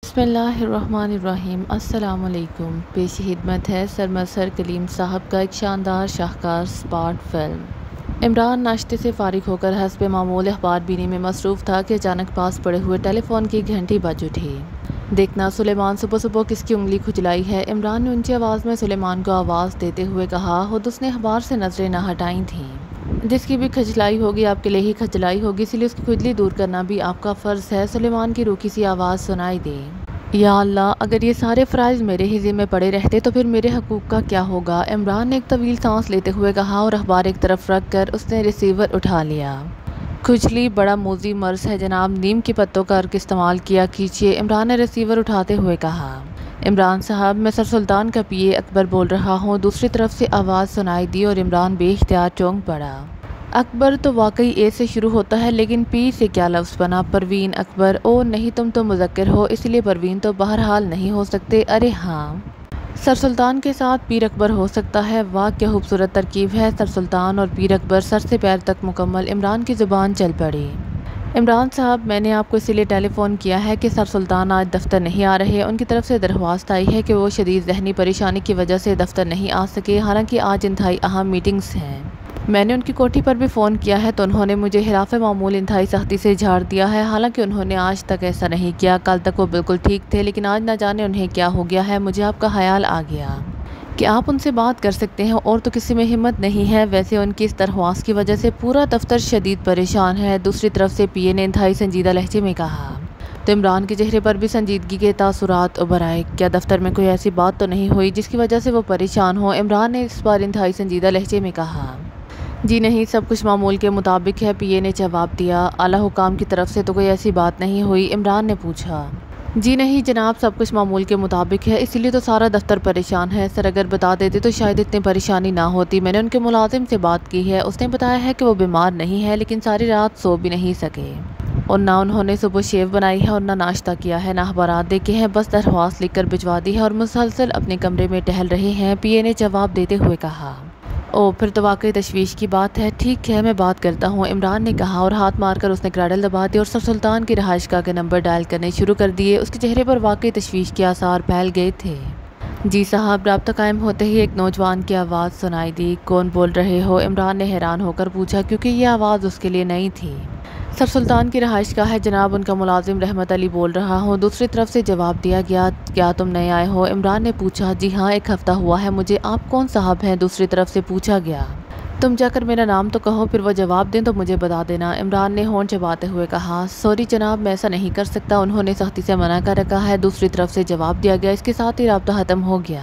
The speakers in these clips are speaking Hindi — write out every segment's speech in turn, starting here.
बिस्मिल्लाहिर्रहमानिर्रहीम। अस्सलाम वालेकुम। पेश खिदमत है सरमसर कलीम साहब का एक शानदार शाहकार स्पॉट फिल्म। इमरान नाश्ते से फारिग होकर हस्ब मामूल अखबार बीनी में मसरूफ़ था कि अचानक पास पड़े हुए टेलीफोन की घंटी बज उठी। देखना सुलेमान सुबह सुबह किसकी उंगली खुजलाई है। इमरान ने ऊंची आवाज़ में सुलेमान को आवाज़ देते हुए कहा, खुद उसने अखबार से नजरें न हटाई थीं। जिसकी भी खजलाई होगी आपके लिए ही खजलाई होगी, इसलिए उसकी खुजली दूर करना भी आपका फ़र्ज़ है। सुलेमान की रूखी सी आवाज़ सुनाई दी, या अल्लाह, अगर ये सारे फ़राइज़ मेरे ही ज़िम्मे पड़े रहते तो फिर मेरे हकूक़ का क्या होगा। इमरान ने एक तवील सांस लेते हुए कहा और अखबार एक तरफ रख कर उसने रिसीवर उठा लिया। खुजली बड़ा मोज़ी मर्ज़ है जनाब, नीम के पत्तों का अर्क इस्तेमाल किया कीजिए, इमरान ने रिसीवर उठाते हुए कहा। इमरान साहब, मैं सर सुल्तान का पीए अकबर बोल रहा हूँ। दूसरी तरफ से आवाज़ सुनाई दी और इमरान बेख्तियार चौंक पड़ा। अकबर तो वाकई ए से शुरू होता है, लेकिन पी से क्या लफ्ज़ बना। परवीन अकबर? ओ नहीं, तुम तो मुज़क्कर हो, इसलिए परवीन तो बहरहाल नहीं हो सकते। अरे हाँ, सर सुल्तान के साथ पीर अकबर हो सकता है। वाह क्या खूबसूरत तरकीब है। सर सुल्तान और पीर अकबर सर से पैर तक मुकम्मल। इमरान की ज़ुबान चल पड़ी। इमरान साहब, मैंने आपको इसीलिए टेलीफ़ोन किया है कि सर सुल्तान आज दफ्तर नहीं आ रहे। उनकी तरफ से दरख्वास्त आई है कि वो शदीद ज़हनी परेशानी की वजह से दफ्तर नहीं आ सके। हालांकि आज इंतहाई अहम मीटिंग्स हैं। मैंने उनकी कोठी पर भी फ़ोन किया है तो उन्होंने मुझे खिलाफ मामूल इंतहाई सख्ती से झाड़ दिया है। हालांकि उन्होंने आज तक ऐसा नहीं किया। कल तक वो बिल्कुल ठीक थे, लेकिन आज ना जाने उन्हें क्या हो गया है। मुझे आपका ख्याल आ गया कि आप उनसे बात कर सकते हैं, और तो किसी में हिम्मत नहीं है। वैसे उनकी इस दरख्वास्त की वजह से पूरा दफ्तर शदीद परेशान है। दूसरी तरफ से पीए ने इंतहाई संजीदा लहजे में कहा तो इमरान के चेहरे पर भी संजीदगी के तासुरात उभर आए। क्या दफ्तर में कोई ऐसी बात तो नहीं हुई जिसकी वजह से वो परेशान हो? इमरान ने इस बार इंतहाई संजीदा लहजे में कहा। जी नहीं, सब कुछ मामूल के मुताबिक है, पीए ने जवाब दिया। आला हुकाम की तरफ से तो कोई ऐसी बात नहीं हुई? इमरान ने पूछा। जी नहीं जनाब, सब कुछ मामूल के मुताबिक है, इसीलिए तो सारा दफ्तर परेशान है। सर अगर बता देते तो शायद इतनी परेशानी ना होती। मैंने उनके मुलाजिम से बात की है, उसने बताया है कि वो बीमार नहीं है, लेकिन सारी रात सो भी नहीं सके, और ना उन्होंने सुबह शेव बनाई है और ना नाश्ता किया है, ना अखबारात देखे हैं, बस दरख्वास्त लिख कर भिजवा दी है और मुसलसल अपने कमरे में टहल रहे हैं। पीए ने जवाब देते हुए कहा। ओ, फिर तो वाकई तशवीश की बात है। ठीक है, मैं बात करता हूँ, इमरान ने कहा और हाथ मारकर उसने क्रैडल दबा दिया और सर सुल्तान की रहायशगाह के नंबर डायल करने शुरू कर दिए। उसके चेहरे पर वाकई तशवीश के आसार फैल गए थे। जी साहब, राब्ता कायम होते ही एक नौजवान की आवाज़ सुनाई दी। कौन बोल रहे हो? इमरान ने हैरान होकर पूछा, क्योंकि ये आवाज़ उसके लिए नई थी। सर सुल्तान की रहायशगाह है जनाब, उनका मुलाजिम रहमत अली बोल रहा हूँ। दूसरी तरफ से जवाब दिया गया। क्या तुम नए आए हो? इमरान ने पूछा। जी हाँ, एक हफ़्ता हुआ है मुझे। आप कौन साहब हैं? दूसरी तरफ से पूछा गया। तुम जाकर मेरा नाम तो कहो, फिर वो जवाब दें तो मुझे बता देना, इमरान ने होंठ चबाते हुए कहा। सॉरी जनाब, मैं ऐसा नहीं कर सकता, उन्होंने सख्ती से मना कर रखा है। दूसरी तरफ से जवाब दिया गया। इसके साथ ही राब्ता ख़त्म हो गया।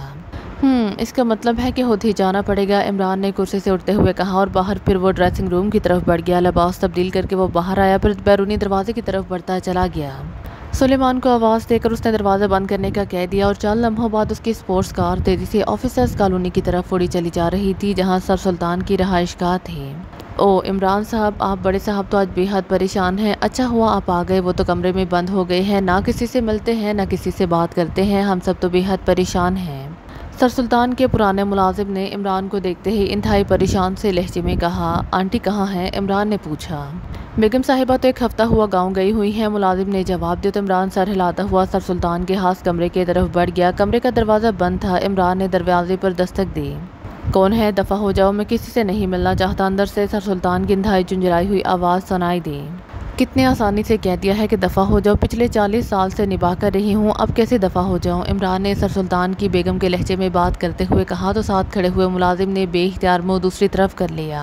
इसका मतलब है कि खुद ही जाना पड़ेगा, इमरान ने कुर्सी से उठते हुए कहा और बाहर फिर वो ड्रेसिंग रूम की तरफ बढ़ गया। लिबास तब्दील करके वो बाहर आया, फिर बैरूनी दरवाजे की तरफ बढ़ता चला गया। सुलेमान को आवाज़ देकर उसने दरवाज़ा बंद करने का कह दिया और चंद लम्हों बाद उसकी स्पोर्ट्स कार तेज़ी से ऑफिसर्स कॉलोनी की तरफ उड़ी चली जा रही थी, जहाँ सर सुल्तान की रहायशगाह थी। ओ इमरान साहब, आप बड़े साहब तो आज बेहद परेशान हैं। अच्छा हुआ आप आ गए, वो तो कमरे में बंद हो गए हैं, ना किसी से मिलते हैं ना किसी से बात करते हैं। हम सब तो बेहद परेशान हैं। सर सुल्तान के पुराने मुलाजिम ने इमरान को देखते ही इंतहाई परेशान से लहजे में कहा। आंटी कहाँ हैं? इमरान ने पूछा। बेगम साहिबा तो एक हफ़्ता हुआ गांव गई हुई हैं, मुलाजिम ने जवाब दिया। तो इमरान सर हिलाता हुआ सर सुल्तान के हाथ कमरे की तरफ बढ़ गया। कमरे का दरवाज़ा बंद था। इमरान ने दरवाजे पर दस्तक दी। कौन है? दफ़ा हो जाओ, मैं किसी से नहीं मिलना चाहता। अंदर से सर सुल्तान की इंतहाई झुंझलाई हुई आवाज़ सुनाई दी। कितने आसानी से कह दिया है कि दफ़ा हो जाओ, पिछले 40 साल से निभा कर रही हूँ, अब कैसे दफ़ा हो जाऊँ? इमरान ने सर सुल्तान की बेगम के लहजे में बात करते हुए कहा तो साथ खड़े हुए मुलाजिम ने बेइख्तियार मुँह दूसरी तरफ कर लिया।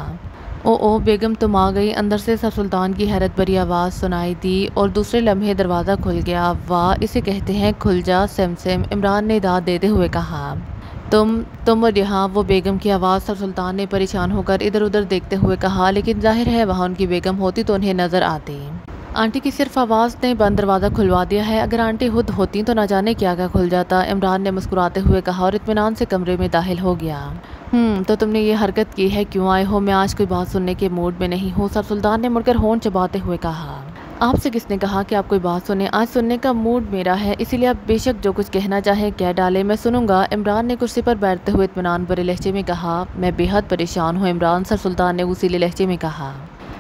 ओ बेगम तुम आ गई, अंदर से सर सुल्तान की हैरत भरी आवाज़ सुनाई दी और दूसरे लम्हे दरवाज़ा खुल गया। वाह, इसे कहते हैं खुल जा सेम, इमरान ने दाद देते हुए कहा। तुम और यहाँ? वो बेगम की आवाज़। सर सुल्तान ने परेशान होकर इधर उधर देखते हुए कहा, लेकिन जाहिर है वहाँ उनकी बेगम होती तो उन्हें नज़र आती। आंटी की सिर्फ आवाज़ ने बंद दरवाज़ा खुलवा दिया है, अगर आंटी खुद होती तो ना जाने क्या क्या खुल जाता, इमरान ने मुस्कुराते हुए कहा और इत्मीनान से कमरे में दाखिल हो गया। तो तुमने ये हरकत की है, क्यों आए हो? मैं आज कोई बात सुनने के मूड में नहीं हूँ, सर सुल्तान ने मुड़कर होंठ चबाते हुए कहा। आपसे किसने कहा कि आप कोई बात सुने? आज सुनने का मूड मेरा है, इसीलिए आप बेशक जो कुछ कहना चाहें कह डालें, मैं सुनूंगा, इमरान ने कुर्सी पर बैठते हुए इत्मीनान भरे लहजे में कहा। मैं बेहद परेशान हूँ इमरान, सर सुल्तान ने उसीले लहजे में कहा।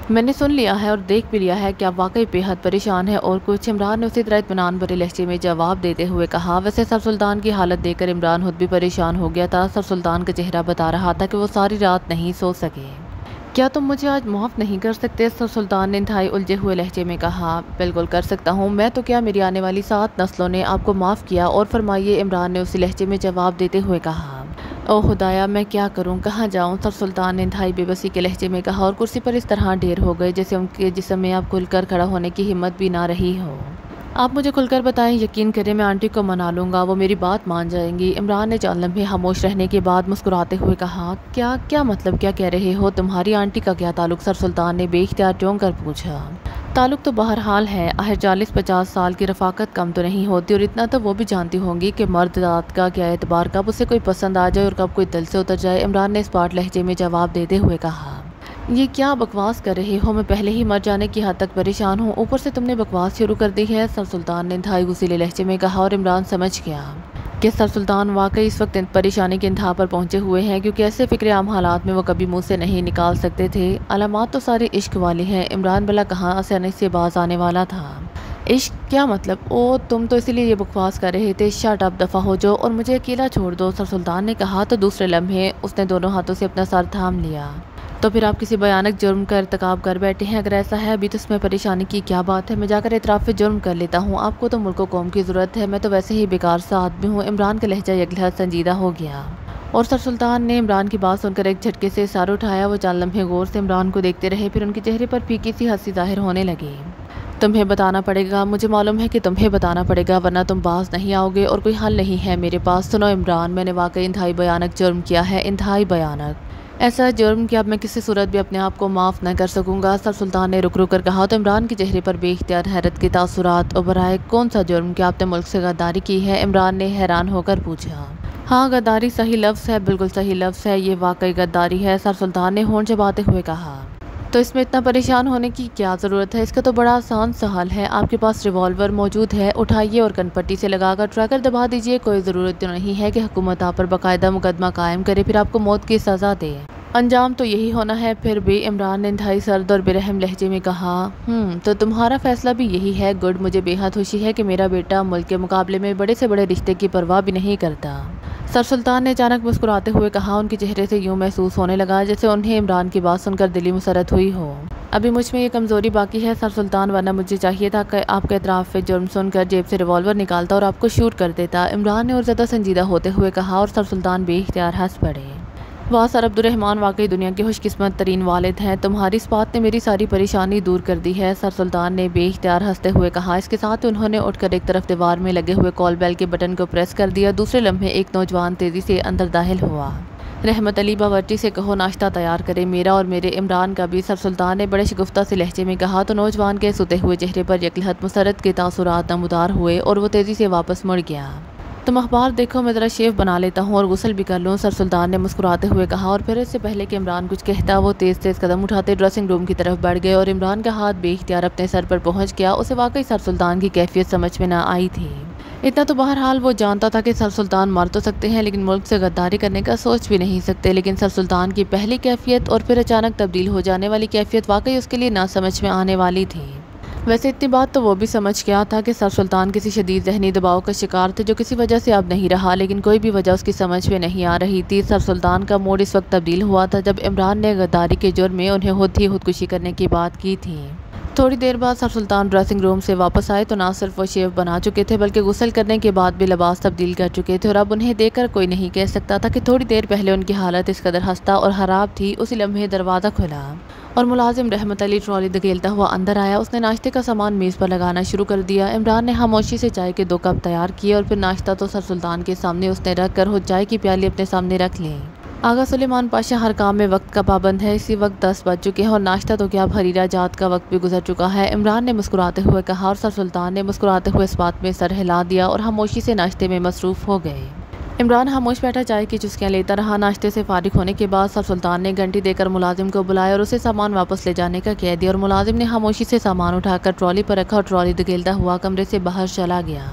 मैंने सुन लिया है और देख भी लिया है कि आप वाकई बेहद परेशान हैं और कुछ। इमरान ने उसी तरह इत्मीनान भरे लहजे में जवाब देते हुए कहा। वैसे सर सुल्तान की हालत देखकर इमरान खुद भी परेशान हो गया था। सर सुल्तान का चेहरा बता रहा था कि वो सारी रात नहीं सो सके। क्या तुम मुझे आज माफ़ नहीं कर सकते? सर सुल्तान ने इंतहाई उलझे हुए लहजे में कहा। बिल्कुल कर सकता हूँ, मैं तो क्या, मेरी आने वाली 7 नस्लों ने आपको माफ़ किया। और फरमाइए, इमरान ने उसी लहजे में जवाब देते हुए कहा। ओह खुदाया, मैं क्या करूं, कहाँ जाऊं? सर सुल्तान ने इंतहाई बेबसी के लहजे में कहा और कुर्सी पर इस तरह ढेर हो गए जैसे उनके जिस्म में अब खुलकर खड़ा होने की हिम्मत भी ना रही हो। आप मुझे खुलकर बताएं, यकीन करें मैं आंटी को मना लूँगा, वो मेरी बात मान जाएंगी। इमरान ने चंद लम्हे खामोश रहने के बाद मुस्कुराते हुए कहा। क्या क्या मतलब, क्या कह रहे हो? तुम्हारी आंटी का क्या ताल्लुक? सर सुल्तान ने बेइख्तियार टोंक कर पूछा। ताल्लुक तो बहरहाल है, आखिर 40-50 साल की रफाकत कम तो नहीं होती, और इतना तो वो भी जानती होंगी कि मर्द रात का क्या एतबार, कब उसे कोई पसंद आ जाए और कब कोई दिल से उतर जाए। इमरान ने स्पाट लहजे में जवाब देते हुए कहा। ये क्या बकवास कर रहे हो? मैं पहले ही मर जाने की हद तक परेशान हूँ, ऊपर से तुमने बकवास शुरू कर दी है। सर सुल्तान ने इंतहाई गुस्सीले लहजे में कहा और इमरान समझ गया कि सर सुल्तान वाकई इस वक्त परेशानी के इंतहा पर पहुंचे हुए हैं, क्योंकि ऐसे फिक्र आम हालात में वो कभी मुंह से नहीं निकाल सकते थे। अलामात तो सारे इश्क वाले हैं। इमरान भला कहाँ आसानी से बाज आने वाला था। इश्क? क्या मतलब? ओ, तुम तो इसीलिए ये बकवास कर रहे थे। शट अप, दफ़ा हो जाओ और मुझे अकेला छोड़ दो, सर सुल्तान ने कहा। तो दूसरे लम्हे उसने दोनों हाथों से अपना सर थाम लिया। तो फिर आप किसी भयानक जुर्म का इर्तिकाब कर बैठे हैं? अगर ऐसा है अभी तो इसमें परेशानी की क्या बात है? मैं जाकर इतराफ़ जुर्म कर लेता हूँ। आपको तो मुल्क कौम की ज़रूरत है, मैं तो वैसे ही बेकार सा आदमी हूँ। इमरान का लहजा यकलहर संजीदा हो गया और सर सुल्तान ने इमरान की बात सुनकर एक झटके से सर उठाया। वो चंद लम्हे गौर से इमरान को देखते रहे, फिर उनके चेहरे पर फीकी सी हंसी जाहिर होने लगी। तुम्हें बताना पड़ेगा, मुझे मालूम है कि तुम्हें बताना पड़ेगा, वरना तुम बाज नहीं आओगे और कोई हल नहीं है मेरे पास। सुनो इमरान, मैंने वाकई इंतहाई भयानक जुर्म किया है, इंतहाई भयानक। ऐसा जुर्म कि अब मैं किसी सूरत भी अपने आप को माफ़ न कर सकूंगा, सर सुल्तान ने रुक रुक कर कहा। तो इमरान के चेहरे पर बेइख्तियार हैरत के तासुरात उभर आए। कौन सा जुर्म? कि आपने मुल्क से गद्दारी की है? इमरान ने हैरान होकर पूछा। हाँ, गद्दारी सही लफ्ज़ है, बिल्कुल सही लफ्ज़ है, ये वाकई गद्दारी है, सर सुल्तान ने होंठ चबाते हुए कहा। तो इसमें इतना परेशान होने की क्या ज़रूरत है? इसका तो बड़ा आसान सा हल है। आपके पास रिवॉल्वर मौजूद है, उठाइए और कनपट्टी से लगाकर ट्रैकर दबा दीजिए। कोई ज़रूरत तो नहीं है कि हुकूमत आप पर बाकायदा मुकदमा कायम करे, फिर आपको मौत की सज़ा दे। अंजाम तो यही होना है फिर भी, इमरान ने इंतहाई सर्द और बेरहम लहजे में कहा। तो तुम्हारा फैसला भी यही है? गुड, मुझे बेहद खुशी है कि मेरा बेटा मुल्क के मुकाबले में बड़े से बड़े रिश्ते की परवाह भी नहीं करता, सर सुल्तान ने अचानक मुस्कुराते हुए कहा। उनके चेहरे से यूँ महसूस होने लगा जैसे उन्हें इमरान की बात सुनकर दिली मुसरत हुई हो। अभी मुझ में ये कमज़ोरी बाकी है सर सुल्तान, वरना मुझे चाहिए था कि आपका इतराफ़ जुर्म सुनकर जेब से रिवॉल्वर निकालता और आपको शूट कर देता, इमरान ने और ज़्यादा संजीदा होते हुए कहा। और सर सुल्तान बेइख्तियार हंस पड़े। वाह सर अब्दुर्रहमान, वाकई दुनिया के खुशकिस्मत तरीन वालिद हैं, तुम्हारी इस बात ने मेरी सारी परेशानी दूर कर दी है, सर सुल्तान ने बेइख्तियार हंसते हुए कहा। इसके साथ उन्होंने उठकर एक तरफ दीवार में लगे हुए कॉल बेल के बटन को प्रेस कर दिया। दूसरे लम्हे एक नौजवान तेज़ी से अंदर दाखिल हुआ। रहमत अली बावर्ची से कहो नाश्ता तैयार करे, मेरा और मेरे इमरान का भी, सर सुल्तान ने बड़े शगुफ्ता से लहजे में कहा। तो नौजवान के सोते हुए चेहरे पर यकलहत मुसरत के तासुरात नमूदार हुए और वो तेज़ी से वापस मुड़ गया। तुम अखबार देखो, मैं ज़रा शेव बना लेता हूँ और गुसल भी कर लूँ, सर सुल्तान ने मुस्कुराते हुए कहा। और फिर इससे पहले कि इमरान कुछ कहता, वो तेज़ तेज़ कदम उठाते ड्रेसिंग रूम की तरफ बढ़ गए और इमरान का हाथ बेइख्तियार अपने सर पर पहुँच गया। उसे वाकई सर सुल्तान की कैफियत समझ में ना आई थी। इतना तो बहरहाल वो जानता था कि सर सुल्तान मर तो सकते हैं लेकिन मुल्क से गद्दारी करने का सोच भी नहीं सकते। लेकिन सर सुल्तान की पहली कैफियत और फिर अचानक तब्दील हो जाने वाली कैफियत वाकई उसके लिए ना समझ में आने वाली थी। वैसे इतनी बात तो वो भी समझ गया था कि सर सुल्तान किसी शदीद ज़हनी दबाव का शिकार थे जो किसी वजह से अब नहीं रहा, लेकिन कोई भी वजह उसकी समझ में नहीं आ रही थी। सर सुल्तान का मूड इस वक्त तब्दील हुआ था जब इमरान ने गद्दारी के जुर्म में उन्हें खुद ही खुदकुशी करने की बात की थी। थोड़ी देर बाद सर सुल्तान ड्रेसिंग रूम से वापस आए तो ना सिर्फ वो शेव बना चुके थे बल्कि गुस्ल करने के बाद भी लिबास तब्दील कर चुके थे और अब उन्हें देखकर कोई नहीं कह सकता था कि थोड़ी देर पहले उनकी हालत इस कदर हंसता और खराब थी। उसी लम्हे दरवाज़ा खुला और मुलाजिम रहमत अली ट्रॉली धकेलता हुआ अंदर आया। उसने नाश्ते का सामान मेज़ पर लगाना शुरू कर दिया। इमरान ने खामोशी से चाय के 2 कप तैयार किए और फिर नाश्ता तो सर सुल्तान के सामने उसने रख कर खुद चाय की प्याली अपने सामने रख ली। आगा सुलेमान पाशा हर काम में वक्त का पाबंद है, इसी वक्त 10 बज चुके हैं और नाश्ता तो क्या अब हरीरा जात का वक्त भी गुजर चुका है, इमरान ने मुस्कुराते हुए कहा। और सर सुल्तान ने मुस्कुराते हुए इस बात में सर हिला दिया और खामोशी से नाश्ते में मसरूफ़ हो गए। इमरान खामोश बैठा चाय की चुस्कियाँ लेता रहा। नाश्ते से फारिग होने के बाद सर सुल्तान ने घंटी देकर मुलाजिम को बुलाया और उसे सामान वापस ले जाने का कह दिया और मुलाजिम ने खामोशी से सामान उठाकर ट्रॉली पर रखा और ट्रॉली धकेलता हुआ कमरे से बाहर चला गया।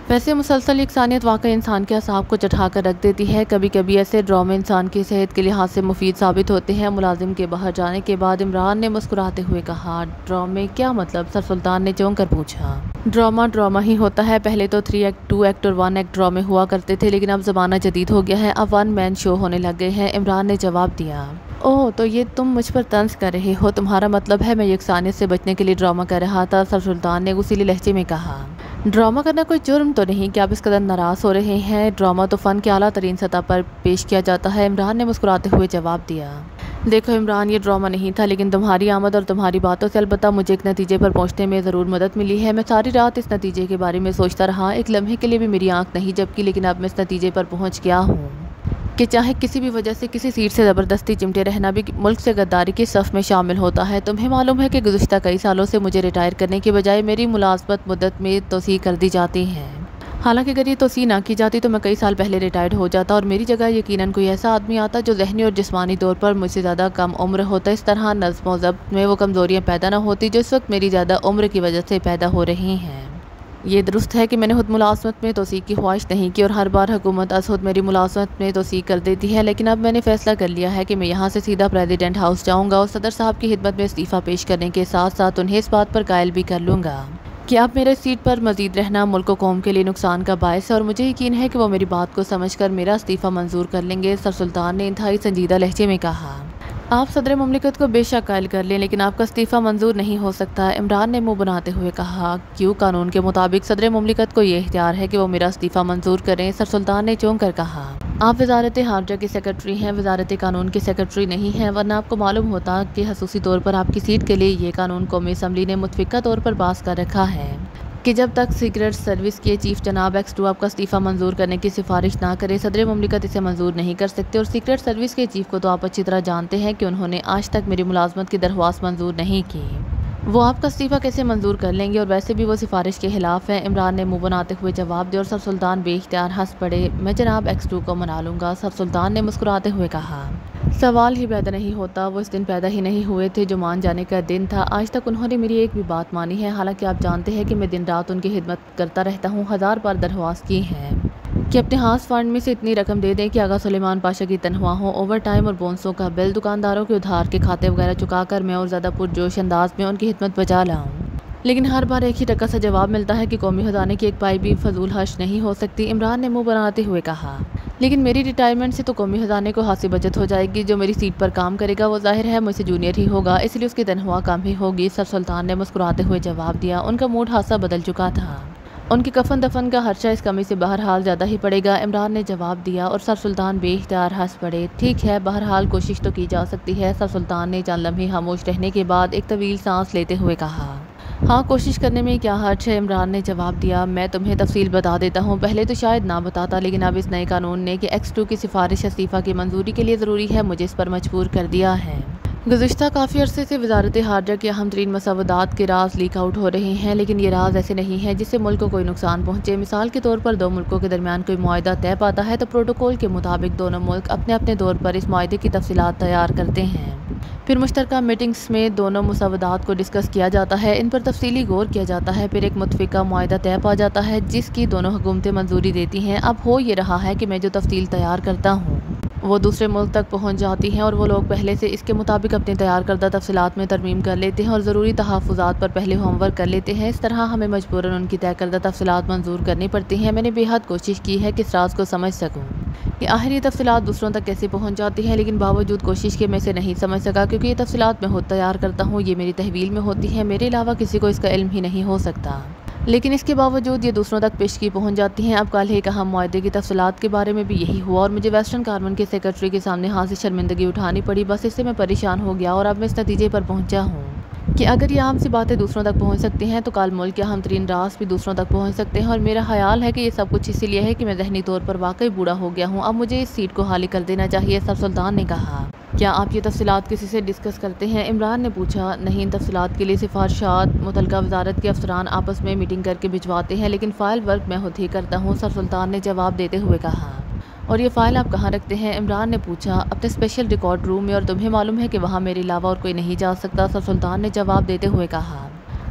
वैसे मुसलसल यकसानियत वाकई इंसान के असाब को चढ़ा कर रख देती है। कभी कभी ऐसे ड्रामे इंसान की सेहत के लिहाज से मुफीद साबित होते हैं। मुलाजिम के बाहर जाने के बाद इमरान ने मुस्कुराते हुए कहा, ड्रामे क्या मतलब? सर सुल्तान ने चौंक कर पूछा। ड्रामा ही होता है। पहले तो 3 एक्ट 2 एक्ट और 1 एक्ट ड्रामे हुआ करते थे, लेकिन अब ज़माना जदीद हो गया है, अब 1 मैन शो होने लग गए हैं। इमरान ने जवाब दिया। ओह, तो ये तुम मुझ पर तंज कर रहे हो? तुम्हारा मतलब है मैं यकसानियत से बचने के लिए ड्रामा कर रहा था? सर सुल्तान ने उसीले लहजे में कहा। ड्रामा करना कोई जुर्म तो नहीं कि आप इस कदर नाराज़ हो रहे हैं? ड्रामा तो फ़न के आला तरीन सतह पर पेश किया जाता है। इमरान ने मुस्कुराते हुए जवाब दिया। देखो इमरान, ये ड्रामा नहीं था, लेकिन तुम्हारी आमद और तुम्हारी बातों से अलबत्ता मुझे एक नतीजे पर पहुंचने में ज़रूर मदद मिली है। मैं सारी रात इस नतीजे के बारे में सोचता रहा, एक लम्हे के लिए भी मेरी आंख नहीं झपकी, लेकिन अब मैं इस नतीजे पर पहुँच गया हूँ कि चाहे किसी भी वजह से किसी सीट से ज़बरदस्ती चिमटे रहना भी मुल्क से गद्दारी की सफ़ में शामिल होता है। तुम्हें मालूम है कि गुज़िश्ता कई सालों से मुझे रिटायर करने के बजाय मेरी मुलाज़मत मुद्दत में तोसी कर दी जाती है। हालांकि अगर ये तोसी ना की जाती तो मैं कई साल पहले रिटायर्ड हो जाता और मेरी जगह यकीनन कोई ऐसा आदमी आता जो ज़हनी और जिस्मानी तौर पर मुझसे ज़्यादा कम उम्र होता। इस तरह नज़्म व ज़ब्त में वो कमज़ोरियाँ पैदा ना होती जो इस वक्त मेरी ज़्यादा उम्र की वजह से पैदा हो रही हैं। ये दुरुस्त है कि मैंने खुद मुलाज़मत में तोसी की ख्वाहिश नहीं की और हर बार हुकूमत खुद मेरी मुलाज़मत में तोसी कर देती है, लेकिन अब मैंने फ़ैसला कर लिया है कि मैं यहाँ से सीधा प्रेसिडेंट हाउस जाऊँगा और सदर साहब की खिदमत में इस्तीफ़ा पेश करने के साथ साथ उन्हें इस बात पर कायल भी कर लूँगा कि आप मेरे सीट पर मज़ीद रहना मुल्क व कौम के लिए नुकसान का बायस है, और मुझे यकीन है कि वो मेरी बात को समझ कर मेरा इस्तीफ़ा मंजूर कर लेंगे। सर सुल्तान ने इंतहाई संजीदा लहजे में कहा। आप सदर मुमलिकत को बेशक कायल कर लें, लेकिन आपका इस्तीफ़ा मंजूर नहीं हो सकता। इमरान ने मुंह बनाते हुए कहा। क्यों? कानून के मुताबिक सदर मुमलिकत को ये इख्तियार है कि वो मेरा इस्तीफ़ा मंजूर करें। सर सुल्तान ने चौंक कर कहा। आप वजारत हारजा के सेक्रेटरी हैं, वजारत कानून के सेक्रेटरी नहीं हैं, वरना आपको मालूम होता कि खसूसी तौर पर आपकी सीट के लिए ये कानून कौमी असम्बली ने मुतफ़िका तौर पर पास कर रखा है कि जब तक सीक्रेट सर्विस के चीफ जनाब X2 आपका इस्तीफ़ा मंजूर करने की सिफारिश ना करे, सदर मुमलिकत इसे मंजूर नहीं कर सकते। और सीक्रेट सर्विस के चीफ को तो आप अच्छी तरह जानते हैं कि उन्होंने आज तक मेरी मुलाजमत की दरख्वास्त मंजूर नहीं की। वो आपका इस्तीफ़ा कैसे मंजूर कर लेंगे? और वैसे भी वो सिफारिश के खिलाफ है। इमरान ने मुंह बनाते हुए जवाब दिया और सर सुल्तान बेइख्तियार हंस पड़े। मैं जनाब X2 को मना लूँगा, सर सुल्तान ने मुस्कुराते हुए कहा। सवाल ही पैदा नहीं होता, वो इस दिन पैदा ही नहीं हुए थे जो मान जाने का दिन था। आज तक उन्होंने मेरी एक भी बात मानी है। हालांकि आप जानते हैं कि मैं दिन रात उनकी खिदमत करता रहता हूँ। 1000 बार दरख्वास्त की है कि अपने हाउस फंड में से इतनी रकम दे दें कि आगा सुलेमान पाशा की तनख्वाहों, ओवर टाइम और बोनसों का बिल, दुकानदारों के उधार के खाते वगैरह चुकाकर मैं और ज़्यादा पुरजोश अंदाज में उनकी खिदमत बचा लाऊँ। लेकिन हर बार एक ही टक्का सा जवाब मिलता है कि कौमी खजाने की एक पाई भी फजूल खर्च नहीं हो सकती। इमरान ने मुंह बनाते हुए कहा। लेकिन मेरी रिटायरमेंट से तो कौमी खजाने को खासी बचत हो जाएगी। जो मेरी सीट पर काम करेगा वो जाहिर है मुझसे जूनियर ही होगा, इसलिए उसकी तनख्वाह कम ही होगी। सर सुल्तान ने मुस्कुराते हुए जवाब दिया। उनका मूड हादसा बदल चुका था। उनके कफन दफन का खर्चा इस कमी से बहरहाल ज़्यादा ही पड़ेगा। इमरान ने जवाब दिया और सर सुल्तान बेइख्तियार हंस पड़े। ठीक है, बहरहाल कोशिश तो की जा सकती है। सर सुल्तान ने चंद लम्हे खामोश रहने के बाद एक तवील सांस लेते हुए कहा। हाँ, कोशिश करने में क्या हर्ज है? इमरान ने जवाब दिया। मैं तुम्हें तफसील बता देता हूँ। पहले तो शायद ना बताता, लेकिन अब इस नए कानून ने कि X2 की सिफारिश इस्तीफ़ा की मंजूरी के लिए ज़रूरी है, मुझे इस पर मजबूर कर दिया है। गुज़िश्ता काफ़ी अरसे से वजारत हारजा के अहम तरीन मसवदात के राज लीक आउट हो रहे हैं, लेकिन ये राज ऐसे नहीं है जिससे मुल्क को कोई नुकसान पहुँचे। मिसाल के तौर पर दो मुल्कों के दरमियान कोई मुआहदा तय पाता है तो प्रोटोकॉल के मुताबिक दोनों मुल्क अपने अपने तौर पर इस मुआहदे की तफसीलात तैयार करते हैं। फिर मुश्तरका मीटिंग्स में दोनों मुसवदात को डिस्कस किया जाता है, इन पर तफसीली गौर किया जाता है। फिर एक मुतफ़िका मुआहदा तय पा जाता है जिसकी दोनों हुकूमतें मंजूरी देती हैं। अब हो ये रहा है कि मैं जो तफसील तैयार करता हूँ वो दूसरे मुल्क तक पहुँच जाती हैं और वो लोग पहले से इसके मुताबिक अपने तैयार करदा तफसीलात में तरमीम कर लेते हैं और ज़रूरी तहफ़्फ़ुज़ात पर पहले होमवर्क कर लेते हैं। इस तरह हमें मजबूरन उनकी तय करदा तफसीलात मंजूर करनी पड़ती हैं। मैंने बेहद कोशिश की है कि इस राज को समझ सकूँ कि आखिर ये तफसीलात दूसरों तक कैसे पहुँच जाती हैं, लेकिन बावजूद कोशिश के मैं इसे नहीं समझ सका, क्योंकि ये तफसीलात मैं खुद तैयार करता हूँ। ये मेरी तहवील में होती है, मेरे अलावा किसी को इसका इल्म ही नहीं हो सकता। लेकिन इसके बावजूद ये दूसरों तक पेशगी पहुंच जाती हैं। अब कल एक अहम मुआहदे की तफसीलात के बारे में भी यही हुआ और मुझे वेस्टर्न कार्बन के सेक्रेटरी के सामने हाथ से शर्मिंदगी उठानी पड़ी। बस इससे मैं परेशान हो गया और अब मैं इस नतीजे पर पहुंचा हूँ कि अगर ये आम सी बातें दूसरों तक पहुंच सकती हैं तो कल मुल्क के अहम तरीन राज भी दूसरों तक पहुंच सकते हैं। और मेरा ख्याल है कि ये सब कुछ इसीलिए है कि मैं ज़हनी तौर पर वाकई बूढ़ा हो गया हूँ। अब मुझे इस सीट को खाली कर देना चाहिए, सर सुल्तान ने कहा। क्या आप ये तफसीलात किसी से डिस्कस करते हैं? इमरान ने पूछा। नहीं, इन तफसीलात के लिए सिफारिशात मुतलका वजारत के अफसरान आपस में मीटिंग करके भिजवाते हैं, लेकिन फ़ाइल वर्क मैं खुद ही करता हूँ, सर सुल्तान ने जवाब देते हुए कहा। और ये फ़ाइल आप कहाँ रखते हैं? इमरान ने पूछा। अपने स्पेशल रिकॉर्ड रूम में, और तुम्हें मालूम है कि वहाँ मेरे अलावा और कोई नहीं जा सकता, सर सुल्तान ने जवाब देते हुए कहा।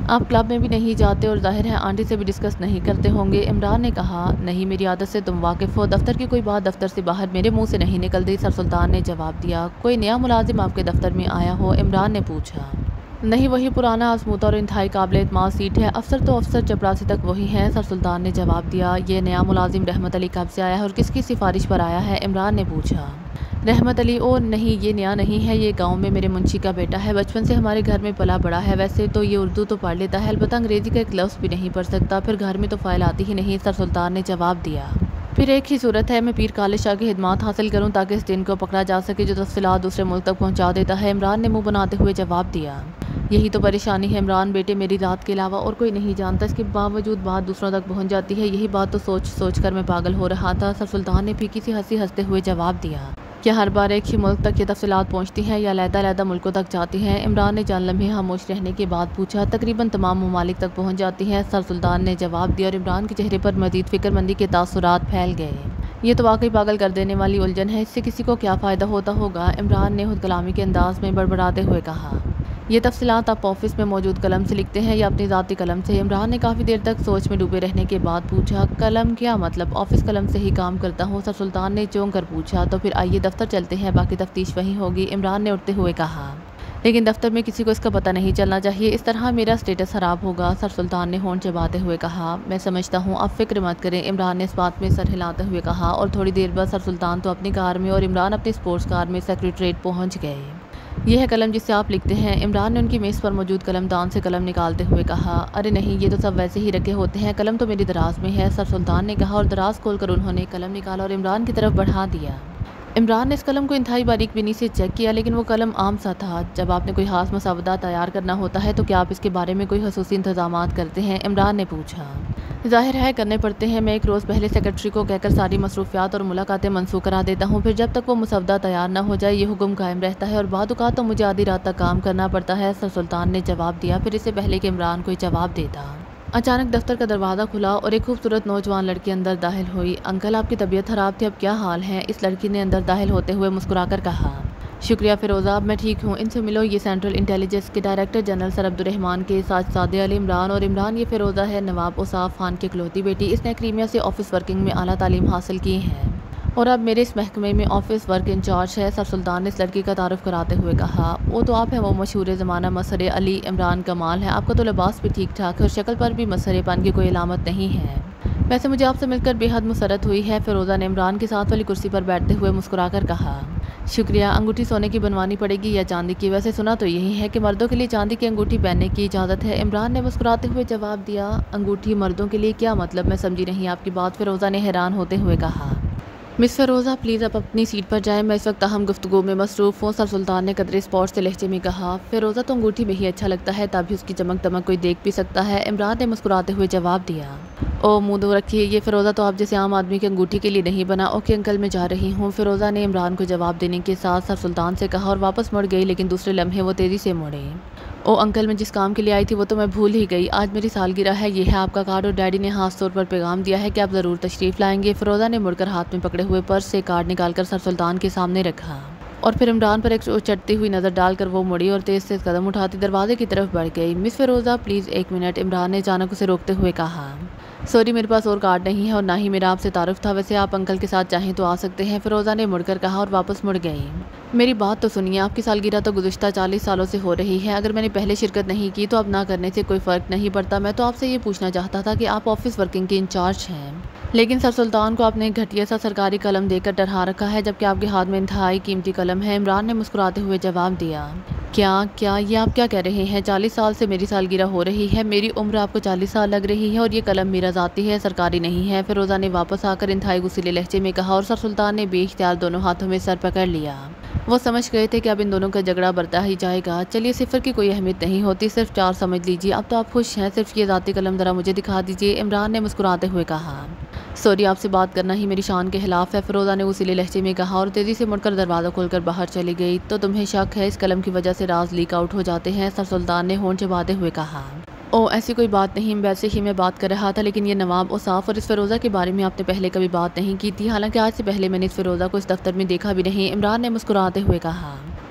आप क्लब में भी नहीं जाते और जाहिर है आंटी से भी डिस्कस नहीं करते होंगे। इमरान ने कहा, नहीं, मेरी आदत से तुम वाकिफ़ हो। दफ्तर की कोई बात दफ्तर से बाहर मेरे मुंह से नहीं निकलती, सर सुल्तान ने जवाब दिया। कोई नया मुलाजिम आपके दफ्तर में आया हो? इमरान ने पूछा। नहीं, वही पुराना आजमूदा और इंतहाई काबिल एतमाद सीट है। अफसर तो अफसर चपरासी तक वही हैं, सर सुल्तान ने जवाब दिया। ये नया मुलाजिम रहमत अली कब से आया है और किसकी सिफारिश पर आया है? इमरान ने पूछा। रहमत अली, ओ नहीं, ये नया नहीं है, ये गांव में मेरे मुंशी का बेटा है, बचपन से हमारे घर में पला बड़ा है। वैसे तो ये उर्दू तो पढ़ लेता है, अलबत्ता अंग्रेज़ी का एक लफ्ज़ भी नहीं पढ़ सकता, फिर घर में तो फ़ाइल आती ही नहीं, सर सुल्तान ने जवाब दिया। फिर एक ही सूरत है, मैं पीर काले शाह की खिदमत हासिल करूं ताकि इस दिन को पकड़ा जा सके जो तफसीलात दूसरे मुल्क तक पहुंचा देता है। इमरान ने मुंह बनाते हुए जवाब दिया। यही तो परेशानी है इमरान बेटे, मेरी रात के अलावा और कोई नहीं जानता, इसके बावजूद बात दूसरों तक पहुंच जाती है। यही बात तो सोच सोच कर मैं पागल हो रहा था। सर सुल्तान ने फीकी सी हंसी हंसते हुए जवाब दिया। क्या हर बार एक ही मुल्क तक ये तफसीलात पहुँचती हैं या अलग-अलग मुल्कों तक जाती हैं? इमरान ने चंद लम्हे खामोश रहने के बाद पूछा। तकरीबन तमाम ममालिक तक पहुँच जाती हैं, सर सुल्तान ने जवाब दिया और इमरान के चेहरे पर मज़ीद फिक्रमंदी के तासुरात फैल गए। ये तो वाकई पागल कर देने वाली उलझन है, इससे किसी को क्या फ़ायदा होता होगा? इमरान ने खुद कलामी के अंदाज में बड़बड़ाते हुए कहा। ये तफसीलात आप ऑफिस में मौजूद कलम से लिखते हैं या अपनी ज़ाती कलम से? इमरान ने काफ़ी देर तक सोच में डूबे रहने के बाद पूछा। कलम क्या मतलब? ऑफिस कलम से ही काम करता हूँ, सर सुल्तान ने चौंक कर पूछा। तो फिर आइए दफ्तर चलते हैं, बाकी तफ्तीश वहीं होगी, इमरान ने उठते हुए कहा। लेकिन दफ्तर में किसी को इसका पता नहीं चलना चाहिए, इस तरह मेरा स्टेटस खराब होगा, सर सुल्तान ने होंठ चबाते हुए कहा। मैं समझता हूँ, आप फिक्र मत करें, इमरान ने इस बात में सर हिलाते हुए कहा। और थोड़ी देर बाद सर सुल्तान तो अपनी कार में और इमरान अपनी स्पोर्ट्स कार में सेक्रेटरीट पहुँच गए। यह है कलम जिससे आप लिखते हैं? इमरान ने उनकी मेज़ पर मौजूद कलमदान से कलम निकालते हुए कहा। अरे नहीं, ये तो सब वैसे ही रखे होते हैं, कलम तो मेरी दराज में है, सर सुल्तान ने कहा और दराज खोलकर उन्होंने कलम निकाला और इमरान की तरफ बढ़ा दिया। इमरान ने इस कलम को इंतहाई बारीक बिनी से चेक किया, लेकिन वो कलम आम सा था। जब आपने कोई खास मसवदा तैयार करना होता है तो क्या आप इसके बारे में कोई खसूसी इंतजामात करते हैं? इमरान ने पूछा। जाहिर है करने पड़ते हैं, मैं एक रोज़ पहले सेक्रेटरी को कहकर सारी मसरूफियात और मुलाकातें मनसूख करा देता हूँ, फिर जब तक वो मसवदा तैयार ना हो जाए ये हुक्म कायम रहता है और बाद औक़ात तो मुझे आधी रात तक काम करना पड़ता है, सर सुल्तान ने जवाब दिया। फिर इससे पहले कि इमरान कोई जवाब देता, अचानक दफ्तर का दरवाज़ा खुला और एक खूबसूरत नौजवान लड़की अंदर दाखिल हुई। अंकल, आपकी तबीयत ख़राब थी, अब क्या हाल है? इस लड़की ने अंदर दाखिल होते हुए मुस्कुराकर कहा। शुक्रिया फ़िरोज़ा, अब मैं ठीक हूँ, इनसे मिलो, ये सेंट्रल इंटेलिजेंस के डायरेक्टर जनरल सर अब्दुर्रहमान के सादे अली इमरान। और इमरान, ये फ़िरोज़ा है, नवाब औसाफ खान की इकलौती बेटी, इसने क्रीमिया से ऑफिस वर्किंग में आला तालीम हासिल की है और अब मेरे इस महकमे में ऑफिस वर्क इंचार्ज है, सर सुल्तान ने इस लड़की का तारुफ कराते हुए कहा। वो तो आप हैं, वो मशहूर ज़माना मसहर अली इमरान, कमाल है, आपका तो लिबास भी ठीक ठाक है और शक्ल पर भी मसहरेपन की कोई अलामत नहीं है। वैसे मुझे आपसे मिलकर बेहद मुसरत हुई है, फ़िरोज़ा ने इमरान के साथ वाली कुर्सी पर बैठते हुए मुस्कुराकर कहा। शुक्रिया। अंगूठी सोने की बनवानी पड़ेगी या चांदी की? वैसे सुना तो यही है कि मर्दों के लिए चांदी की अंगूठी पहनने की इजाज़त है, इमरान ने मुस्कुराते हुए जवाब दिया। अंगूठी मर्दों के लिए? क्या मतलब? मैं समझी नहीं आपकी बात, फ़िरोज़ा ने हैरान होते हुए कहा। मिस फ़िरोज़ा, प्लीज़ आप अपनी सीट पर जाएं, मैं इस वक्त अहम गुफ्तगू में मसरूफ़ हूँ, सर सुल्तान ने कदरे स्पॉट से लहजे में कहा। फ़िरोज़ा तो अंगूठी में ही अच्छा लगता है, तभी उसकी चमक दमक कोई देख भी सकता है, इमरान ने मुस्कुराते हुए जवाब दिया। ओ मुँह दूर रखिए, ये फ़िरोज़ा तो आप जैसे आम आदमी की अंगूठी के लिए नहीं बना। ओके अंकल, मैं जा रही हूँ, फ़िरोज़ा ने इमरान को जवाब देने के साथ सर सुल्तान से कहा और वापस मुड़ गई, लेकिन दूसरे लम्हे वो तेज़ी से मुड़े। ओ अंकल, मैं जिस काम के लिए आई थी वो तो मैं भूल ही गई, आज मेरी सालगिरह है, ये है आपका कार्ड और डैडी ने खास तौर पर पैगाम दिया है कि आप ज़रूर तशरीफ़ लाएंगे। फ़िरोज़ा ने मुड़कर हाथ में पकड़े हुए पर्स से कार्ड निकालकर सर सुल्तान के सामने रखा और फिर इमरान पर एक चढ़ती हुई नज़र डालकर वो मुड़ी और तेज़ तेज़ कदम उठाती दरवाजे की तरफ बढ़ गई। मिस फ़िरोज़ा, प्लीज़ एक मिनट, इमरान ने अचानक उसे रोकते हुए कहा। सॉरी, मेरे पास और कार्ड नहीं है और ना ही मेरा आपसे तारुफ था, वैसे आप अंकल के साथ चाहें तो आ सकते हैं, फ़िरोज़ा ने मुड़कर कहा और वापस मुड़ गई। मेरी बात तो सुनिए, आपकी सालगिरह तो गुज़िश्ता 40 सालों से हो रही है, अगर मैंने पहले शिरकत नहीं की तो अब ना करने से कोई फ़र्क नहीं पड़ता। मैं तो आपसे ये पूछना चाहता था कि आप ऑफिस वर्किंग के इंचार्ज हैं, लेकिन सर सुल्तान को आपने एक घटिया सा सरकारी कलम देकर डरा रखा है, जबकि आपके हाथ में इंतहाई कीमती कलम है, इमरान ने मुस्कुराते हुए जवाब दिया। क्या ये आप क्या कह रहे हैं? 40 साल से मेरी सालगिरह हो रही है, मेरी उम्र आपको 40 साल लग रही है और ये कलम मेरा ज़ाती है, सरकारी नहीं है, फ़िरोज़ा ने वापस आकर इंतहाई गुस्सीले लहजे में कहा और सर सुल्तान ने बेख्तियार दोनों हाथों में सर पकड़ लिया। वो समझ गए थे कि अब इन दोनों का झगड़ा बढ़ता ही जाएगा। चलिए, सिफर की कोई अहमियत नहीं होती, सिर्फ 4 समझ लीजिए। अब तो आप खुश हैं, सिर्फ ये ज़ाती कलम ज़रा मुझे दिखा दीजिए, इमरान ने मुस्कुराते हुए कहा। सॉरी, आपसे बात करना ही मेरी शान के खिलाफ है, फ़िरोज़ा ने उसीले लहजे में कहा और तेज़ी से मुड़कर दरवाज़ा खोलकर बाहर चली गई। तो तुम्हें शक है इस कलम की वजह से राज लीक आउट हो जाते हैं? सर सुल्तान ने होंठ चबाते हुए कहा। ओ ऐसी कोई बात नहीं, वैसे ही मैं बात कर रहा था, लेकिन ये नवाब औसाफ और इस फ़िरोज़ा के बारे में आपने पहले कभी बात नहीं की थी, हालांकि आज से पहले मैंने इस फ़िरोज़ा को इस दफ्तर में देखा भी नहीं, इमरान ने मुस्कुराते हुए कहा।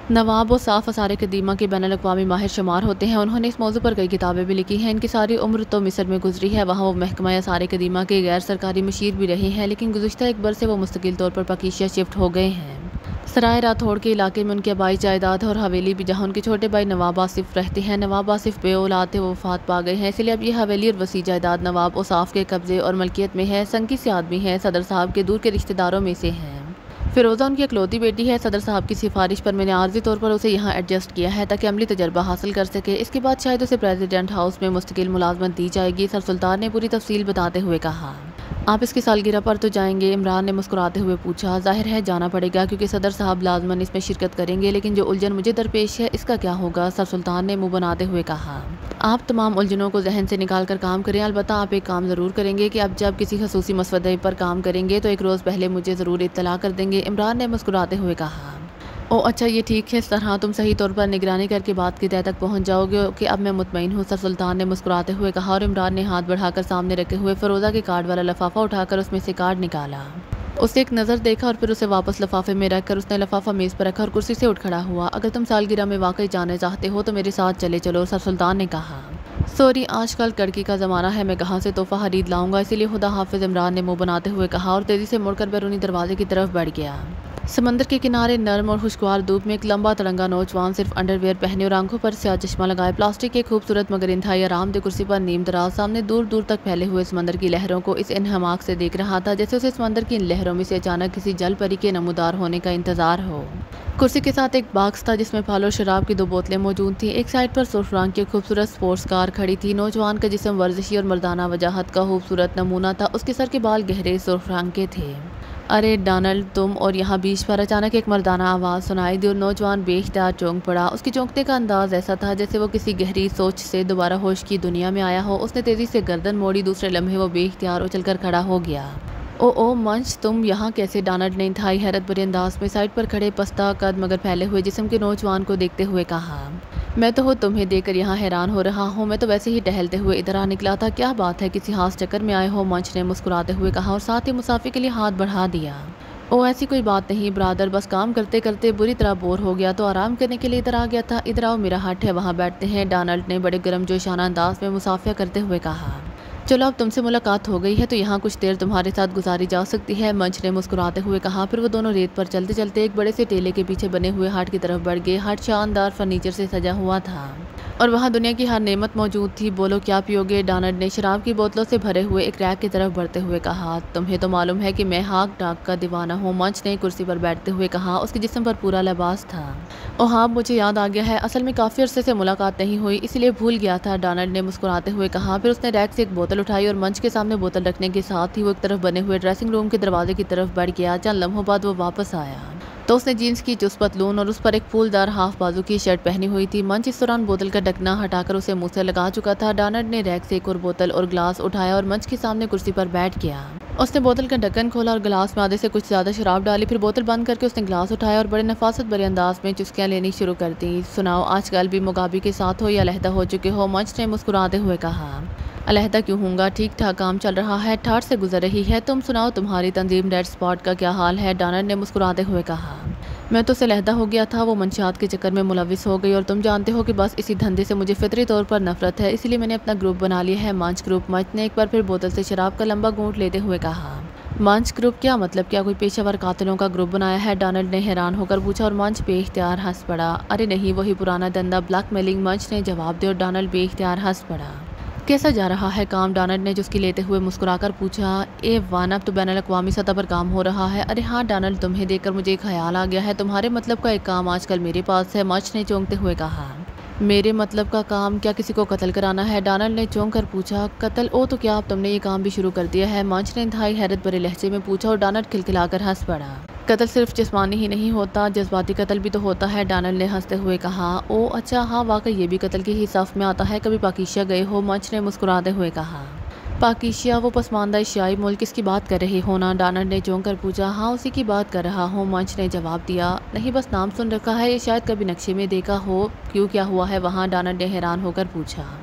नवाब साफ़ आसार कदीमा के बैनुल-अक़वामी माहिर शुमार होते हैं। उन्होंने इस मौजू पर कई किताबें भी लिखी हैं। इनकी सारी उम्र तो मिस्र में गुजरी है। वहाँ वो महकमा आसार कदीमा के गैर सरकारी मशीर भी रहे हैं, लेकिन गुज़िश्ता एक बरस से वो मुस्तकिल तौर पर पाकिस्तान शिफ्ट हो गए हैं। सराय राथौड़ के इलाके में उनकी आबाई जायदाद है और हवेली भी, जहाँ उनके छोटे भाई नवाब आसिफ रहते हैं। नवाब आसिफ बे औलाद थे, वो वफात पा गए हैं, इसलिए अब ये हवेली और वसी जायदाद नवाब औसाफ के कब्जे और मलकियत में है। संकी से आदमी है, सदर साहब के दूर के रिश्तेदारों में से हैं। फ़िरोज़ा उनकी इकलौती बेटी है। सदर साहब की सिफारिश पर मैंने आर्जी तौर पर उसे यहाँ एडजस्ट किया है ताकि अमली तजर्बा हासिल कर सके। इसके बाद शायद उसे प्रेसिडेंट हाउस में मुस्तकिल मुलाजमत दी जाएगी। सर सुल्तान ने पूरी तफसील बताते हुए कहा, आप इसकी सालगिरह पर तो जाएंगे? इमरान ने मुस्कुराते हुए पूछा। जाहिर है जाना पड़ेगा, क्योंकि सदर साहब लाजमन इसमें शिरकत करेंगे, लेकिन जो उलझन मुझे दरपेश है इसका क्या होगा? सर सुल्तान ने मुंह बनाते हुए कहा, आप तमाम उलझनों को जहन से निकाल कर काम करें। अलबत्ता आप एक काम ज़रूर करेंगे कि अब जब किसी खसूसी मसवदे पर काम करेंगे तो एक रोज़ पहले मुझे ज़रूर इत्तला कर देंगे। इमरान ने मुस्कुराते हुए कहा, ओ अच्छा, ये ठीक है। इस तरह तुम सही तौर पर निगरानी करके बात की तय तक पहुंच जाओगे कि अब मैं मुतमईन हूँ। सर सुल्तान ने मुस्कुराते हुए कहा और इमरान ने हाथ बढ़ाकर सामने रखे हुए फ़िरोज़ा के कार्ड वाला लिफाफा उठाकर उसमें से कार्ड निकाला। उसने एक नज़र देखा और फिर उसे वापस लिफाफे में रखकर उसने लिफाफा मेज़ पर रखा और कुर्सी से उठ खड़ा हुआ। अगर तुम सालगिरह में वाकई जाना चाहते हो तो मेरे साथ चले चलो, सर सुल्तान ने कहा। सॉरी, आजकल कड़की का ज़माना है, मैं कहाँ से तोहफ़ा खरीद लाऊंगा, इसीलिए खुदा हाफिज़, इमरान ने मुँह बनाते हुए कहा और तेज़ी से मुड़कर बैरूनी दरवाजे की तरफ बढ़ गया। समंदर के किनारे नरम और खुशगवार धूप में एक लंबा तिरंगा नौजवान सिर्फ अंडरवेयर पहने और आंखों पर स्याह चश्मा लगाए प्लास्टिक के खूबसूरत मगर इंतहाई आरामदेह कुर्सी पर नीम दराज सामने दूर दूर तक फैले हुए समंदर की लहरों को इस इन्हमाक से देख रहा था जैसे उसे समंदर की इन लहरों में से अचानक किसी जल परी के नमूदार होने का इंतजार हो। कुर्सी के साथ एक बॉक्स था जिसमें फल और शराब की 2 बोतलें मौजूद थीं। एक साइड पर सुर्ख रंग की खूबसूरत स्पोर्ट्स कार खड़ी थी। नौजवान का जिस्म वर्जिशी और मर्दाना वजाहत का खूबसूरत नमूना था। उसके सर के बाल गहरे सुर्ख रंग के थे। अरे डोनाल्ड, तुम! और यहाँ बीच पर अचानक एक मर्दाना आवाज़ सुनाई दी और नौजवान बेख्तियार चौंक पड़ा। उसके चौंकने का अंदाज ऐसा था जैसे वो किसी गहरी सोच से दोबारा होश की दुनिया में आया हो। उसने तेज़ी से गर्दन मोड़ी, दूसरे लम्हे वो बेख्तियार उछलकर खड़ा हो गया। ओ मंच, तुम यहाँ कैसे? डोनाल्ड ने इंतहाई हैरत भरे अंदाज में साइड पर खड़े पस्ता कद मगर फैले हुए जिस्म के नौजवान को देखते हुए कहा। मैं तो तुम्हें देखकर यहाँ हैरान हो रहा हूँ। मैं तो वैसे ही टहलते हुए इधर आ निकला था। क्या बात है, किसी खास चक्कर में आए हो? मंच ने मुस्कुराते हुए कहा और साथ ही मुसाफिर के लिए हाथ बढ़ा दिया। ओ ऐसी कोई बात नहीं ब्रादर, बस काम करते करते बुरी तरह बोर हो गया तो आराम करने के लिए इधर आ गया था। इधर आओ, मेरा हट है, वहाँ बैठते हैं, डोनाल्ड ने बड़े गर्मजोशाना अंदाज में मुसाफिर करते हुए कहा। चलो, अब तुमसे मुलाकात हो गई है तो यहाँ कुछ देर तुम्हारे साथ गुजारी जा सकती है, मंच ने मुस्कुराते हुए कहा। फिर वो दोनों रेत पर चलते चलते एक बड़े से टेले के पीछे बने हुए हाट की तरफ बढ़ गए। हाट शानदार फर्नीचर से सजा हुआ था और वहाँ दुनिया की हर नेमत मौजूद थी। बोलो क्या पियोगे? डोनाल्ड ने शराब की बोतलों से भरे हुए एक रैक की तरफ बढ़ते हुए कहा। तुम्हें तो मालूम है कि मैं हाक डाक का दीवाना हूँ, मंच ने कुर्सी पर बैठते हुए कहा। उसके जिस्म पर पूरा लिबास था। ओह हाँ, मुझे याद आ गया है, असल में काफ़ी अरसे से मुलाकात नहीं हुई, इसलिए भूल गया था, डोनाल्ड ने मुस्कुराते हुए कहा। फिर उसने रैक से एक बोतल उठाई और मंच के सामने बोतल रखने के साथ ही वो एक तरफ बने हुए ड्रेसिंग रूम के दरवाजे की तरफ बढ़ गया। चंद लम्हों बाद वो वापस आया तो उसने जीन्स की चुस्त पतलून और उस पर एक फूलदार हाफ बाजू की शर्ट पहनी हुई थी। मंच इस दौरान बोतल का ढकना हटाकर उसे मुंह से लगा चुका था। डोनाल्ड ने रैक से एक और बोतल और गिलास उठाया और मंच के सामने कुर्सी पर बैठ गया। उसने बोतल का ढक्कन खोला और गिलास में आधे से कुछ ज़्यादा शराब डाली। फिर बोतल बंद करके उसने गिलास उठाया और बड़े नफासत भरे अंदाज में चुस्कियाँ लेनी शुरू कर दी। सुनाओ, आजकल भी मुगाबी के साथ हो या अलहदा हो चुके हो? मंच ने मुस्कुराते हुए कहा। अलहदा क्यों होऊंगा, ठीक ठाक काम चल रहा है, ठाठ से गुजर रही है। तुम सुनाओ, तुम्हारी तंजीम डेड स्पॉट का क्या हाल है? डोनाल्ड ने मुस्कुराते हुए कहा। मैं तो अलहदा हो गया था, वो मंशियात के चक्कर में मुलविस हो गई और तुम जानते हो कि बस इसी धंधे से मुझे फितरी तौर पर नफरत है, इसीलिए मैंने अपना ग्रुप बना लिया है, मंच ग्रुप। मंच ने एक बार फिर बोतल से शराब का लंबा घूंट लेते हुए कहा। मंच ग्रुप? क्या मतलब, क्या कोई पेशेवर कातिलों का ग्रुप बनाया है? डोनाल्ड ने हैरान होकर पूछा और मंच बेइख्तियार हंस पड़ा। अरे नहीं, वही पुराना धंधा, ब्लैकमेलिंग, मंच ने जवाब दिया और डोनाल्ड बेइख्तियार हंस पड़ा। कैसा जा रहा है काम? डोनाल्ड ने चुस्की लेते हुए मुस्कुराकर पूछा। ए1, अब तो बैनुल-अक़वामी सतह पर काम हो रहा है। अरे हाँ डोनाल्ड, तुम्हें देखकर मुझे एक ख्याल आ गया है, तुम्हारे मतलब का एक काम आजकल मेरे पास है, मंच ने चौंकते हुए कहा। मेरे मतलब का काम? क्या किसी को कत्ल कराना है? डोनाल्ड ने चौंक कर पूछा। कत्ल? ओ तो क्या अब तुमने ये काम भी शुरू कर दिया है? मंच ने इंतहाई हैरत भरे लहजे में पूछा और डोनाल्ड खिलखिलाकर हंस पड़ा। कत्ल सिर्फ जिस्मानी ही नहीं होता, जज्बाती कत्ल भी तो होता है, डोनाल्ड ने हंसते हुए कहा। ओ अच्छा, हाँ वाकई ये भी कत्ल के ही सफ में आता है। कभी पाकिस्तान गए हो? मंच ने मुस्कुराते हुए कहा। पाकिस्तान? वो पसमानदा एशियाई मुल्क, किसकी बात कर रहे हो ना? डोनाल्ड ने चौंक कर पूछा। हाँ उसी की बात कर रहा हूँ, मंच ने जवाब दिया। नहीं, बस नाम सुन रखा है, ये शायद कभी नक्शे में देखा हो। क्यों, क्या हुआ है वहाँ? डोनाल्ड ने हैरान होकर पूछा।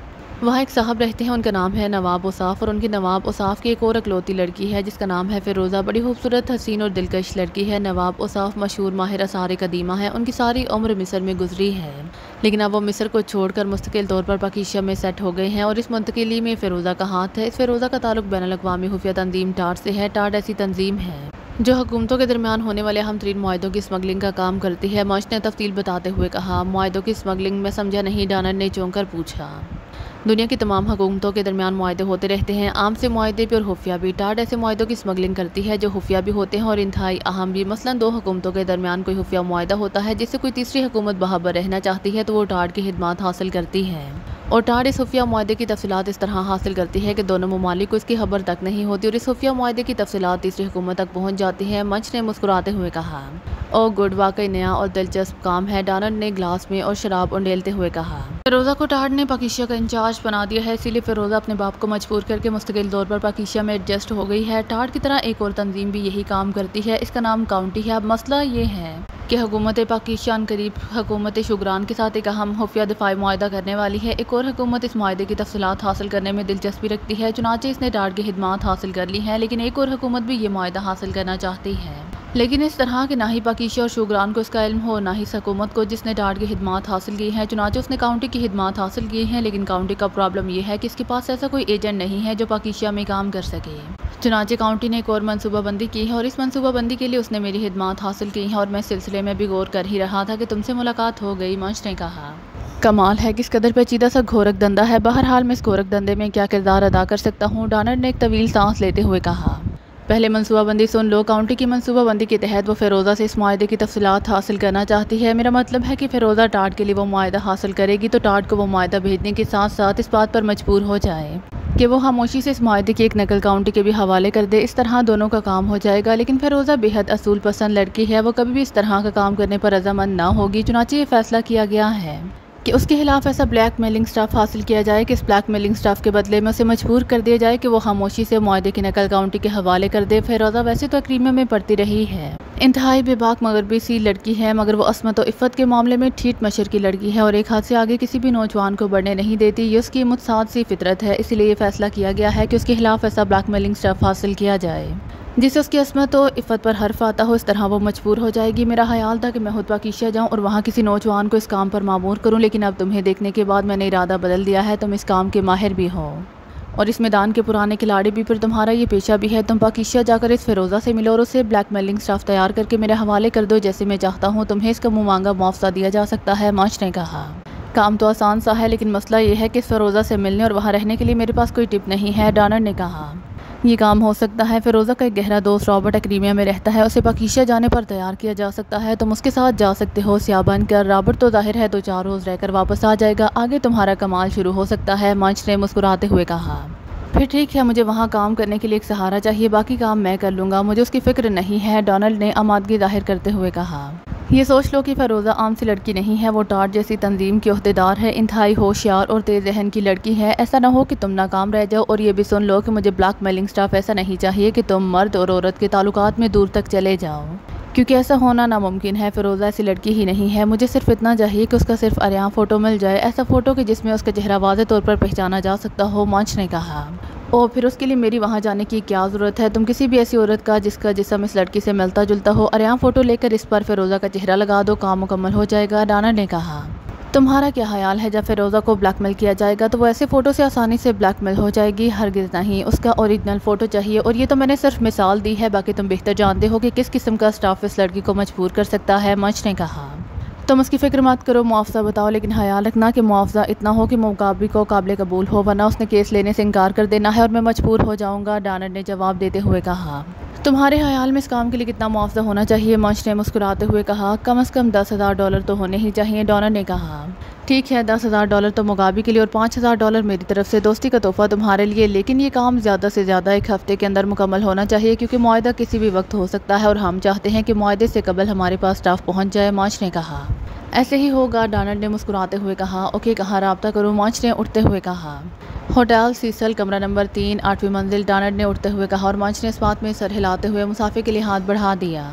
वहाँ एक साहब रहते हैं, उनका नाम है नवाब औसाफ और उनकी नवाब औसाफ की एक और इकलौती लड़की है जिसका नाम है फ़िरोज़ा। बड़ी खूबसूरत, हसीन और दिलकश लड़की है। नवाब औसाफ मशहूर माहिर आसार कदीमा है। उनकी सारी उम्र मिस्र में गुजरी है, लेकिन अब वो मिस्र को छोड़कर मुस्तकिल तौर पर पाकिस्तान में सेट हो गए हैं और इस मुंतकिली में फ़िरोज़ा का हाथ है। इस फ़िरोज़ा का ताल्लुक बैनुल-अक़वामी खुफिया तंजीम टाड से है। टाड ऐसी तंजीम है जो हुकूमतों के दरमियान होने वाले अहम तरीन मुआहदों की स्मगलिंग का काम करती है। मंच ने तफसील बताते हुए कहा, मुआहदों की स्मगलिंग में समझा नहीं, डानर ने चौंक कर पूछा। दुनिया की तमाम हुकूमतों के दरमियान मुआहदे होते रहते हैं, आम से मुआहदे भी और खुफिया भी। टाड ऐसे मुआहदों की स्मगलिंग करती है जो खुफिया भी होते हैं और इंतहाई अहम भी। मसलन दो हुकूमतों के दरमियान कोई खुफिया मुआहदा होता है जिससे कोई तीसरी हुकूमत बराबर रहना चाहती है तो वो टाड की खिदमात हासिल करती है और टाड इस खुफिया मुआहदे की तफसीलात इस तरह हासिल करती है कि दोनों ममालिक को इसकी खबर तक नहीं होती और इस खुफिया मुआहदे की तफसीलात तीसरी हुकूमत तक पहुँच जाती है। मंच ने मुस्कुराते हुए कहा, ओ गुड, वाकई नया और दिलचस्प काम है। डानर ने गिलास में और शराब उंडेलते हुए कहा। फ़िरोज़ा को टाड ने पाकिस्तान का इंचार्ज बना दिया है, इसीलिए फ़िरोज़ा अपने बाप को मजबूर करके मुस्तकिल तौर पर पाकिस्तान में एडजस्ट हो गई है। टाड की तरह एक और तंजीम भी यही काम करती है, इसका नाम काउंटी है। अब मसला ये है कि हुकूमत पाकिस्तान करीब हुकूमत शुगरान के साथ एक अहम खुफिया दिफाई मुआहदा करने वाली है। एक और हुकूमत इस मुआहदे की तफसीलात हासिल करने में दिलचस्पी रखती है, चुनांचे इसने टाड की खिदमात हासिल कर ली हैं, लेकिन एक और हुकूमत भी ये मुआहदा हासिल करना चाहती है, लेकिन इस तरह कि ना ही पाकिस्तान और शुगरान को इसका इल्म हो, ना ही इस हुकूमत को जिसने टाड की खिदमात हासिल की हैं। चुनांचे उसने काउंटी की खिदमात हासिल की हैं, लेकिन काउंटी का प्रॉब्लम यह है कि इसके पास ऐसा कोई एजेंट नहीं है जो पाकिस्तान में काम कर सके। चुनांचे काउंटी ने एक और मनसूबाबंदी की है और इस मनसूबाबंदी के लिए उसने मेरी खिदमात हासिल की हैं और मैं इस सिलसिले में भी गौर कर ही रहा था कि तुमसे मुलाकात हो गई। मंच ने कहा, कमाल है, किस कदर पेचीदा सा घोरक धंधा है। बहरहाल मैं इस घोरक धंधे में क्या किरदार अदा कर सकता हूँ। डानर ने एक तवील सांस लेते हुए कहा, पहले मनसूबाबंदी सुन लो। काउंटी की मनसूबाबंदी के तहत वो फ़िरोज़ा से इस मुआहदे की तफसीलात हासिल करना चाहती है। मेरा मतलब है कि फ़िरोज़ा टाड के लिए वो मुआहदा हासिल करेगी तो टाड को वो मुआहदा भेजने के साथ साथ इस बात पर मजबूर हो जाए कि वो खामोशी से इस मुआहदे की एक नकल काउंटी के भी हवाले कर दे। इस तरह दोनों का काम हो जाएगा। लेकिन फ़िरोज़ा बेहद असूल पसंद लड़की है, वो कभी भी इस तरह का काम करने पर रज़ामंद ना होगी। चुनांचे ये फैसला किया गया है कि उसके खिलाफ ऐसा ब्लैक मेलिंग स्टाफ हासिल किया जाए कि इस ब्लैक मेलिंग स्टाफ के बदले में उसे मजबूर कर दिया जाए कि वो खामोशी से मुआहदे की नकल काउंटी के हवाले कर दे। फ़िरोज़ा वैसे तो क्रीमिया में पढ़ती रही है, इंतहाई बेबाक मगरबी सी लड़की है, मगर वो असमत और इफ़्फ़त के मामले में ठीठ मशर की लड़की है और एक हाथ से आगे किसी भी नौजवान को बढ़ने नहीं देती। ये उसकी मुतसाद सी फितरत है, इसीलिए ये फैसला किया गया है कि उसके खिलाफ ऐसा ब्लैक मेलिंग स्टाफ हासिल किया जाए जिससे उसकी असमत और इफ़्फ़त पर हर्फ आता हो। इस तरह वो मजबूर हो जाएगी। मेरा ख्याल था कि मैं खुद पाकिस्तान जाऊँ और वहाँ किसी नौजवान को इस काम पर मामूर करूँ, लेकिन अब तुम्हें देखने के बाद मैंने इरादा बदल दिया है। तुम इस काम के माहिर भी हो और इस मैदान के पुराने खिलाड़ी भी, फिर तुम्हारा ये पेशा भी है। तुम पाकिस्तान जाकर इस फ़िरोज़ा से मिलो और उसे ब्लैकमेलिंग स्टाफ तैयार करके मेरे हवाले कर दो जैसे मैं चाहता हूँ। तुम्हें इसका मुँह मांगा मुआवजा दिया जा सकता है। मंच ने कहा, काम तो आसान सा है, लेकिन मसला ये है कि इस फ़िरोज़ा से मिलने और वहाँ रहने के लिए मेरे पास कोई टिप नहीं है। डानर ने कहा, ये काम हो सकता है। फ़िरोज़ा का एक गहरा दोस्त रॉबर्ट क्रीमिया में रहता है, उसे पाकिस्तान जाने पर तैयार किया जा सकता है। तुम उसके साथ जा सकते हो स्याह बनकर। रॉबर्ट तो जाहिर है 2-4 रोज़ रहकर वापस आ जाएगा, आगे तुम्हारा कमाल शुरू हो सकता है। मंच ने मुस्कुराते हुए कहा, फिर ठीक है, मुझे वहाँ काम करने के लिए एक सहारा चाहिए, बाकी काम मैं कर लूँगा, मुझे उसकी फ़िक्र नहीं है। डोनाल्ड ने आमादगी जाहिर करते हुए कहा, ये सोच लो कि फ़िरोज़ा आम सी लड़की नहीं है, वो टाड जैसी तंजीम की ओहदेदार है, इंतहाई होशियार और तेज़ जहन की लड़की है। ऐसा ना हो कि तुम नाकाम रह जाओ। और ये भी सुन लो कि मुझे ब्लैक मेलिंग स्टाफ ऐसा नहीं चाहिए कि तुम मर्द और औरत के ताल्लुकात में दूर तक चले जाओ, क्योंकि ऐसा होना नामुमकिन है। फ़िरोज़ा ऐसी लड़की ही नहीं है। मुझे सिर्फ इतना चाहिए कि उसका सिर्फ अरियां फ़ोटो मिल जाए, ऐसा फ़ोटो कि जिसमें उसका चेहरा वाज़ेह तौर पर पहचाना जा सकता हो। मंच ने कहा, ओ फिर उसके लिए मेरी वहाँ जाने की क्या ज़रूरत है। तुम किसी भी ऐसी औरत का जिसका जिस्म इस लड़की से मिलता जुलता हो अरियां फ़ोटो लेकर इस पर फ़िरोज़ा का चेहरा लगा दो, काम मुकम्मल हो जाएगा। डानर ने कहा, तुम्हारा क्या ख्याल है, जब फ़िरोज़ा को ब्लैकमेल किया जाएगा तो वो ऐसे फ़ोटो से आसानी से ब्लैकमेल हो जाएगी? हरगिज़ नहीं, उसका ओरिजिनल फ़ोटो चाहिए। और ये तो मैंने सिर्फ मिसाल दी है, बाकी तुम बेहतर जानते हो कि किस किस्म का स्टाफ इस लड़की को मजबूर कर सकता है। मंच ने कहा, तुम उसकी फ़िक्र मत करो, मुआवजा बताओ, लेकिन ख्याल रखना कि मुआवजा इतना हो कि मुकाबली को काबिल कबूल हो, वरना उसने केस लेने से इनकार कर देना है और मैं मजबूर हो जाऊँगा। डानर ने जवाब देते हुए कहा, तुम्हारे ख्याल में इस काम के लिए कितना मुआवजा होना चाहिए? मंच ने मुस्कुराते हुए कहा, कम से कम $10,000 तो होने ही चाहिए। डॉनर ने कहा, ठीक है, $10,000 तो मुगाबी के लिए और $5,000 मेरी तरफ से दोस्ती का तोहफा तुम्हारे लिए, लेकिन ये काम ज़्यादा से ज़्यादा 1 हफ्ते के अंदर मुकम्मल होना चाहिए, क्योंकि मुआहदा किसी भी वक्त हो सकता है और हम चाहते हैं कि मुआहदे से कबल हमारे पास स्टाफ पहुँच जाए। मंच ने कहा, ऐसे ही होगा। डानर ने मुस्कुराते हुए कहा, ओके, कहाँ रब्ता करूँ? मंच ने उठते हुए कहा, होटल सीसल, कमरा नंबर 3, 8वीं मंजिल। डानर ने उठते हुए कहा और मंच ने इस बात में सर हिलाते हुए मुसाफिर के लिए हाथ बढ़ा दिया।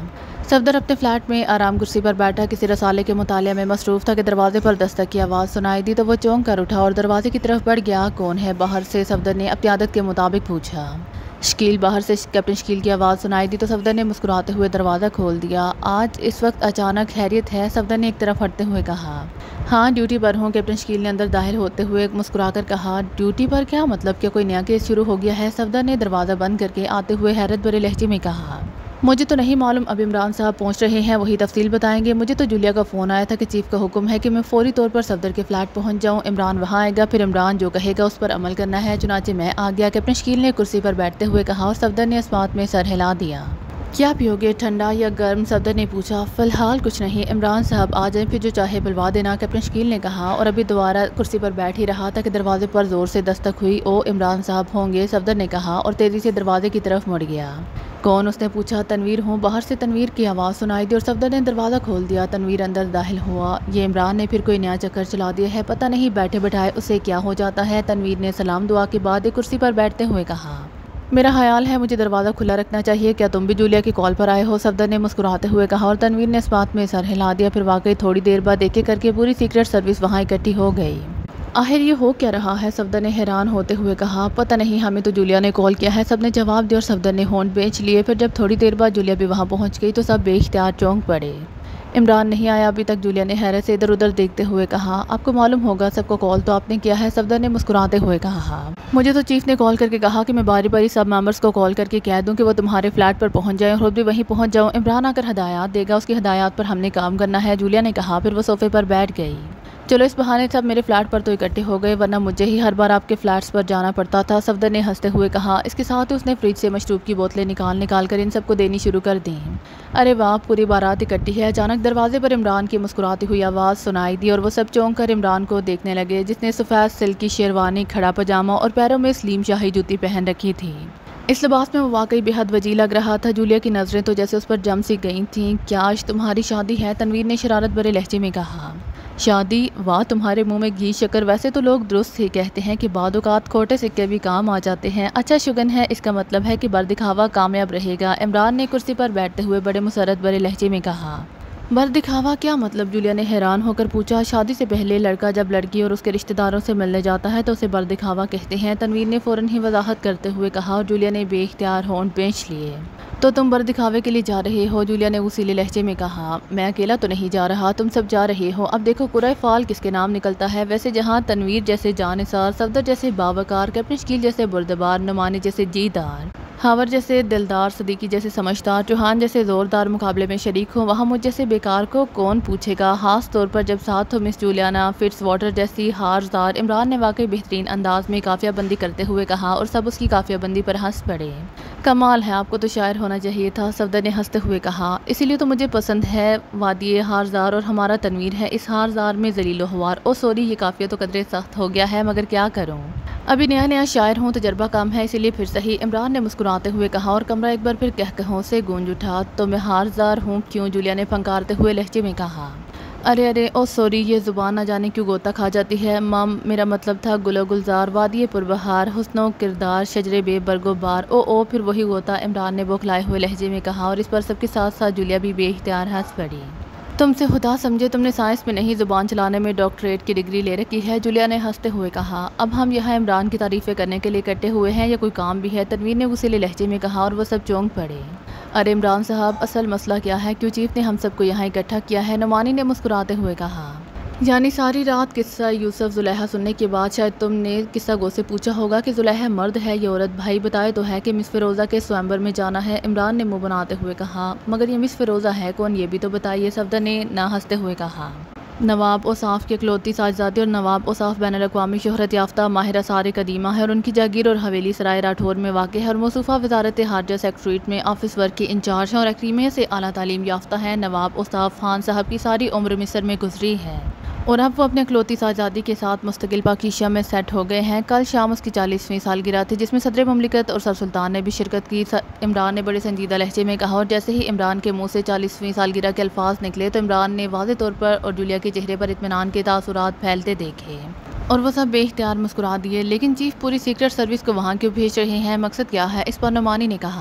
सफदर अपने फ्लैट में आराम कुर्सी पर बैठा किसी रसाले के मुताले में मसरूफ था कि दरवाजे पर दस्तक की आवाज़ सुनाई दी तो वो चौंक कर उठा और दरवाजे की तरफ बढ़ गया। कौन है? बाहर से सफदर ने अपनी आदत के मुताबिक पूछा। शकील। बाहर से कैप्टन शकील की आवाज़ सुनाई दी तो सफदर ने मुस्कुराते हुए दरवाज़ा खोल दिया। आज इस वक्त अचानक खैरियत है? सफदर ने एक तरफ हटते हुए कहा। हाँ, ड्यूटी पर हूँ। कैप्टन शकील ने अंदर दाखिल होते हुए मुस्कुराकर कहा। ड्यूटी पर? क्या मतलब? क्या कोई नया केस शुरू हो गया है? सफदर ने दरवाज़ा बंद करके आते हुए हैरत भरे लहजे में कहा। मुझे तो नहीं मालूम, अब इमरान साहब पहुंच रहे हैं, वही तफसील बताएंगे। मुझे तो जूलिया का फ़ोन आया था कि चीफ का हुक्म है कि मैं फौरी तौर पर सफदर के फ्लैट पहुंच जाऊं। इमरान वहां आएगा, फिर इमरान जो कहेगा उस पर अमल करना है। चुनाचे मैं आ गया। कैप्टन शकील ने कुर्सी पर बैठते हुए कहा और सफदर ने इस बात में सर हिला दिया। क्या पियोगे, ठंडा या गर्म? सफदर ने पूछा। फ़िलहाल कुछ नहीं, इमरान साहब आ जाएं, फिर जो चाहे बुलवा देना, कैप्टन शकील ने कहा और अभी दोबारा कुर्सी पर बैठ ही रहा था कि दरवाजे पर ज़ोर से दस्तक हुई। ओ, इमरान साहब होंगे? सफदर ने कहा और तेज़ी से दरवाजे की तरफ मुड़ गया। कौन? उसने पूछा। तनवीर हूँ। बाहर से तनवीर की आवाज़ सुनाई दी और सफदर ने दरवाज़ा खोल दिया। तनवीर अंदर दाखिल हुआ। ये इमरान ने फिर कोई नया चक्कर चला दिया है, पता नहीं बैठे बैठाए उसे क्या हो जाता है। तनवीर ने सलाम दुआ के बाद एक कुर्सी पर बैठते हुए कहा। मेरा ख्याल है मुझे दरवाज़ा खुला रखना चाहिए। क्या तुम भी जूलिया की कॉल पर आए हो? सफदर ने मुस्कुराते हुए कहा और तनवीर ने इस बात में सर हिला दिया। फिर वाकई थोड़ी देर बाद एक एक करके पूरी सीक्रेट सर्विस वहाँ इकट्ठी हो गई। आखिर ये हो क्या रहा है? सफदर ने हैरान होते हुए कहा। पता नहीं, हमें तो जूलिया ने कॉल किया है, सब ने जवाब दिया और सफदर ने होंठ बेच लिए। फिर जब थोड़ी देर बाद जूलिया भी वहाँ पहुँच गई तो सब बेइख्तियार चौंक पड़े। इमरान नहीं आया अभी तक? जूलिया ने हैरत से इधर उधर देखते हुए कहा। आपको मालूम होगा, सबको कॉल तो आपने किया है। सफदर ने मुस्कुराते हुए कहा। मुझे तो चीफ ने कॉल करके कहा कि मैं बारी बारी सब मेंबर्स को कॉल करके कह दूं कि वो तुम्हारे फ्लैट पर पहुंच जाएं और खुद भी वहीं पहुंच जाऊं। इमरान आकर हदायत देगा, उसकी हदायत पर हमने काम करना है, जूलिया ने कहा। फिर वो सोफे पर बैठ गई। चलो, इस बहाने सब मेरे फ्लैट पर तो इकट्ठे हो गए, वरना मुझे ही हर बार आपके फ्लैट्स पर जाना पड़ता था, सफदर ने हंसते हुए कहा। इसके साथ ही उसने फ्रिज से मशरूब की बोतलें निकाल कर इन सबको देनी शुरू कर दी। अरे वाह, पूरी बारात इकट्ठी है। अचानक दरवाजे पर इमरान की मुस्कुराती हुई आवाज़ सुनाई दी और वो सब चौंक कर इमरान को देखने लगे, जिसने सफ़ेद सिल्क की शेरवानी, खड़ा पजामा और पैरों में स्लीम शाही जूती पहन रखी थी। इस लिबास में वो वाकई बेहद वजी लग रहा था। जूलिया की नज़रें तो जैसे उस पर जम सी गई थीं। क्या आज तुम्हारी शादी है? तनवीर ने शरारत भरे लहजे में कहा। शादी? वाह, तुम्हारे मुंह में घी शक्कर। वैसे तो लोग दुरुस्त ही कहते हैं कि बाद औक़ात खोटे सिक्के भी काम आ जाते हैं। अच्छा शुगन है, इसका मतलब है कि बरदिखावा कामयाब रहेगा, इमरान ने कुर्सी पर बैठते हुए बड़े मुसरत भरे लहजे में कहा। बरदिखावा? क्या मतलब? जूलिया ने हैरान होकर पूछा। शादी से पहले लड़का जब लड़की और उसके रिश्तेदारों से मिलने जाता है तो उसे बरदिखावा कहते हैं, तनवीर ने फ़ौरन ही वजाहत करते हुए कहा और जूलिया ने बेइख्तियार होंठ बेंच लिए। तो तुम बरदिखावे के लिए जा रहे हो? जूलिया ने उसीले लहजे में कहा। मैं अकेला तो नहीं जा रहा, तुम सब जा रहे हो। अब देखो कुराए फाल किसके नाम निकलता है। वैसे जहाँ तनवीर जैसे जानिसार, सफदर जैसे बावकार, कैप्टन शकील जैसे बुर्दबार, नुमानी जैसे जीदार, हावर जैसे दिलदार, सदीकी जैसे समझदार, चौहान जैसे ज़ोरदार मुकाबले में शरीक हो, वहाँ मुझ जैसे बेकार को कौन पूछेगा, खास तौर पर जब साथ हो मिस जूलियाना फिट्स वाटर जैसी हारदार। इमरान ने वाकई बेहतरीन अंदाज में काफियाबंदी करते हुए कहा और सब उसकी काफियाबंदी पर हंस पड़े। कमाल है, आपको तो शायर होना चाहिए था, सफदर ने हंसते हुए कहा। इसीलिए तो मुझे पसंद है वादी हारजार और हमारा तनवीर है इस हारजार में जलीलो हवार। ओ सॉरी, ये काफिया तो कदरे सख्त हो गया है, मगर क्या करूँ, अभी नया नया शायर हूँ, तजर्बा कम है, इसीलिए फिर सही, इमरान ने मुस्कुराते हुए कहा और कमरा एक बार फिर कहकहों से गूंज उठा। तो मैं हारजार हूँ क्यों? जूलिया ने फंकारते हुए लहजे में कहा। अरे अरे, ओ सॉरी, ये ज़ुबान ना जाने क्यों गोता खा जाती है। मम, मेरा मतलब था गुलो गुलजार, वादिये पुरबहार, हुस्नो किरदार, शजरे बे बरगोबार। ओ फिर वही गोता, इमरान ने बौखलाए हुए लहजे में कहा और इस पर सबके साथ साथ जूलिया भी बेइख्तियार हंस पड़ी। तुमसे खुदा समझे, तुमने साइंस में नहीं ज़ुबान चलाने में डॉक्टरेट की डिग्री ले रखी है, जूलिया ने हंसते हुए कहा। अब हम यहाँ इमरान की तारीफ़ें करने के लिए इकट्ठे हुए हैं या कोई काम भी है? तनवीर ने उसीले लहजे में कहा और वह सब चौंक पड़े। अरे इमरान साहब, असल मसला क्या है? क्यों चीफ ने हम सबको यहाँ इकट्ठा किया है? नुमानी ने मुस्कुराते हुए कहा। यानी सारी रात किस्सा यूसुफ जुलेहा सुनने के बाद शायद तुमने किस्सा गो से पूछा होगा कि जुलेहा मर्द है या औरत। भाई बताए तो है कि मिस फ़िरोज़ा के स्वयंवर में जाना है, इमरान ने मुंह बनाते हुए कहा। मगर ये मिस फ़िरोज़ा है कौन, ये भी तो बताइए, सफदर ने ना हंसते हुए कहा। नवाब औसाफ की इकलौती साहबजादी और नवाब औसाफ बैनुल-अक़वामी शोहरत याफ्ता माहिर आसार कदीमा है और उनकी जागीर और हवेली सराय राठौर में वाक़ है और मौसूफ़ा वज़ारत हारजा सेक्रेटरीट में ऑफिस वर्क की इंचार्ज है और अक्रीमिया से आला तालीम याफ्ता है। नवाब औसाफ खान साहब की सारी उम्र मिस्र में गुजरी है और अब वो अपने इकलौती साहबजादी के साथ मुस्तकिल पाकीशिया में सेट हो गए हैं। कल शाम उसकी 40वीं सालगिरह थी जिसमें सदर ममलिकत और सर सुल्तान ने भी शिरकत की। इमरान ने बड़े संजीदा लहजे में कहा और जैसे ही इमरान के मुंह से 40वीं सालगिरह के अल्फाज निकले तो इमरान ने वाज़े तौर पर और जूलिया के चेहरे पर इत्मीनान के तासुरात फैलते देखे और वह सब बेइख्तियार मुस्कुरा दिए। लेकिन चीफ पूरी सीक्रेट सर्विस को वहाँ क्यों भेज रहे हैं, मकसद क्या है? इस पर नुमानी ने कहा।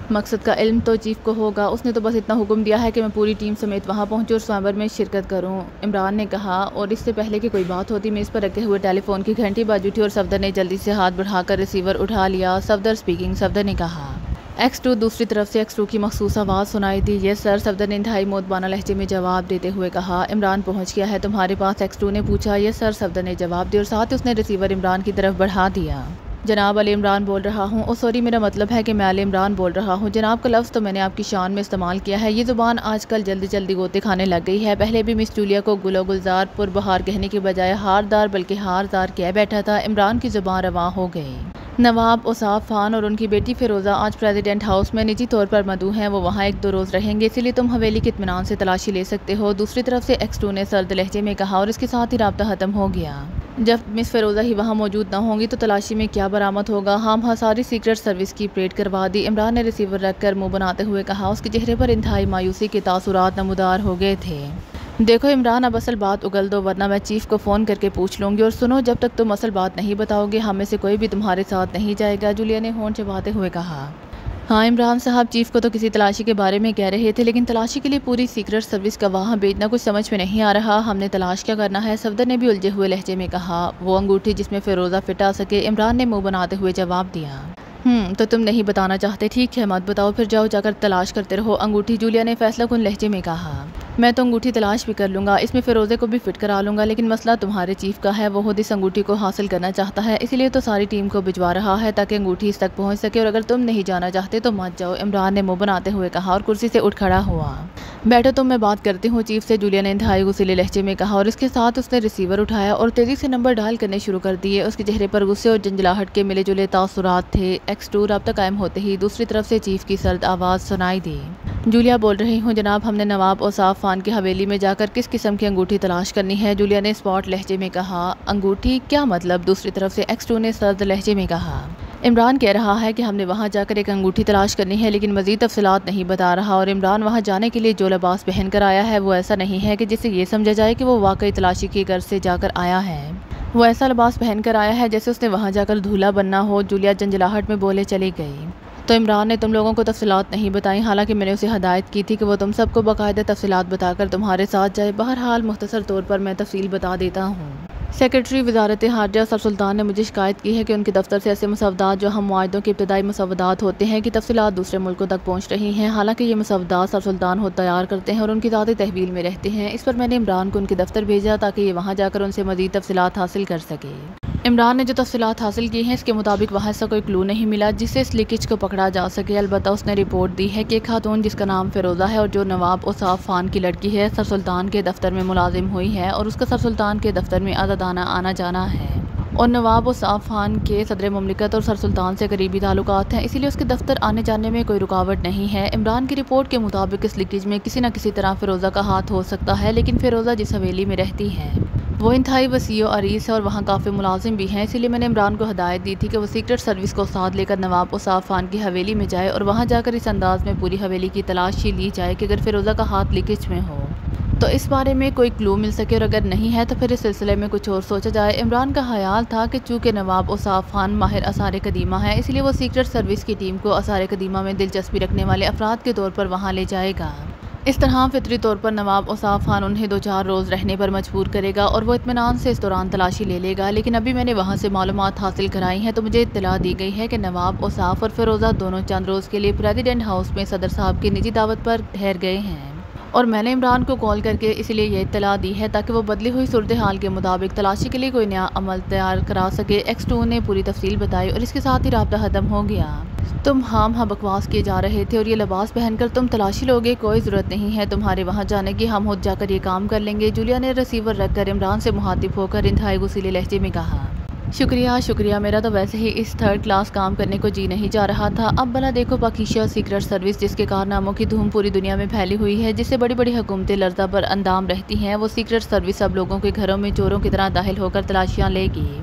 मकसद का इल्म तो चीफ को होगा, उसने तो बस इतना हुक्म दिया है कि मैं पूरी टीम समेत वहाँ पहुँचूँ और स्वयंवर में शिरकत करूँ, इमरान ने कहा। और इससे पहले कि कोई बात होती, मेज़ पर रखे हुए टेलीफोन की घंटी बज उठी और सफदर ने जल्दी से हाथ बढ़ाकर रिसीवर उठा लिया। सफदर स्पीकिंग, सफदर ने कहा। X2 दूसरी तरफ से X2 की मखसूस आवाज़ सुनाई दी। यस सर, सफदर ने इंतहाई मोतबाना लहजे में जवाब देते हुए कहा। इमरान पहुंच गया है तुम्हारे पास? X2 ने पूछा। यस सर, सफदर ने जवाब दिया और साथ ही उसने रिसीवर इमरान की तरफ बढ़ा दिया। जनाब अली इमरान बोल रहा हूँ। ओ सॉरी, मेरा मतलब है कि मैं अली इमरान बोल रहा हूँ। जनाब का लफ्ज़ तो मैंने आपकी शान में इस्तेमाल किया है। ये ज़ुबान आजकल जल्दी जल्दी गोते खाने लग गई है। पहले भी मिस जूलिया को गुलो गुलजार पुरबहार कहने के बजाय हारदार बल्कि हारदार कह बैठा था। इमरान की ज़ुबान रवां हो गई। नवाब औसाफ खान और उनकी बेटी फ़िरोज़ा आज प्रेसिडेंट हाउस में निजी तौर पर मदऊ हैं। वो वहाँ 1-2 रोज़ रहेंगे, इसीलिए तुम हवेली के इत्मीनान से तलाशी ले सकते हो। दूसरी तरफ से X2 ने सर्द लहजे में कहा और इसके साथ ही राब्ता ख़त्म हो गया। जब मिस फ़िरोज़ा ही वहाँ मौजूद ना होंगी तो तलाशी में क्या बरामद होगा? हम सारी सीक्रेट सर्विस की परेड करवा दी। इमरान ने रिसीवर रख कर मुँह बनाते हुए कहा। उसके चेहरे पर इंतहाई मायूसी के तासुरात नमूदार हो गए थे। देखो इमरान, अब असल बात उगल दो वरना मैं चीफ को फ़ोन करके पूछ लूँगी। और सुनो, जब तक तुम असल बात नहीं बताओगे हम में से कोई भी तुम्हारे साथ नहीं जाएगा, जूलिया ने होंठ चबाते हुए कहा। हाँ इमरान साहब, चीफ को तो किसी तलाशी के बारे में कह रहे थे, लेकिन तलाशी के लिए पूरी सीक्रेट सर्विस का वहाँ भेजना कुछ समझ में नहीं आ रहा। हमने तलाश क्या करना है? सफदर ने भी उलझे हुए लहजे में कहा। वो अंगूठी जिसमें फ़िरोज़ा फिट आ सके, इमरान ने मुँह बनाते हुए जवाब दिया। तो तुम नहीं बताना चाहते, ठीक है मत बताओ, फिर जाओ जाकर तलाश करते रहो अंगूठी, जूलिया ने फैसला कुन लहजे में कहा। मैं तो अंगूठी तलाश भी कर लूँगा, इसमें फ़िरोज़े को भी फिट करा लूँगा, लेकिन मसला तुम्हारे चीफ का है। वो खुद इस अंगूठी को हासिल करना चाहता है, इसीलिए तो सारी टीम को भिजवा रहा है ताकि अंगूठी इस तक पहुँच सके। और अगर तुम नहीं जाना चाहते तो मत जाओ, इमरान ने मुँह बनाते हुए कहा और कुर्सी से उठ खड़ा हुआ। बैठो तुम, मैं बात करती हूँ चीफ से, जूलिया ने इंतहाई गुस्सैले लहजे में कहा। और इसके साथ उसने रिसीवर उठाया और तेज़ी से नंबर डायल करने शुरू कर दिए। उसके चेहरे पर गुस्से और जंजलाहट के मिले जुले तासुरात थे। X2 राब्ता कायम होते ही दूसरी तरफ से चीफ की सर्द आवाज़ सुनाई दी। जूलिया बोल रही हूँ जनाब, हमने नवाब औसाफ खान की हवेली में जाकर किस किस्म की अंगूठी तलाश करनी है, जूलिया ने स्पॉट लहजे में कहा। अंगूठी क्या मतलब? दूसरी तरफ से X2 ने सर्द लहजे में कहा। इमरान कह रहा है कि हमने वहाँ जाकर एक अंगूठी तलाश करनी है, लेकिन मज़ीद तफसीलात नहीं बता रहा। और इमरान वहाँ जाने के लिए जो लिबास पहन कर आया है वो ऐसा नहीं है कि जिससे ये समझा जाए कि वो वाकई तलाशी की गर्ज से जाकर आया है। वो ऐसा लिबास पहन कर आया है जैसे उसने वहाँ जाकर दूल्हा बनना हो, जूलिया जंजलाहट में बोले चली गई। तो इमरान ने तुम लोगों को तफसीलात नहीं बताई, हालांकि मैंने उसे हदायत की थी कि वो तुम सबको बाकायदा तफसीलात बताकर तुम्हारे साथ जाए। बहरहाल मुख्तसर तौर पर मैं तफसील बता देता हूँ। सेक्रेटरी वजारत हारजा सर सुल्तान ने मुझे शिकायत की है कि उनके दफ्तर से ऐसे मसवदात जो हम मुआहदों के इब्तदाई मसवदात होते हैं कि तफसीलात दूसरे मुल्कों तक पहुँच रही हैं। हालांकि ये मसवदात सर सुल्तान खुद तैयार करते हैं और उनकी ज़ाती तहवील में रहते हैं। इस पर मैंने इमरान को उनके दफ्तर भेजा ताकि ये वहाँ जाकर उनसे मज़ीद तफसीलात हासिल कर सके। इमरान ने जो तफसीलात हासिल की हैं इसके मुताबिक वहाँ ऐसा कोई क्लू नहीं मिला जिससे इस लीकेज को पकड़ा जा सके। अलबत्ता उसने रिपोर्ट दी है कि एक खातून जिसका नाम फ़िरोज़ा है और जो नवाब औसाफ खान की लड़की है, सर सुल्तान के दफ्तर में मुलाजिम हुई है और उसका सर सुल्तान के दफ्तर में आज़ादाना आना जाना है। और नवाब औसाफ खान के सदर मुमलिकत और सर सुल्तान से करीबी ताल्लुकात हैं, इसीलिए उसके दफ्तर आने जाने में कोई रुकावट नहीं है। इमरान की रिपोर्ट के मुताबिक इस लीकेज में किसी न किसी तरह फ़िरोज़ा का हाथ हो सकता है, लेकिन फ़िरोज़ा जिस हवेली में रहती है वो इंतहाई वसी और अरीस है और वहाँ काफ़ी मुलाजिम भी हैं। इसीलिए मैंने इमरान को हदायत दी थी कि वो सीक्रेट सर्विस को साथ लेकर नवाब औसाफ खान की हवेली में जाए और वहाँ जाकर इस अंदाज में पूरी हवेली की तलाशी ली जाए कि अगर फ़िरोज़ा का हाथ लीकेज में हो तो इस बारे में कोई क्लू मिल सके, और अगर नहीं है तो फिर इस सिलसिले में कुछ और सोचा जाए। इमरान का ख्याल था कि चूँकि नवाब औसाफ खान माहिर आसार कदीमा है, इसलिए वो सीक्रेट सर्विस की टीम को आसार कदीमा में दिलचस्पी रखने वाले अफराद के तौर पर वहाँ ले जाएगा। इस तरह फितरी तौर पर नवाब औसाफ खान उन्हें 2-4 रोज़ रहने पर मजबूर करेगा और वो इत्मीनान से इस दौरान तलाशी ले लेगा। लेकिन अभी मैंने वहाँ से मालूमात हासिल कराई हैं तो मुझे इत्तला दी गई है कि नवाब औसाफ और फ़िरोज़ा दोनों चंद रोज़ के लिए प्रेसिडेंट हाउस में सदर साहब की निजी दावत पर ठहर गए हैं। और मैंने इमरान को कॉल करके इसलिए यह इत्तला दी है ताकि वो बदली हुई सूरत हाल के मुताबिक तलाशी के लिए कोई नया अमल तैयार करा सके। X2 ने पूरी तफसील बताई और इसके साथ ही राब्ता ख़त्म हो गया। तुम हाँ बकवास किए जा रहे थे और ये लिबास पहनकर तुम तलाशी लोगे, कोई ज़रूरत नहीं है तुम्हारे वहाँ जाने की, हम खुद जाकर ये काम कर लेंगे, जूलिया ने रिसीवर रखकर इमरान से मुखातिब होकर इंतहाई गुस्सैले लहजे में कहा। शुक्रिया, मेरा तो वैसे ही इस 3rd क्लास काम करने को जी नहीं जा रहा था। अब भला देखो पाकिशा सीक्रेट सर्विस जिसके कारनामों की धूम पूरी दुनिया में फैली हुई है, जिससे बड़ी बड़ी हुकूमतें लर्जा पर अंदाम रहती हैं, वो सीक्रेट सर्विस अब लोगों के घरों में चोरों की तरह दाखिल होकर तलाशियाँ लेगी।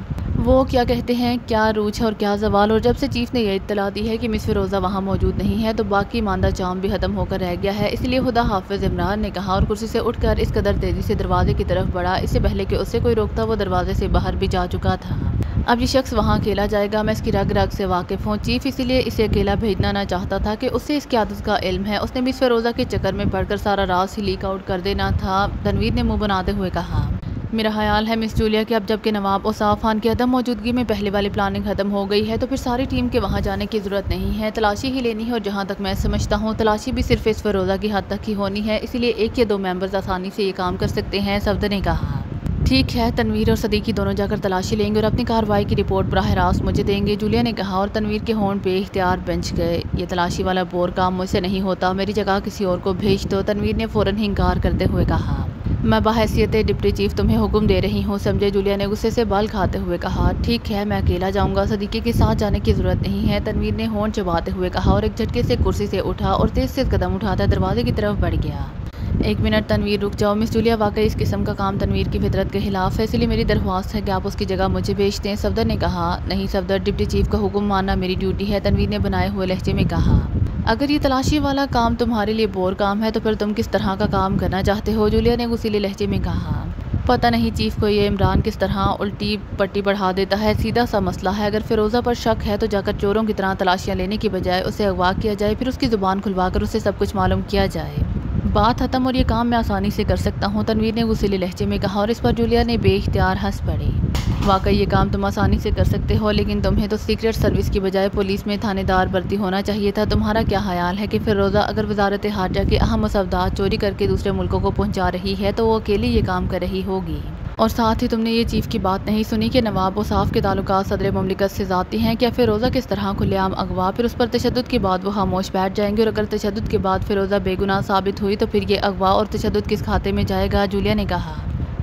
वो क्या कहते हैं, क्या रूज है और क्या जवाल। और जब से चीफ ने यह इत्तला दी है कि मिस फिरोज़ा वहाँ मौजूद नहीं है तो बाकी मानदा जाम भी खत्म होकर रह गया है। इसलिए खुदा हाफिज इमरान ने कहा और कुर्सी से उठकर इस कदर तेजी से दरवाजे की तरफ बढ़ा, इससे पहले कि उससे कोई रोकता वो दरवाजे से बाहर भी जा चुका था। अब ये शख्स वहाँ अकेला जाएगा, मैं इसकी रग रग से वाकिफ़ हूँ। चीफ इसीलिए इसे अकेला भेजना ना चाहता था कि उससे इसकी आदत का इल्म है। उसने मिस फिरोज़ा के चक्कर में पड़कर सारा राज ही लीक आउट कर देना था। तनवीर ने मुंह बनाते हुए कहा, मेरा ख्याल है मिस जूलिया कि अब जबकि नवाब औसाफ खान की अदम मौजूदगी में पहले वाली प्लानिंग खत्म हो गई है तो फिर सारी टीम के वहाँ जाने की ज़रूरत नहीं है, तलाशी ही लेनी है। और जहाँ तक मैं समझता हूँ तलाशी भी सिर्फ इस फिरोज़ा की हद तक ही होनी है, इसीलिए एक या दो मेंबर्स आसानी से ये काम कर सकते हैं, सफदर ने कहा। ठीक है, तनवीर और सदीकी दोनों जाकर तलाशी लेंगे और अपनी कार्रवाई की रिपोर्ट बराह रास्त मुझे देंगे, जूलिया ने कहा। और तनवीर के होंठ पे इख्तियार बंच गए। ये तलाशी वाला बोर काम मुझसे नहीं होता, मेरी जगह किसी और को भेज दो, तनवीर ने फ़ौरन ही इंकार करते हुए कहा। मैं बहैसियत डिप्टी चीफ तुम्हें हुक्म दे रही हूँ, समझे, जूलिया ने गुस्से से बाल खाते हुए कहा। ठीक है, मैं अकेला जाऊँगा, सदीकी के साथ जाने की ज़रूरत नहीं है, तनवीर ने होंठ चबाते हुए कहा और एक झटके से कुर्सी से उठा और तेज़ से कदम उठाता दरवाजे की तरफ बढ़ गया। एक मिनट तनवीर, रुक जाओ। मिस जूलिया, वाकई इस किस्म का काम तनवीर की फितरत के खिलाफ है, इसलिए मेरी दरख्वास्त है कि आप उसकी जगह मुझे भेज दें, सफदर ने कहा। नहीं सफदर, डिप्टी चीफ का हुक्म मानना मेरी ड्यूटी है, तनवीर ने बनाए हुए लहजे में कहा। अगर ये तलाशी वाला काम तुम्हारे लिए बोर काम है तो फिर तुम किस तरह का काम करना चाहते हो, जूलिया ने गुस्सीले लहजे में कहा। पता नहीं चीफ को ये इमरान किस तरह उल्टी पट्टी बढ़ा देता है, सीधा सा मसला है। अगर फिरोज़ा पर शक है तो जाकर चोरों की तरह तलाशियाँ लेने की बजाय उसे अगवा किया जाए, फिर उसकी ज़ुबान खुलवा कर उससे सब कुछ मालूम किया जाए, बात खत्म। और ये काम मैं आसानी से कर सकता हूँ, तनवीर ने गुस्सीले लहजे में कहा। और इस पर जूलिया ने बेइख्तियार हंस पड़ी। वाकई ये काम तुम आसानी से कर सकते हो, लेकिन तुम्हें तो सीक्रेट सर्विस की बजाय पुलिस में थानेदार भर्ती होना चाहिए था। तुम्हारा क्या ख्याल है कि फिरोज़ा अगर वजारत हार्जा के अहम मसवदात चोरी करके दूसरे मुल्कों को पहुँचा रही है तो वो अकेली ये काम कर रही होगी। और साथ ही तुमने ये चीफ की बात नहीं सुनी कि नवाब औसाफ के ताल्लुकात सदर मुमलिकत से ज़ाती हैं। क्या फिरोज़ा किस तरह खुलेआम अगवा, फिर उस पर तशद्दुद के बाद वो खामोश बैठ जाएंगे, और अगर तशद्दुद के बाद फिरोज़ा बेगुनाह साबित हुई तो फिर ये अगवा और तशद्दुद किस खाते में जाएगा, जूलिया ने कहा।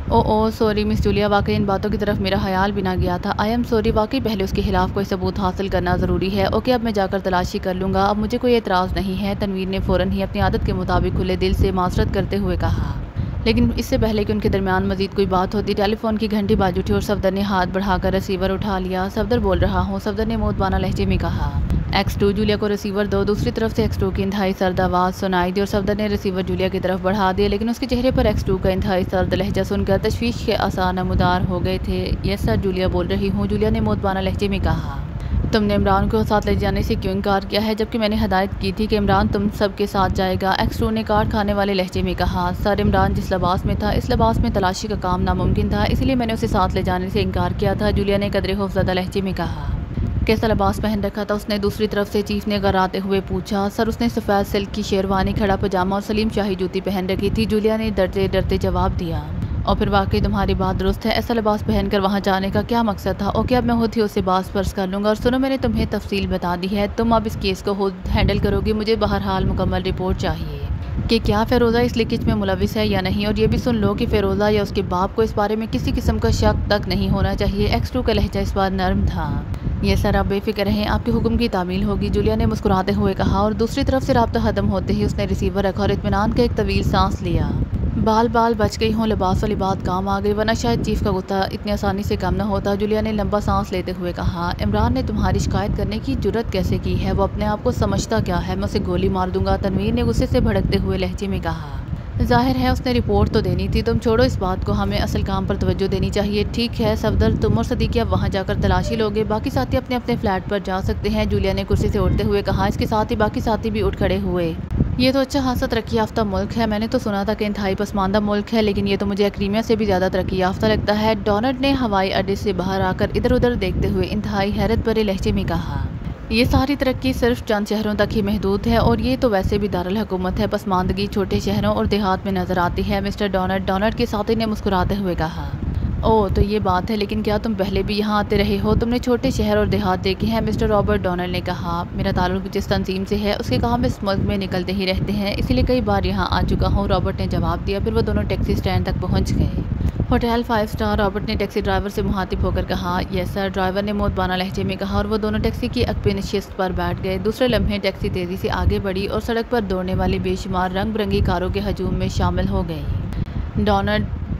ओ सॉरी मिस जूलिया, वाकई इन बातों की तरफ मेरा ख्याल भी ना गया था। आई एम सॉरी, वाकई पहले उसके खिलाफ कोई सबूत हासिल करना ज़रूरी है। ओके, अब मैं जाकर तलाशी कर लूँगा, अब मुझे कोई एतराज़ नहीं है, तनवीर ने फ़ौरन ही अपनी आदत के मुताबिक खुले दिल से माजरत करते हुए कहा। लेकिन इससे पहले कि उनके दरमियान मजीद कोई बात होती, टेलीफोन की घंटी बाज उठी और सफदर ने हाथ बढ़ाकर रिसीवर उठा लिया। सफदर बोल रहा हूँ, सफदर ने मोतबाना लहजे में कहा। X2, जूलिया को रिसीवर दो। दूसरी तरफ से X2 की इंतहाई सर्द आवाज़ सुनाई दी और सफदर ने रिसीवर जूलिया की तरफ बढ़ा दिया, लेकिन उसके चेहरे पर X2 का इंतहाई सर्द लहजा सुनकर तशवीश के आसार नमूदार हो गए थे। यस सर, जूलिया बोल रही हूँ, जूलिया ने मोतबाना लहजे में कहा। तुमने इमरान को साथ ले जाने से क्यों इनकार किया है, जबकि मैंने हदायत की थी कि इमरान तुम सबके साथ जाएगा, X2 ने काट खाने वाले लहजे में कहा। सर, इमरान जिस लिबास में था इस लिबास में तलाशी का काम नामुमकिन था, इसलिए मैंने उसे साथ ले जाने से इनकार किया था, जूलिया ने कदरे खौफज़दा लहजे में कहा। कैसा लिबास पहन रखा था उसने, दूसरी तरफ से चीफ ने गराते हुए पूछा। सर, उसने सफ़ेद सिल्क की शेरवानी, खड़ा पजामा और सलीम शाही जूती पहन रखी थी, जूलिया ने डरते डरते जवाब दिया। और फिर वाकई तुम्हारी बात दुरुस्त है, ऐसा लिबास पहनकर वहाँ जाने का क्या मकसद था। ओके, अब मैं खुद ही उससे बात पर्स कर लूँगा। और सुनो, मैंने तुम्हें तफसील बता दी है, तुम अब इस केस को खुद हैंडल करोगी, मुझे बहरहाल मुकम्मल रिपोर्ट चाहिए कि क्या फ़िरोज़ा इस लीकेज में मुलविस है या नहीं। और ये भी सुन लो कि फ़िरोज़ा या उसके बाप को इस बारे में किसी किस्म का शक तक नहीं होना चाहिए। X2 का लहजा इस बार नर्म था। ये सर, आप बेफिक्र रहें, आपके हुक्म की तामील होगी, जूलिया ने मुस्कुराते हुए कहा। और दूसरी तरफ से राब्ता ख़त्म होते ही उसने रिसीवर रखा और इत्मीनान का एक तवील सांस लिया। बाल बच गई हों, लिबास वाली बात काम आ गई, वरना शायद चीफ का गुस्सा इतनी आसानी से कम न होता, जूलिया ने लंबा सांस लेते हुए कहा। इमरान ने तुम्हारी शिकायत करने की जुर्रत कैसे की है, वो अपने आप को समझता क्या है, मैं उसे गोली मार दूंगा, तनवीर ने गुस्से से भड़कते हुए लहजे में कहा। जाहिर है उसने रिपोर्ट तो देनी थी, तुम छोड़ो इस बात को, हमें असल काम पर तवज्जो देनी चाहिए। ठीक है सफदर, तुम और सदीकी अब वहाँ जाकर तलाशी लोगे, बाकी साथी अपने अपने फ्लैट पर जा सकते हैं, जूलिया ने कुर्सी से उठते हुए कहा। इसके साथ ही बाकी साथी भी उठ खड़े हुए। ये तो अच्छा खासा तरक्की याफ्ता मुल्क है, मैंने तो सुना था कि इंतहाई पसमानदा मुल्क है, लेकिन ये तो मुझे क्रीमिया से भी ज़्यादा तरक्की याफ्ता लगता है, डोनाल्ड ने हवाई अड्डे से बाहर आकर इधर उधर देखते हुए इंतहाई हैरत भरे लहजे में कहा। ये सारी तरक्की सिर्फ चंद शहरों तक ही महदूद है, और ये तो वैसे भी दारुल हुकूमत है, पसमानदगी छोटे शहरों और देहात में नजर आती है, मिस्टर डोनाल्ड के साथी ने मुस्कुराते हुए कहा। ओह, तो ये बात है, लेकिन क्या तुम पहले भी यहाँ आते रहे हो, तुमने छोटे शहर और देहात देखे हैं, मिस्टर रॉबर्ट डोनाल्ड ने कहा। मेरा ताल्लुक जिस तंजीम से है उसके काम इस मुल्क में निकलते ही रहते हैं, इसीलिए कई बार यहाँ आ चुका हूँ, रॉबर्ट ने जवाब दिया। फिर वो दोनों टैक्सी स्टैंड तक पहुँच गए। होटल 5 स्टार, रॉबर्ट ने टैक्सी ड्राइवर से मुखातिब होकर कहा। यस सर, ड्राइवर ने मोतबाना लहजे में कहा, और वो दोनों टैक्सी की अकबे नशिस्त पर बैठ गए। दूसरे लम्हे टैक्सी तेज़ी से आगे बढ़ी और सड़क पर दौड़ने वाली बेशुमार रंग बिरंगी कारों के हजूम में शामिल हो गई।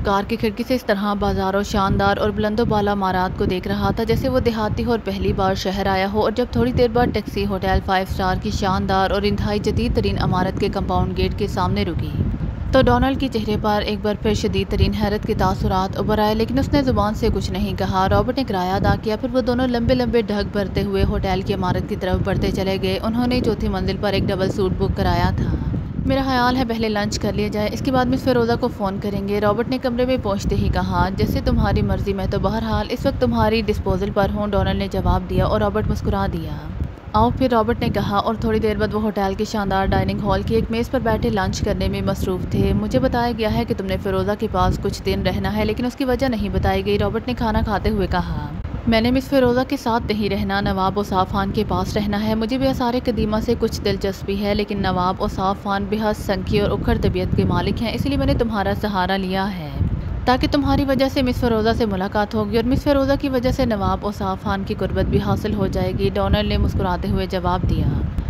कार की खिड़की से इस तरह बाजारों, शानदार और बुलंदो बाला इमारत को देख रहा था जैसे वो देहाती हो और पहली बार शहर आया हो। और जब थोड़ी देर बाद टैक्सी होटल 5 स्टार की शानदार और इंतहाई जदीद तरीन इमारत के कंपाउंड गेट के सामने रुकी तो डोनाल्ड के चेहरे पर एक बार फिर शदीद तरीन हैरत के तासुरात उभर आए, लेकिन उसने जुबान से कुछ नहीं कहा। रॉबर्ट ने किराया अदा किया, फिर वो दोनों लंबे लंबे ढक भरते हुए होटल की इमारत की तरफ बढ़ते चले गए। उन्होंने चौथी मंजिल पर एक डबल सूट बुक कराया था। मेरा ख्याल है पहले लंच कर लिया जाए, इसके बाद मिस फ़िरोज़ा को फ़ोन करेंगे, रॉबर्ट ने कमरे में पहुंचते ही कहा। जैसे तुम्हारी मर्ज़ी, मैं तो बहरहाल इस वक्त तुम्हारी डिस्पोजल पर हूँ, डोनाल्ड ने जवाब दिया और रॉबर्ट मुस्कुरा दिया। आओ फिर, रॉबर्ट ने कहा और थोड़ी देर बाद वो होटल के शानदार डाइनिंग हॉल की एक मेज़ पर बैठे लंच करने में मसरूफ़ थे। मुझे बताया गया है कि तुमने फ़िरोज़ा के पास कुछ दिन रहना है, लेकिन उसकी वजह नहीं बताई गई, रॉबर्ट ने खाना खाते हुए कहा। मैंने मिस फ़िरोज़ा के साथ नहीं रहना, नवाब औसाफ खान के पास रहना है। मुझे भी आसार कदीमा से कुछ दिलचस्पी है, लेकिन नवाब औसाफ खान बेहद संकी और उखड़ तबीयत के मालिक हैं, इसलिए मैंने तुम्हारा सहारा लिया है ताकि तुम्हारी वजह से मिस फ़िरोज़ा से मुलाकात होगी और मिस फ़िरोज़ा की वजह से नवाब औसाफ खान की कुर्बत भी हासिल हो जाएगी, डोनाल्ड ने मुस्कुराते हुए जवाब दिया।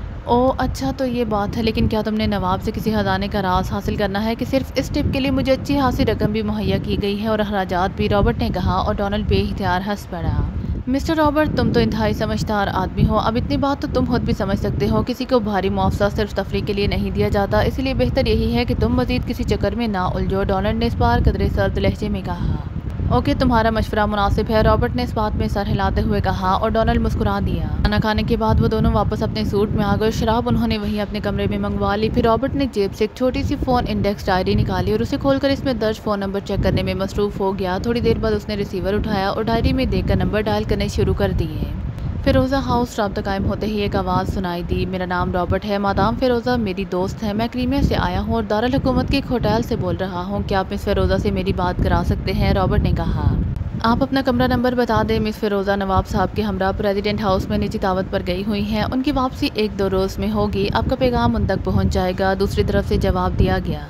ओह अच्छा, तो ये बात है, लेकिन क्या तुमने नवाब से किसी खजाने का राज हासिल करना है कि सिर्फ इस टिप के लिए मुझे अच्छी खासी रकम भी मुहैया की गई है और अखराजात भी, रॉबर्ट ने कहा और डोनाल्ड बेइख्तियार हंस पड़ा। मिस्टर रॉबर्ट, तुम तो इंतहाई समझदार आदमी हो, अब इतनी बात तो तुम खुद भी समझ सकते हो, किसी को भारी मुआवजा सिर्फ तफरीह के लिए नहीं दिया जाता, इसलिए बेहतर यही है कि तुम मजीद किसी चक्कर में ना उलझो, डोनाल्ड ने इस बार कदरे सर्द लहजे में कहा। ओके, तुम्हारा मशवरा मुनासिब है, रॉबर्ट ने इस बात में सर हिलाते हुए कहा और डोनाल्ड मुस्कुरा दिया। खाना खाने के बाद वो दोनों वापस अपने सूट में आ गए। शराब उन्होंने वहीं अपने कमरे में मंगवा ली। फिर रॉबर्ट ने जेब से एक छोटी सी फ़ोन इंडेक्स डायरी निकाली और उसे खोलकर इसमें दर्ज फ़ोन नंबर चेक करने में मसरूफ़ हो गया। थोड़ी देर बाद उसने रिसीवर उठाया और डायरी में देखकर नंबर डायल करने शुरू कर दिए। फ़िरोज़ा हाउस राब्ता कायम होते ही एक आवाज़ सुनाई दी। मेरा नाम रॉबर्ट है, मादाम फ़िरोज़ा मेरी दोस्त है, मैं क्रीमिया से आया हूँ और दारुल हुकूमत के एक होटल से बोल रहा हूँ, क्या आप मिस फ़िरोज़ा से मेरी बात करा सकते हैं, रॉबर्ट ने कहा। आप अपना कमरा नंबर बता दें। मिस फ़िरोज़ा नवाब साहब के हमरा प्रेसिडेंट हाउस में निजी दावत पर गई हुई हैं, उनकी वापसी 1-2 रोज़ में होगी, आपका पैगाम उन तक पहुंच जाएगा, दूसरी तरफ से जवाब दिया गया।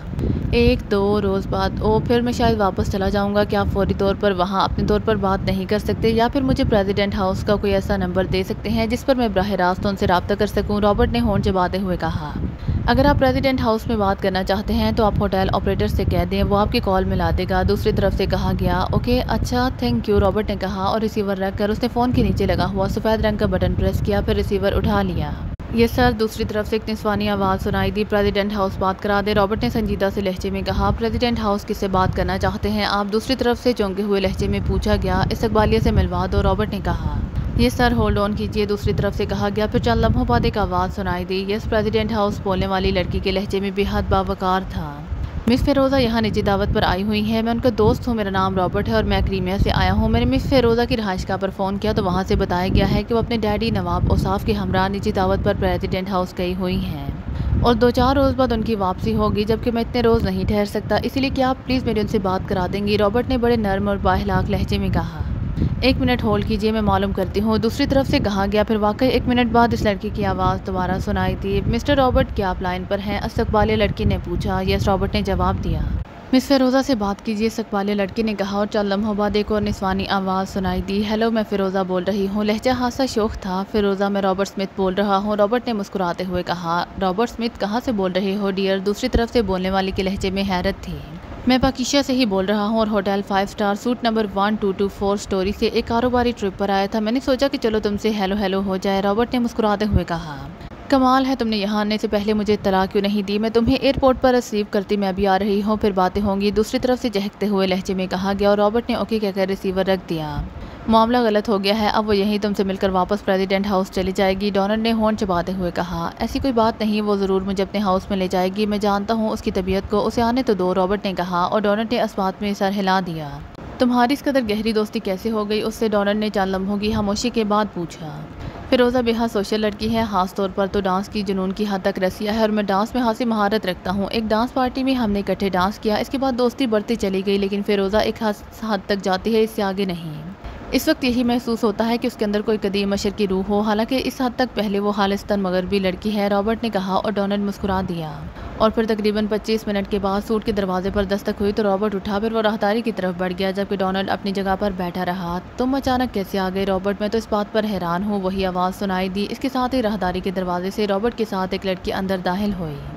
1-2 रोज़ बाद? ओ, फिर मैं शायद वापस चला जाऊंगा, क्या आप फौरी तौर पर वहां अपने तौर पर बात नहीं कर सकते, या फिर मुझे प्रेसिडेंट हाउस का कोई ऐसा नंबर दे सकते हैं जिस पर मैं बराह रास्त उनसे रब्ता कर सकूँ, रॉबर्ट ने होंठ जमाते हुए कहा। अगर आप प्रेसिडेंट हाउस में बात करना चाहते हैं तो आप होटल ऑपरेटर से कह दें, वो आपकी कॉल मिला देगा, दूसरी तरफ से कहा गया। ओके अच्छा, थैंक यू, रॉबर्ट ने कहा और रिसीवर रखकर उसने फ़ोन के नीचे लगा हुआ सफ़ेद रंग का बटन प्रेस किया, फिर रिसीवर उठा लिया। ये सर, दूसरी तरफ से एक निस्वानी आवाज़ सुनाई दी। प्रेसिडेंट हाउस बात करा दे, रॉबर्ट ने संजीदा से लहजे में कहा। प्रेसिडेंट हाउस किससे बात करना चाहते हैं आप, दूसरी तरफ से चौंके हुए लहजे में पूछा गया। इस्तकबालिया से मिलवा दो, रॉबर्ट ने कहा। ये सर, होल्ड ऑन कीजिए, दूसरी तरफ से कहा गया। फिर चंद लम्हों बाद एक आवाज़ सुनाई दी। यस, प्रेसिडेंट हाउस बोलने वाली लड़की के लहजे में बेहद बावकार था। मिस फ़िरोज़ा यहाँ निजी दावत पर आई हुई हैं, मैं उनका दोस्त हूँ, मेरा नाम रॉबर्ट है और मैं क्रीमिया से आया हूँ। मैंने मिस फ़िरोज़ा की रहायशगाह पर फ़ोन किया तो वहाँ से बताया गया है कि वो अपने डैडी नवाब औसाफ के हमरा निजी दावत पर प्रेसिडेंट हाउस गई हुई हैं और 2-4 रोज़ बाद उनकी वापसी होगी, जबकि मैं इतने रोज़ नहीं ठहर सकता, इसलिए क्या आप प्लीज़ मेरी उनसे बात करा देंगी, रॉबर्ट ने बड़े नर्म और बाहलाक लहजे में कहा। 1 मिनट होल्ड कीजिए, मैं मालूम करती हूँ, दूसरी तरफ से कहा गया। फिर वाकई 1 मिनट बाद इस लड़की की आवाज़ दोबारा सुनाई दी। मिस्टर रॉबर्ट, क्या आप लाइन पर हैं, इस्तकबालिया लड़की ने पूछा। यस, रॉबर्ट ने जवाब दिया। मिस फ़िरोज़ा से बात कीजिए, इस्तकबालिया लड़की ने कहा और चंद लम्हों बाद एक और निस्वानी आवाज़ सुनाई दी। हेलो, मैं फ़िरोज़ा बोल रही हूँ, लहजा खासा शोख था। फ़िरोज़ा, मैं रॉबर्ट स्मिथ बोल रहा हूँ, रॉबर्ट ने मुस्कुराते हुए कहा। रॉबर्ट स्मिथ, कहाँ से बोल रहे हो डियर, दूसरी तरफ से बोलने वाली के लहजे में हैरत थी। मैं पाकिशा से ही बोल रहा हूँ और hotel 5 star suite number 1224 story से एक कारोबारी ट्रिप पर आया था, मैंने सोचा कि चलो तुमसे हेलो हेलो हो जाए, रॉबर्ट ने मुस्कुराते हुए कहा। कमाल है, तुमने यहाँ आने से पहले मुझे इत्तला क्यों नहीं दी, मैं तुम्हें एयरपोर्ट पर रिसीव करती, मैं भी आ रही हूँ, फिर बातें होंगी, दूसरी तरफ से चहकते हुए लहजे में कहा गया और रॉबर्ट ने ओके कहकर रिसीवर रख दिया। मामला गलत हो गया है, अब वो यहीं तुमसे मिलकर वापस प्रेसिडेंट हाउस चली जाएगी, डोनाल्ड ने होंठ चबाते हुए कहा। ऐसी कोई बात नहीं, वो ज़रूर मुझे अपने हाउस में ले जाएगी, मैं जानता हूँ उसकी तबीयत को, उसे आने तो दो, रॉबर्ट ने कहा और डोनाल्ड ने इस बात में सर हिला दिया। तुम्हारी इस कदर गहरी दोस्ती कैसे हो गई, उससे डोनाल्ड ने चंद लम्हों की खामोशी के बाद पूछा। फ़िरोज़ा बेहद सोशल लड़की है, ख़ास तौर पर तो डांस की जुनून की हद तक रसिया है और मैं डांस में खासी महारत रखता हूँ। एक डांस पार्टी में हमने इकट्ठे डांस किया, इसके बाद दोस्ती बढ़ती चली गई, लेकिन फ़िरोज़ा एक हद तक जाती है, इससे आगे नहीं। इस वक्त यही महसूस होता है कि उसके अंदर कोई कदीम अशर की रूह हो, हालांकि इस हद तक पहले वो खालिस्तान मगरबी लड़की है, रॉबर्ट ने कहा और डोनाल्ड मुस्कुरा दिया। और फिर तकरीबन 25 मिनट के बाद सूट के दरवाजे पर दस्तक हुई तो रॉबर्ट उठा, फिर वो राहदारी की तरफ बढ़ गया, जबकि डोनाल्ड अपनी जगह पर बैठा रहा। तुम अचानक कैसे आ गए रॉबर्ट, मैं तो इस बात पर हैरान हूँ, वही आवाज़ सुनाई दी। इसके साथ ही राहदारी के दरवाजे से रॉबर्ट के साथ एक लड़की अंदर दाखिल हुई।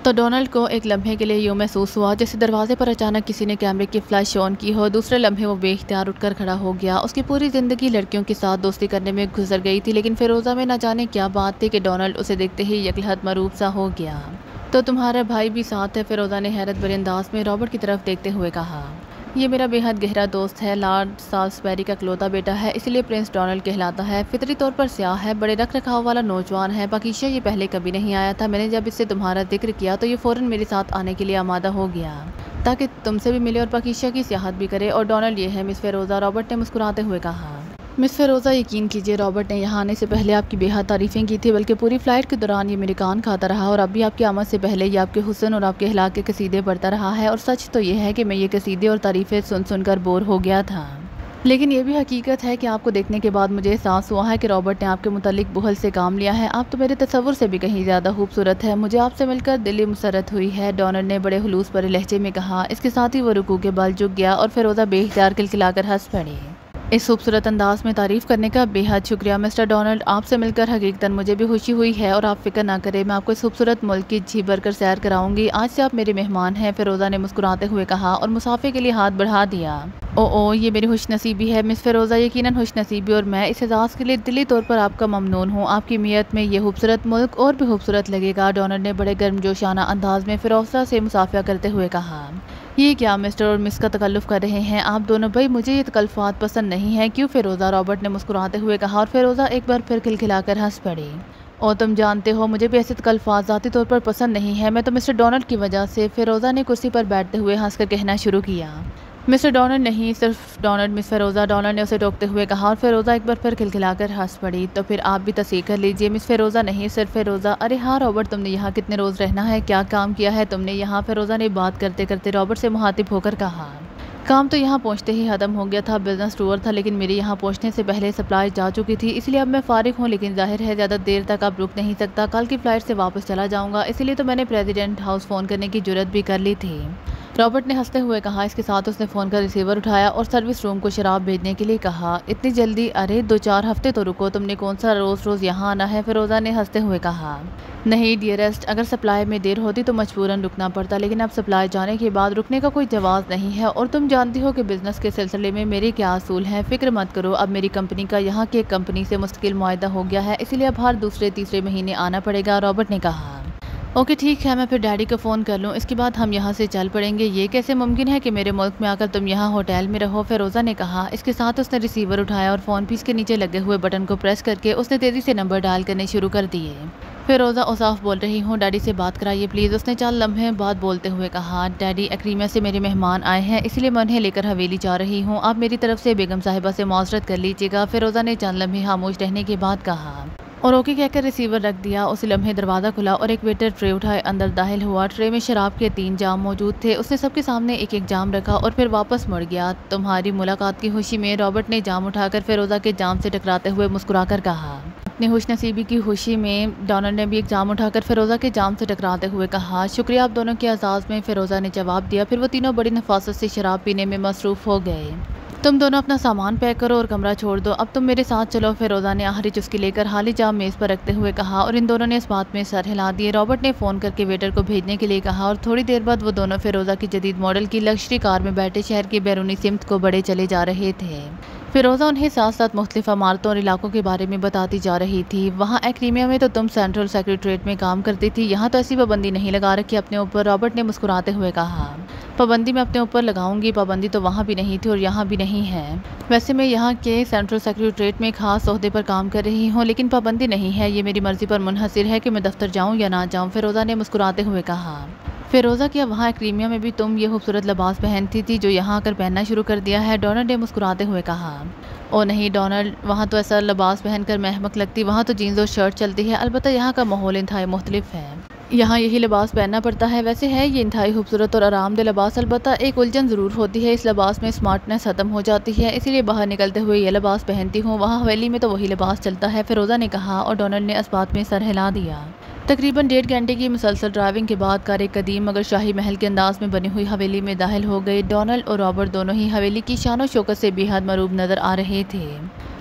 तो डोनाल्ड को एक लम्हे के लिए यूँ महसूस हुआ जैसे दरवाजे पर अचानक किसी ने कैमरे की फ्लैश ऑन की हो। दूसरे लम्हे वो बेख्तियार उठकर खड़ा हो गया। उसकी पूरी ज़िंदगी लड़कियों के साथ दोस्ती करने में गुजर गई थी, लेकिन फिरोज़ा में न जाने क्या बात थी कि डोनाल्ड उसे देखते ही यकलहत मरूब सा हो गया। तो तुम्हारा भाई भी साथ है? फिरोज़ा ने हैरत भरे अंदाज में रॉबर्ट की तरफ देखते हुए कहा। ये मेरा बेहद गहरा दोस्त है, लॉर्ड साल्सबरी का इकलौता बेटा है, इसलिए प्रिंस डोनाल्ड कहलाता है। फितरी तौर पर स्याह है, बड़े रख रखाव वाला नौजवान है। पाकिशा ये पहले कभी नहीं आया था। मैंने जब इससे तुम्हारा जिक्र किया तो ये फ़ौरन मेरे साथ आने के लिए आमादा हो गया ताकि तुमसे भी मिले और पाकिशा की सियाहत भी करे। और डोनाल्ड ये है मिस फिरोज़ा, रॉबर्ट ने मुस्कुराते हुए कहा। मिस फिरोज़ा, यकीन कीजिए रॉबर्ट ने यहाँ आने से पहले आपकी बेहद तारीफ़ें की थी, बल्कि पूरी फ़्लाइट के दौरान ये मेरे कान खाता रहा और अब भी आपकी आमद से पहले ये आपके हुस्न और आपके अखलाक के कसीदे पढ़ता रहा है। और सच तो ये है कि मैं ये कसीदे और तारीफ़ें सुन सुनकर बोर हो गया था, लेकिन ये भी हकीकत है कि आपको देखने के बाद मुझे एहसास हुआ है कि रॉबर्ट ने आपके मुतालिक बुहल से काम लिया है। आप तो मेरे तसव्वुर से भी कहीं ज़्यादा खूबसूरत है। मुझे आपसे मिलकर दिली मुसरत हुई है, डोनाल्ड ने बड़े हुलूस भरे लहजे में कहा। इसके साथ ही वो रुकू के बल झुक गया और फिरोज़ा बेख्तियार खिलखिलाकर हंस पड़ी। इस खूबसूरत अंदाज में तारीफ़ करने का बेहद शुक्रिया मिस्टर डोनाल्ड, आपसे मिलकर हकीकतन मुझे भी खुशी हुई है। और आप फिक्र ना करें, मैं आपको इस खूबसूरत मुल्क की जी भर कर सैर कराऊंगी। आज से आप मेरे मेहमान हैं, फिरोज़ा ने मुस्कुराते हुए कहा और मुसाफे के लिए हाथ बढ़ा दिया। ओ ये मेरी खुशनसीबी है मिस फिरोज़ा, यकीनन खुशनसीबी, और मैं इस एजाज़ के लिए दिली तौर पर आपका ममनून हूँ। आपकी मियत में ये खूबसूरत मुल्क और भी खूबसूरत लगेगा। डोनाल्ड ने बड़े गर्मजोशाना अंदाज में फिरोज़ा से मुसाफिया करते हुए कहा। ये क्या मिस्टर और मिस का तकल्लुफ़ कर रहे हैं आप दोनों? भाई मुझे ये तकल्लुफ़ात पसंद नहीं है। क्यों फिरोज़ा? रॉबर्ट ने मुस्कुराते हुए कहा और फिरोज़ा एक बार फिर खिलखिलाकर हंस पड़ी। और तुम जानते हो मुझे भी ऐसे तकल्लुफ़ात ज़ाती तौर पर पसंद नहीं है। मैं तो मिस्टर डोनाल्ड की वजह से, फिरोज़ा ने कुर्सी पर बैठते हुए हंसकर कहना शुरू किया। मिस्टर डोनाल्ड नहीं, सिर्फ डोनाल्ड मिस फिरोज़ा, डोनाल्ड ने उसे टोकते हुए कहा और फिरोज़ा एक बार फिर खिलखिलाकर हंस पड़ी। तो फिर आप भी तस्दीक़ कर लीजिए मिस फिरोज़ा, नहीं सिर्फ फिरोज़ा। अरे हाँ रॉबर्ट, तुमने यहाँ कितने रोज़ रहना है? क्या काम किया है तुमने यहाँ? फिरोज़ा ने बात करते करते रॉबर्ट से मुखातिब होकर कहा। काम तो यहाँ पहुँचते ही ख़त्म हो गया था, बिज़नेस टूर था, लेकिन मेरे यहाँ पहुँचने से पहले सप्लाई जा चुकी थी, इसलिए अब मैं फ़ारिग हूँ। लेकिन जाहिर है ज़्यादा देर तक अब रुक नहीं सकता, कल की फ़्लाइट से वापस चला जाऊँगा, इसलिए तो मैंने प्रेसिडेंट हाउस फ़ोन करने की जुर्रत भी कर ली थी, रॉबर्ट ने हंसते हुए कहा। इसके साथ उसने फ़ोन का रिसीवर उठाया और सर्विस रूम को शराब भेजने के लिए कहा। इतनी जल्दी? अरे 2-4 हफ्ते तो रुको, तुमने कौन सा रोज़ यहाँ आना है? फिरोज़ा ने हंसते हुए कहा। नहीं डियरेस्ट, अगर सप्लाई में देर होती तो मजबूरन रुकना पड़ता, लेकिन अब सप्लाई जाने के बाद रुकने का कोई जवाज़ नहीं है। और तुम जानती हो कि बिज़नेस के सिलसिले में मेरे क्या असूल हैं। फ़िक्र मत करो, अब मेरी कंपनी का यहाँ की एक कंपनी से मुस्तकिल मुआहदा हो गया है, इसीलिए अब हर दूसरे तीसरे महीने आना पड़ेगा, रॉबर्ट ने कहा। ओके ठीक है, मैं फिर डैडी को फ़ोन कर लूँ, इसके बाद हम यहाँ से चल पड़ेंगे। ये कैसे मुमकिन है कि मेरे मुल्क में आकर तुम यहाँ होटल में रहो? फिरोज़ा ने कहा। इसके साथ उसने रिसीवर उठाया और फ़ोन पीस के नीचे लगे हुए बटन को प्रेस करके उसने तेज़ी से नंबर डायल करने शुरू कर दिए। फिरोज़ा औसाफ बोल रही हूँ, डैडी से बात कराइए प्लीज़, उसने 4 लम्हे बाद बोलते हुए कहा। डैडी, एक्रीमिया से मेरे मेहमान आए हैं, इसलिए मैं उन्हें लेकर हवेली जा रही हूँ, आप मेरी तरफ से बेगम साहिबा से माज़रत कर लीजिएगा। फिरोज़ा ने 4 लम्हे खामोश रहने के बाद कहा और ओके कहकर रिसीवर रख दिया। उसी लम्हे दरवाज़ा खुला और एक वेटर ट्रे उठाए अंदर दाखिल हुआ। ट्रे में शराब के 3 जाम मौजूद थे। उसने सबके सामने एक एक जाम रखा और फिर वापस मुड़ गया। तुम्हारी मुलाकात की खुशी में, रॉबर्ट ने जाम उठाकर फिरोज़ा के जाम से टकराते हुए मुस्कुराकर कहा। अपनी खुशनसीबी की खुशी में डोनाल्ड ने भी एक जाम उठाकर फिरोज़ा के जाम से टकराते हुए कहा। शुक्रिया आप दोनों के एजाज़ में, फिरोज़ा ने जवाब दिया। फिर वो तीनों बड़ी नफासत से शराब पीने में मसरूफ़ हो गए। तुम दोनों अपना सामान पैक करो और कमरा छोड़ दो, अब तुम मेरे साथ चलो, फिरोज़ा ने आखिरी चुस्की लेकर हाली जाम मेज़ पर रखते हुए कहा। और इन दोनों ने इस बात में सर हिला दिए। रॉबर्ट ने फ़ोन करके वेटर को भेजने के लिए कहा और थोड़ी देर बाद वो दोनों फिरोज़ा की जदीद मॉडल की लग्जरी कार में बैठे शहर की बैरूनी सिमत को बढ़े चले जा रहे थे। फिरोज़ा उन्हें साथ साथ मुख्तलिफ इमारतों और इलाकों के बारे में बताती जा रही थी। वहाँ एक्रीमिया में तो तुम सेंट्रल सेक्रेटरीट में काम करती थी, यहाँ तो ऐसी पाबंदी नहीं लगा रखी अपने ऊपर, रॉबर्ट ने मुस्कुराते हुए कहा। पाबंदी मैं अपने ऊपर लगाऊंगी, पाबंदी तो वहाँ भी नहीं थी और यहाँ भी नहीं है। वैसे मैं यहाँ के सेंट्रल सेक्रेटरीट में खास ओहदे पर काम कर रही हूँ, लेकिन पाबंदी नहीं है, ये मेरी मर्ज़ी पर मुनहसिर है कि मैं दफ्तर जाऊँ या ना जाऊँ, फिरोज़ा ने मुस्कुराते हुए कहा। फिरोज़ा, क्या वहाँ क्रीमिया में भी तुम ये खूबसूरत लिबास पहनती थी जो यहाँ आकर पहनना शुरू कर दिया है? डोनाल्ड ने मुस्कुराते हुए कहा। ओ नहीं डोनाल्ड, वहाँ तो ऐसा लिबास पहनकर मैं अहमक लगती, वहाँ तो जीन्स और शर्ट चलती है। अलबत्ता यहाँ का माहौल इंतहाई मुख्तलिफ है, यहाँ यही लिबास पहनना पड़ता है। वैसे है ये इंतहाई खूबसूरत और आरामदेह लिबास, अलबत्ता एक उलझन ज़रूर होती है, इस लिबास में स्मार्टनेस ख़त्म हो जाती है, इसीलिए बाहर निकलते हुए ये लिबास पहनती हूँ। वहाँ हवेली में तो वही लिबास चलता है, फिरोज़ा ने कहा और डोनाल्ड ने इस बात में सर हिला दिया। तकरीबन 1.5 घंटे की मुसलसल ड्राइविंग के बाद कार एक कदीम मगर शाही महल के अंदाज में बनी हुई हवेली में दाखिल हो गई। डोनाल्ड और रॉबर्ट दोनों ही हवेली की शान और शौकत से बेहद मरूब नज़र आ रहे थे।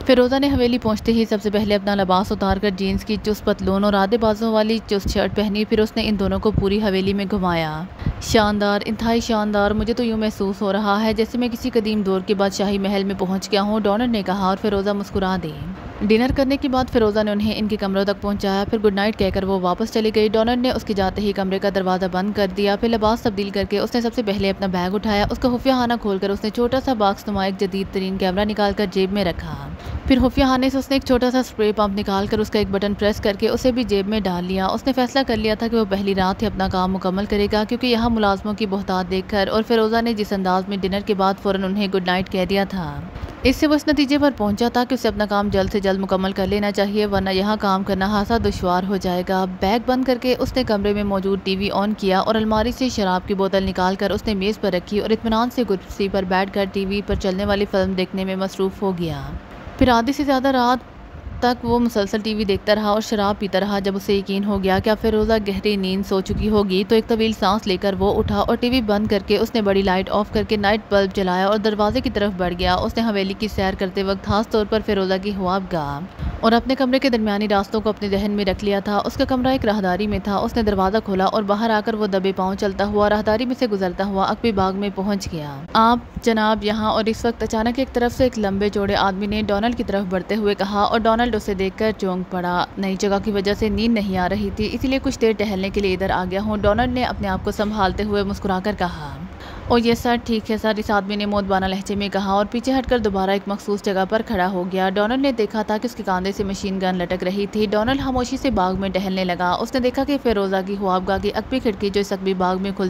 फिरोज़ा ने हवेली पहुंचते ही सबसे पहले अपना लिबास उतारकर जीन्स की चुस्त पतलून और आधे बाजों वाली चुस्त शर्ट पहनी। फिर उसने इन दोनों को पूरी हवेली में घुमाया। शानदार, इंतहाई शानदार। मुझे तो यूँ महसूस हो रहा है जैसे मैं किसी कदीम दौर के बादशाही महल में पहुंच गया हूँ, डोनाल्ड ने कहा और फिरोज़ा मुस्कुरा दी। डिनर करने के बाद फिरोज़ा ने उन्हें इनके कमरों तक पहुंचाया। फिर गुड नाइट कहकर वो वापस चली गई। डोनाल्ड ने उसके जाते ही कमरे का दरवाज़ा बंद कर दिया। फिर लिबास तब्दील करके उसने सबसे पहले अपना बैग उठाया। उसका खुफिया खाना खोलकर उसने छोटा सा बॉक्स नुमा एक जदीद तरीन कैमरा निकाल कर जेब में रखा। फिर खुफिया खाने से उसने एक छोटा सा स्प्रे पंप निकाल कर उसका एक बटन प्रेस करके उसे भी जेब में डाल लिया। उसने फैसला कर लिया था कि वो पहली रात ही अपना काम मुकम्मल करेगा, क्योंकि यहाँ मुलाजमों की बहुतात देखकर और फिरोज़ा ने जिस अंदाज में डिनर के बाद फ़ौरन उन्हें गुड नाइट कह दिया था, इससे वो इस नतीजे पर पहुंचा था कि उसे अपना काम जल्द से जल्द मुकम्मल कर लेना चाहिए, वरना यहाँ काम करना खासा दुश्वार हो जाएगा। बैग बंद करके उसने कमरे में मौजूद टीवी ऑन किया और अलमारी से शराब की बोतल निकाल कर उसने मेज़ पर रखी और इत्मीनान से कुर्सी पर बैठकर टीवी पर चलने वाली फिल्म देखने में मसरूफ़ हो गया। फिर आधी से ज़्यादा रात तक वो मुसलसल टीवी देखता रहा और शराब पीता रहा। जब उसे यकीन हो गया कि अब फिरोज़ा गहरी नींद सो चुकी होगी, तो एक तवील सांस लेकर वो उठा और टीवी बंद करके उसने बड़ी लाइट ऑफ करके नाइट बल्ब जलाया और दरवाजे की तरफ बढ़ गया। उसने हवेली की सैर करते वक्त खास तौर पर फिरोज़ा की ख्वाबगाह और अपने कमरे के दरमियानी रास्तों को अपने जहन में रख लिया था। उसका कमरा एक राहदारी में था। उसने दरवाज़ा खोला और बाहर आकर वो दबे पाँव चलता हुआ राहदारी में से गुजरता हुआ अकबी बाग में पहुंच गया। आप जनाब यहाँ। और इस वक्त अचानक एक तरफ से एक लंबे चौड़े आदमी ने डोनाल्ड की तरफ बढ़ते हुए कहा और डोनाल्ड उसे देखकर चौंक पड़ा। नई जगह की वजह से नींद नहीं आ रही थी, इसीलिए कुछ देर टहलने के लिए इधर आ गया हूँ, डोनाल्ड ने अपने आप को संभालते हुए मुस्कुराकर कहा। और ये सर ठीक है सर, इस आदमी ने मोदबाना लहजे में कहा और पीछे हटकर दोबारा एक मखसूस जगह पर खड़ा हो गया। डोनाल्ड ने देखा था कि उसके कांधे से मशीन गन लटक रही थी। डोनाल्ड खामोशी से बाग में टहलने लगा। उसने देखा कि फिरोज़ा की ख्वाबगाह की अकबी खिड़की जो इस अकबी बाग में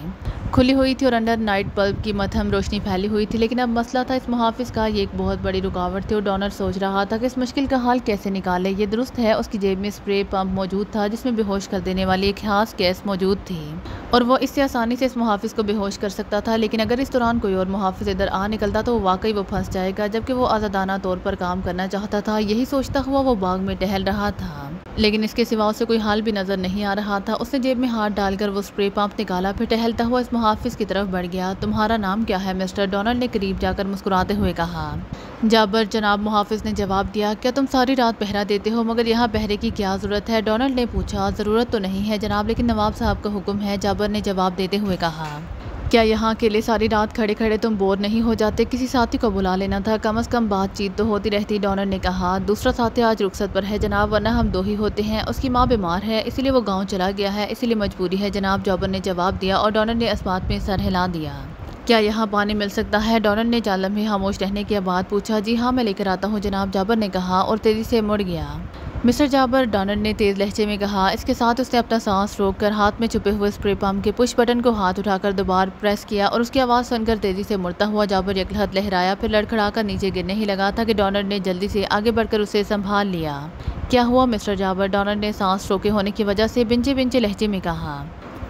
खुली हुई थी और अंदर नाइट बल्ब की मध्यम रोशनी फैली हुई थी। लेकिन अब मसला था इस मुहाफिज का, ये एक बहुत बड़ी रुकावट थी और डोनाल्ड सोच रहा था कि इस मुश्किल का हाल कैसे निकाले। ये दुरुस्त है उसकी जेब में स्प्रे पंप मौजूद था जिसमें बेहोश कर देने वाली एक खास गैस मौजूद थी और वो इससे आसानी से इस मुहाफिज को बेहोश कर सकता था। लेकिन अगर इस दौरान कोई और मुहाफिज इधर आ निकलता तो वाकई वो फंस जाएगा, जबकि वो आज़ादाना तौर पर काम करना चाहता था। यही सोचता हुआ वो बाग में टहल रहा था, लेकिन इसके सिवा उसे कोई हाल भी नजर नहीं आ रहा था। उसने जेब में हाथ डालकर वो स्प्रे पंप निकाला, फिर टहलता हुआ इस मुहाफिज की तरफ बढ़ गया। तुम्हारा नाम क्या है मिस्टर? डोनाल्ड ने करीब जाकर मुस्कुराते हुए कहा। जाबर जनाब, मुहाफिज ने जवाब दिया। क्या तुम सारी रात पहरा देते हो? मगर यहाँ पहरे की क्या ज़रूरत है? डोनाल्ड ने पूछा। ज़रूरत तो नहीं है जनाब, लेकिन नवाब साहब का हुक्म है, जाबर ने जवाब देते हुए कहा। क्या यहाँ अकेले सारी रात खड़े खड़े तुम बोर नहीं हो जाते? किसी साथी को बुला लेना था, कम से कम बातचीत तो होती रहती। डोनाल्ड ने कहा। दूसरा साथी आज रुखसत पर है जनाब, वरना हम दो ही होते हैं। उसकी माँ बीमार है, इसीलिए वो गांव चला गया है, इसीलिए मजबूरी है जनाब, जाबर ने जवाब दिया और डोनाल्ड ने इस बात में सर हिला दिया। क्या यहाँ पानी मिल सकता है? डोनाल्ड ने चंद लम्हे खामोश रहने के बाद पूछा। जी हाँ, मैं लेकर आता हूँ जनाब, जाबर ने कहा और तेजी से मुड़ गया। मिस्टर जाबर, डोनाल्ड ने तेज़ लहजे में कहा। इसके साथ उसने अपना सांस रोककर हाथ में छुपे हुए स्प्रे पंप के पुश बटन को हाथ उठाकर दोबारा प्रेस किया और उसकी आवाज़ सुनकर तेज़ी से मुड़ता हुआ जाबर यकलहत लहराया, फिर लड़खड़ाकर नीचे गिरने ही लगा था कि डोनाल्ड ने जल्दी से आगे बढ़कर उसे संभाल लिया। क्या हुआ मिस्टर जाबर? डोनाल्ड ने सांस रोके होने की वजह से बिंचे बिंचे लहजे में कहा।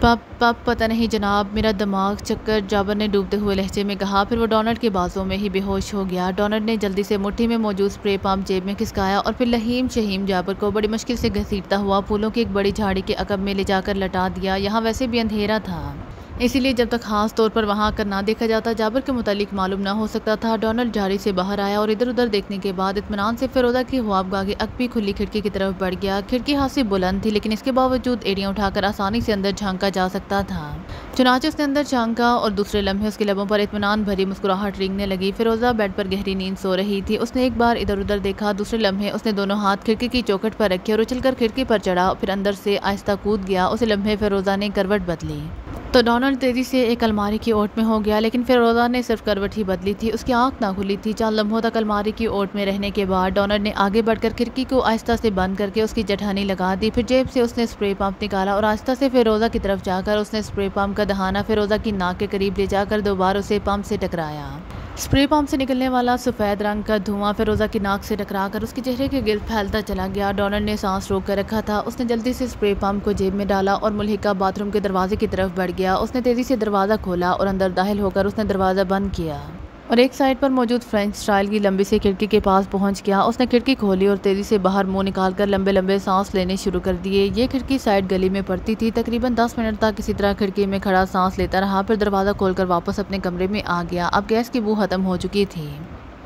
पप पता नहीं जनाब, मेरा दिमाग चक्कर, जाबर ने डूबते हुए लहजे में कहा। फिर वो डोनाल्ड के बाजों में ही बेहोश हो गया। डोनाल्ड ने जल्दी से मुट्ठी में मौजूद स्प्रे पंप जेब में खिसकाया और फिर लहीम शहीम जाबर को बड़ी मुश्किल से घसीटता हुआ फूलों की एक बड़ी झाड़ी के अकब में ले जाकर लटा दिया। यहाँ वैसे भी अंधेरा था, इसीलिए जब तक खास तौर पर वहां आकर ना देखा जाता जाबर के मुतालिक मालूम ना हो सकता था। डोनाल्ड झाड़ी से बाहर आया और इधर उधर देखने के बाद इत्मीनान से फिरोज़ा की ख्वाबगाह की अकबी खुली खिड़की की तरफ बढ़ गया। खिड़की खासी बुलंद थी, लेकिन इसके बावजूद एड़ियां उठाकर आसानी से अंदर झांका जा सकता था। चुनाचे उसने अंदर झांका और दूसरे लम्हे उसके लबों पर इत्मीनान भरी मुस्कुराहट रेंगने लगी। फिरोज़ा बेड पर गहरी नींद सो रही थी। उसने एक बार इधर उधर देखा, दूसरे लम्हे उसने दोनों हाथ खिड़की की चौखट पर रखे और उछलकर खिड़की पर चढ़ा, फिर अंदर से आहिस्ता कूद गया। उसे लम्हे फिरोज़ा ने करवट बदली तो डोनाल्ड तेजी से एक अलमारी की ओट में हो गया, लेकिन फिरोज़ा ने सिर्फ करवट ही बदली थी, उसकी आंख ना खुली थी। 4 लम्हों तक अलमारी की ओट में रहने के बाद डोनाल्ड ने आगे बढ़कर खिड़की को आहिस्ता से बंद करके उसकी जठानी लगा दी। फिर जेब से उसने स्प्रे पंप निकाला और आहिस्ता से फिरोज़ा की तरफ जाकर उसने स्प्रे पंप का दहाना फिरोज़ा की नाक के करीब ले जाकर दोबारा उसे पंप से टकराया। स्प्रे पंप से निकलने वाला सफ़ेद रंग का धुआं फिरोज़ा की नाक से टकराकर उसके चेहरे के गिर्द फैलता चला गया। डोनाल्ड ने सांस रोक कर रखा था। उसने जल्दी से स्प्रे पंप को जेब में डाला और मुल्हिका बाथरूम के दरवाजे की तरफ बढ़ गया। उसने तेज़ी से दरवाज़ा खोला और अंदर दाखिल होकर उसने दरवाज़ा बंद किया और एक साइड पर मौजूद फ्रेंच स्टाइल की लंबी सी खिड़की के पास पहुंच गया। उसने खिड़की खोली और तेज़ी से बाहर मुंह निकालकर लंबे लंबे सांस लेने शुरू कर दिए। ये खिड़की साइड गली में पड़ती थी। तकरीबन 10 मिनट तक किसी तरह खिड़की में खड़ा सांस लेता रहा, फिर दरवाज़ा खोलकर वापस अपने कमरे में आ गया। अब गैस की बू ख़त्म हो चुकी थी।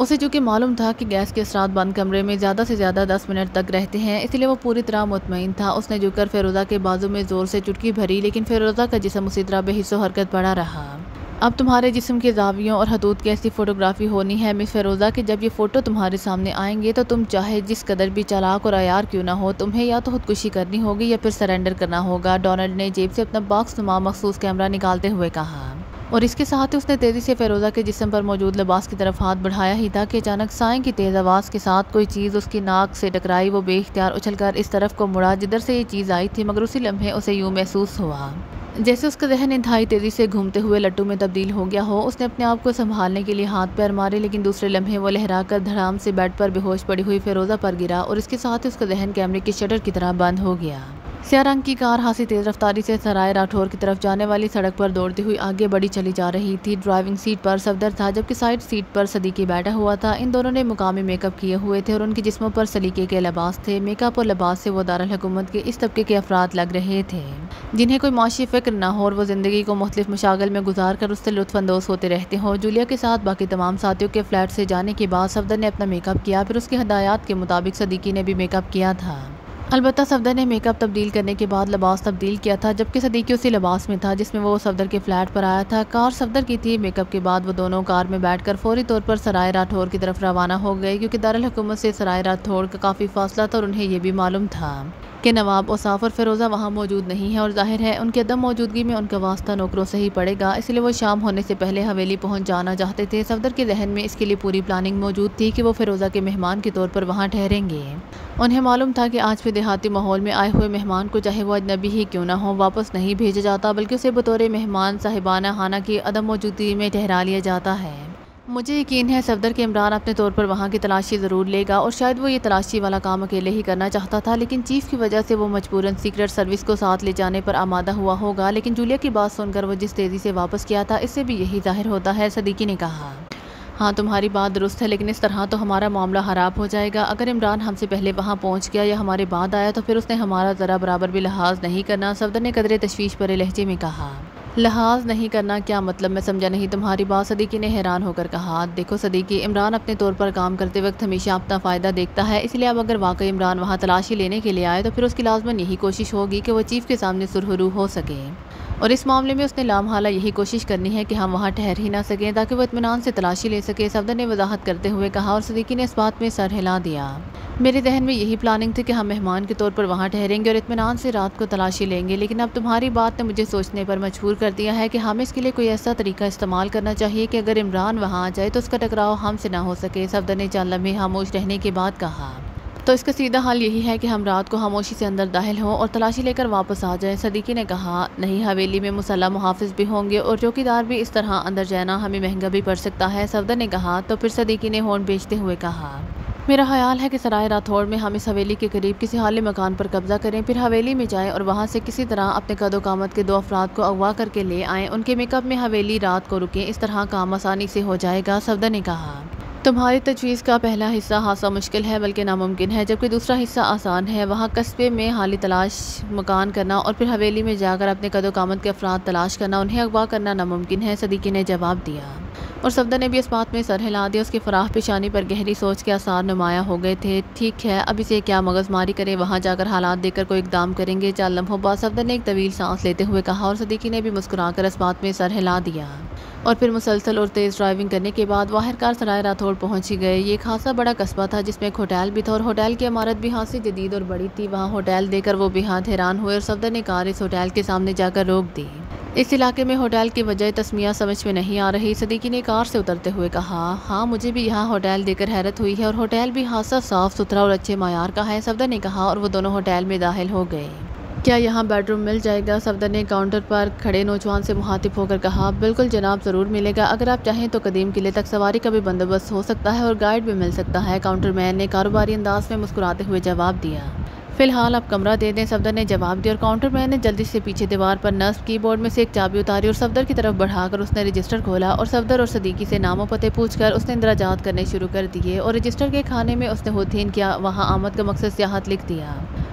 उसे चूँकि मालूम था कि गैस के असरात बंद कमरे में ज़्यादा से ज़्यादा 10 मिनट तक रहते हैं, इसलिए वो पूरी तरह मुतमईन था। उसने झुककर फ़िरोज़ा के बाजू में ज़ोर से चुटकी भरी, लेकिन फ़िरोज़ा का जिस्म उसी तरह बेहिस्सो हरकत पड़ा रहा। अब तुम्हारे जिस्म के ज़ावियों और हदूद की ऐसी फ़ोटोग्राफ़ी होनी है मिस फ़िरोज़ा कि जब ये फ़ोटो तुम्हारे सामने आएंगे तो तुम चाहे जिस कदर भी चालाक और अयार क्यों ना हो, तुम्हें या तो खुदकुशी करनी होगी या फिर सरेंडर करना होगा। डोनाल्ड ने जेब से अपना बॉक्स नुमा मखसूस कैमरा निकालते हुए कहा, और इसके साथ ही उसने तेज़ी से फ़िरोज़ा के जिस्म पर मौजूद लिबास की तरफ हाथ बढ़ाया ही था कि अचानक साए की तेज़ आवाज़ के साथ कोई चीज़ उसकी नाक से टकराई। वो बेख्तियार उछलकर इस तरफ को मुड़ा जिधर से ये चीज़ आई थी, मगर उसी लम्हे उसे यूँ महसूस हुआ जैसे उसका जहन इंतहाई तेज़ी से घूमते हुए लट्टू में तब्दील हो गया हो। उसने अपने आप को संभालने के लिए हाथ पैर मारे, लेकिन दूसरे लम्हे वो लहराकर धड़ाम से बेड पर बेहोश पड़ी हुई फ़िरोज़ा पर गिरा और इसके साथ ही उसका जहन कैमरे के शटर की तरह बंद हो गया। स्या रंग की कार हासी तेज़ रफ्तारी से सराय राठौर की तरफ जाने वाली सड़क पर दौड़ती हुई आगे बढ़ी चली जा रही थी। ड्राइविंग सीट पर सफदर था, जबकि साइड सीट पर सदीकी बैठा हुआ था। इन दोनों ने मुकामी मेकअप किए हुए थे और उनके जिस्मों पर सलीके के लिबास थे। मेकअप और लिबास से वो दारुल हुकूमत के इस तबके के अफराद लग रहे थे जिन्हें कोई माशी फ़िक्र ना हो और वो ज़िंदगी को मुख्तलिफ मशागल में गुजार कर उससे लुत्फ़अंदोज़ होते रहते हों। जूलिया के साथ बाकी तमाम साथियों के फ्लैट से जाने के बाद सफदर ने अपना मेकअप किया, फिर उसकी हदायत के मुताबिक सदीकी ने भी मेकअप किया था। अलबत्ता सफदर ने मेकअप तब्दील करने के बाद लिबास तब्दील किया था, जबकि सदीकी उसी लिबास में था जिसमें वो सफदर के फ्लैट पर आया था। कार सफदर की थी। मेकअप के बाद वो दोनों कार में बैठकर फौरी तौर पर सराय राठौर की तरफ रवाना हो गए, क्योंकि दारुल हुकूमत से सराय राठौर का काफ़ी फासला था और उन्हें यह भी मालूम था कि नवाब औसाफ और फ़िरोज़ा वहाँ मौजूद नहीं है और जाहिर है उनकी अदम मौजूदगी में उनका वास्ता नौकरों से ही पड़ेगा, इसलिए वो शाम होने से पहले हवेली पहुँच जाना चाहते थे। सफदर के जहन में इसके लिए पूरी प्लानिंग मौजूद थी कि वो फ़िरोज़ा के मेहमान के तौर पर वहाँ ठहरेंगे। उन्हें मालूम था कि आज भी देहाती माहौल में आए हुए मेहमान को चाहे वो अजनबी ही क्यों ना हो वापस नहीं भेजा जाता, बल्कि उसे बतौर मेहमान साहिबाना खाना की अदम मौजूदगी में ठहरा लिया जाता है। मुझे यकीन है सफदर के इमरान अपने तौर पर वहाँ की तलाशी ज़रूर लेगा और शायद वो ये तलाशी वाला काम अकेले ही करना चाहता था, लेकिन चीफ़ की वजह से वो मजबूरन सीक्रेट सर्विस को साथ ले जाने पर आमादा हुआ होगा। लेकिन जूलिया की बात सुनकर वो जिस तेज़ी से वापस किया था, इससे भी यही जाहिर होता है। सदीकी ने कहा, हाँ तुम्हारी बात दुरुस्त है, लेकिन इस तरह तो हमारा मामला ख़राब हो जाएगा। अगर इमरान हमसे पहले वहाँ पहुँच गया या हमारे बाद आया तो फिर उसने हमारा ज़रा बराबर भी लिहाज नहीं करना। सफदर ने कदरे तशवीश भरे लहजे में कहा। लिहाज नहीं करना क्या मतलब, मैं समझा नहीं तुम्हारी बात। सदीकी ने हैरान होकर कहा, देखो सदीकी, इमरान अपने तौर पर काम करते वक्त हमेशा अपना फ़ायदा देखता है, इसलिए अब अगर वाकई इमरान वहाँ तलाशी लेने के लिए आए तो फिर उसकी लाजमन यही कोशिश होगी कि वह चीफ़ के सामने सुरहरू हो सके, और इस मामले में उसने लामहाला यही कोशिश करनी है कि हम वहाँ ठहर ही ना सकें ताकि वह इत्मीनान से तलाशी ले सके। सफदर ने वजाहत करते हुए कहा और सदीकी ने इस बात में सर हिला दिया। मेरे जहन में यही प्लानिंग थी कि हम मेहमान के तौर पर वहाँ ठहरेंगे और इत्मीनान से रात को तलाशी लेंगे, लेकिन अब तुम्हारी बात ने मुझे सोचने पर मजबूर कर दिया है कि हमें इसके लिए कोई ऐसा तरीका इस्तेमाल करना चाहिए कि अगर इमरान वहाँ आ जाए तो उसका टकराव हमसे ना हो सके। सफदर ने चंद लम्हे खामोश रहने के बाद कहा, तो इसका सीधा हल यही है कि हम रात को खामोशी से अंदर दाखिल हों और तलाशी लेकर वापस आ जाएं। सदीकी ने कहा, नहीं, हवेली में मुसल्ला मुहाफिज भी होंगे और चौकीदार भी, इस तरह अंदर जाना हमें महंगा भी पड़ सकता है। सफदर ने कहा। तो फिर सदीकी ने होंठ बेचते हुए कहा, मेरा ख्याल है कि सराय राठौड़ में हम इस हवेली के करीब किसी हाले मकान पर कब्जा करें, फिर हवेली में जाएं और वहां से किसी तरह अपने कदो कामत के 2 अफराद को अगवा करके ले आएं। उनके मेकअप में हवेली रात को रुकें, इस तरह काम आसानी से हो जाएगा। सफदर ने कहा, तुम्हारी तजवीज़ का पहला हिस्सा खासा मुश्किल है बल्कि नामुमकिन है, जबकि दूसरा हिस्सा आसान है। वहाँ कस्बे में हाली तलाश मकान करना और फिर हवेली में जाकर अपने कदो कामत के अफराद तलाश करना, उन्हें अगवा करना नामुमकिन है। सदीकी ने जवाब दिया और सफदर ने भी इस बात में सर हिला दिया। उसकी फराह पेशानी पर गहरी सोच के आसार नुमाया हो गए थे। ठीक है, अब इसे क्या मगजमारी करे, वहाँ जाकर हालात देखकर कोई इकदाम करेंगे। 4 लम्हों बाद सफदर ने एक तवील सांस लेते हुए कहा और सदीकी ने भी मुस्कुराकर इस बात में सर हिला दिया। और फिर मुसलसल और तेज़ ड्राइविंग करने के बाद वो आखिरकार सराय राठौड़ पहुँच ही गए। ये खासा बड़ा कस्बा था जिसमें एक होटल भी था और होटल की इमारत भी खासी जदीद और बड़ी थी। वहाँ होटल देखकर वो बेहद हैरान हुए और सफदर ने कार इस होटल के सामने जाकर रोक दी। इस इलाके में होटल की वजह तस्मिया समझ में नहीं आ रही। सदीकी ने कार से उतरते हुए कहा, हाँ मुझे भी यहाँ होटल देखकर हैरत हुई है और होटल भी खासा साफ़ सुथरा और अच्छे मायार का है। सफदर ने कहा और वो दोनों होटल में दाखिल हो गए। क्या यहाँ बेडरूम मिल जाएगा? सफदर ने काउंटर पर खड़े नौजवान से मुखातिब होकर कहा। बिल्कुल जनाब, ज़रूर मिलेगा। अगर आप चाहें तो कदीम किले तक सवारी का भी बंदोबस्त हो सकता है और गाइड भी मिल सकता है। काउंटर मैन ने कारोबारी अंदाज में मुस्कुराते हुए जवाब दिया। फ़िलहाल आप कमरा दे दें, सफदर ने जवाब दिया और काउंटर मैन ने जल्दी से पीछे दीवार पर नस्ब कीबोर्ड में से एक चाबी उतारी और सफदर की तरफ बढ़ाकर उसने रजिस्टर खोला और सफदर और सदीकी से नामों पते पूछकर उसने इंदराजात करने शुरू कर दिए और रजिस्टर के खाने में उसने होतीन किया वहाँ आमद का मकसद सियाहत लिख दिया।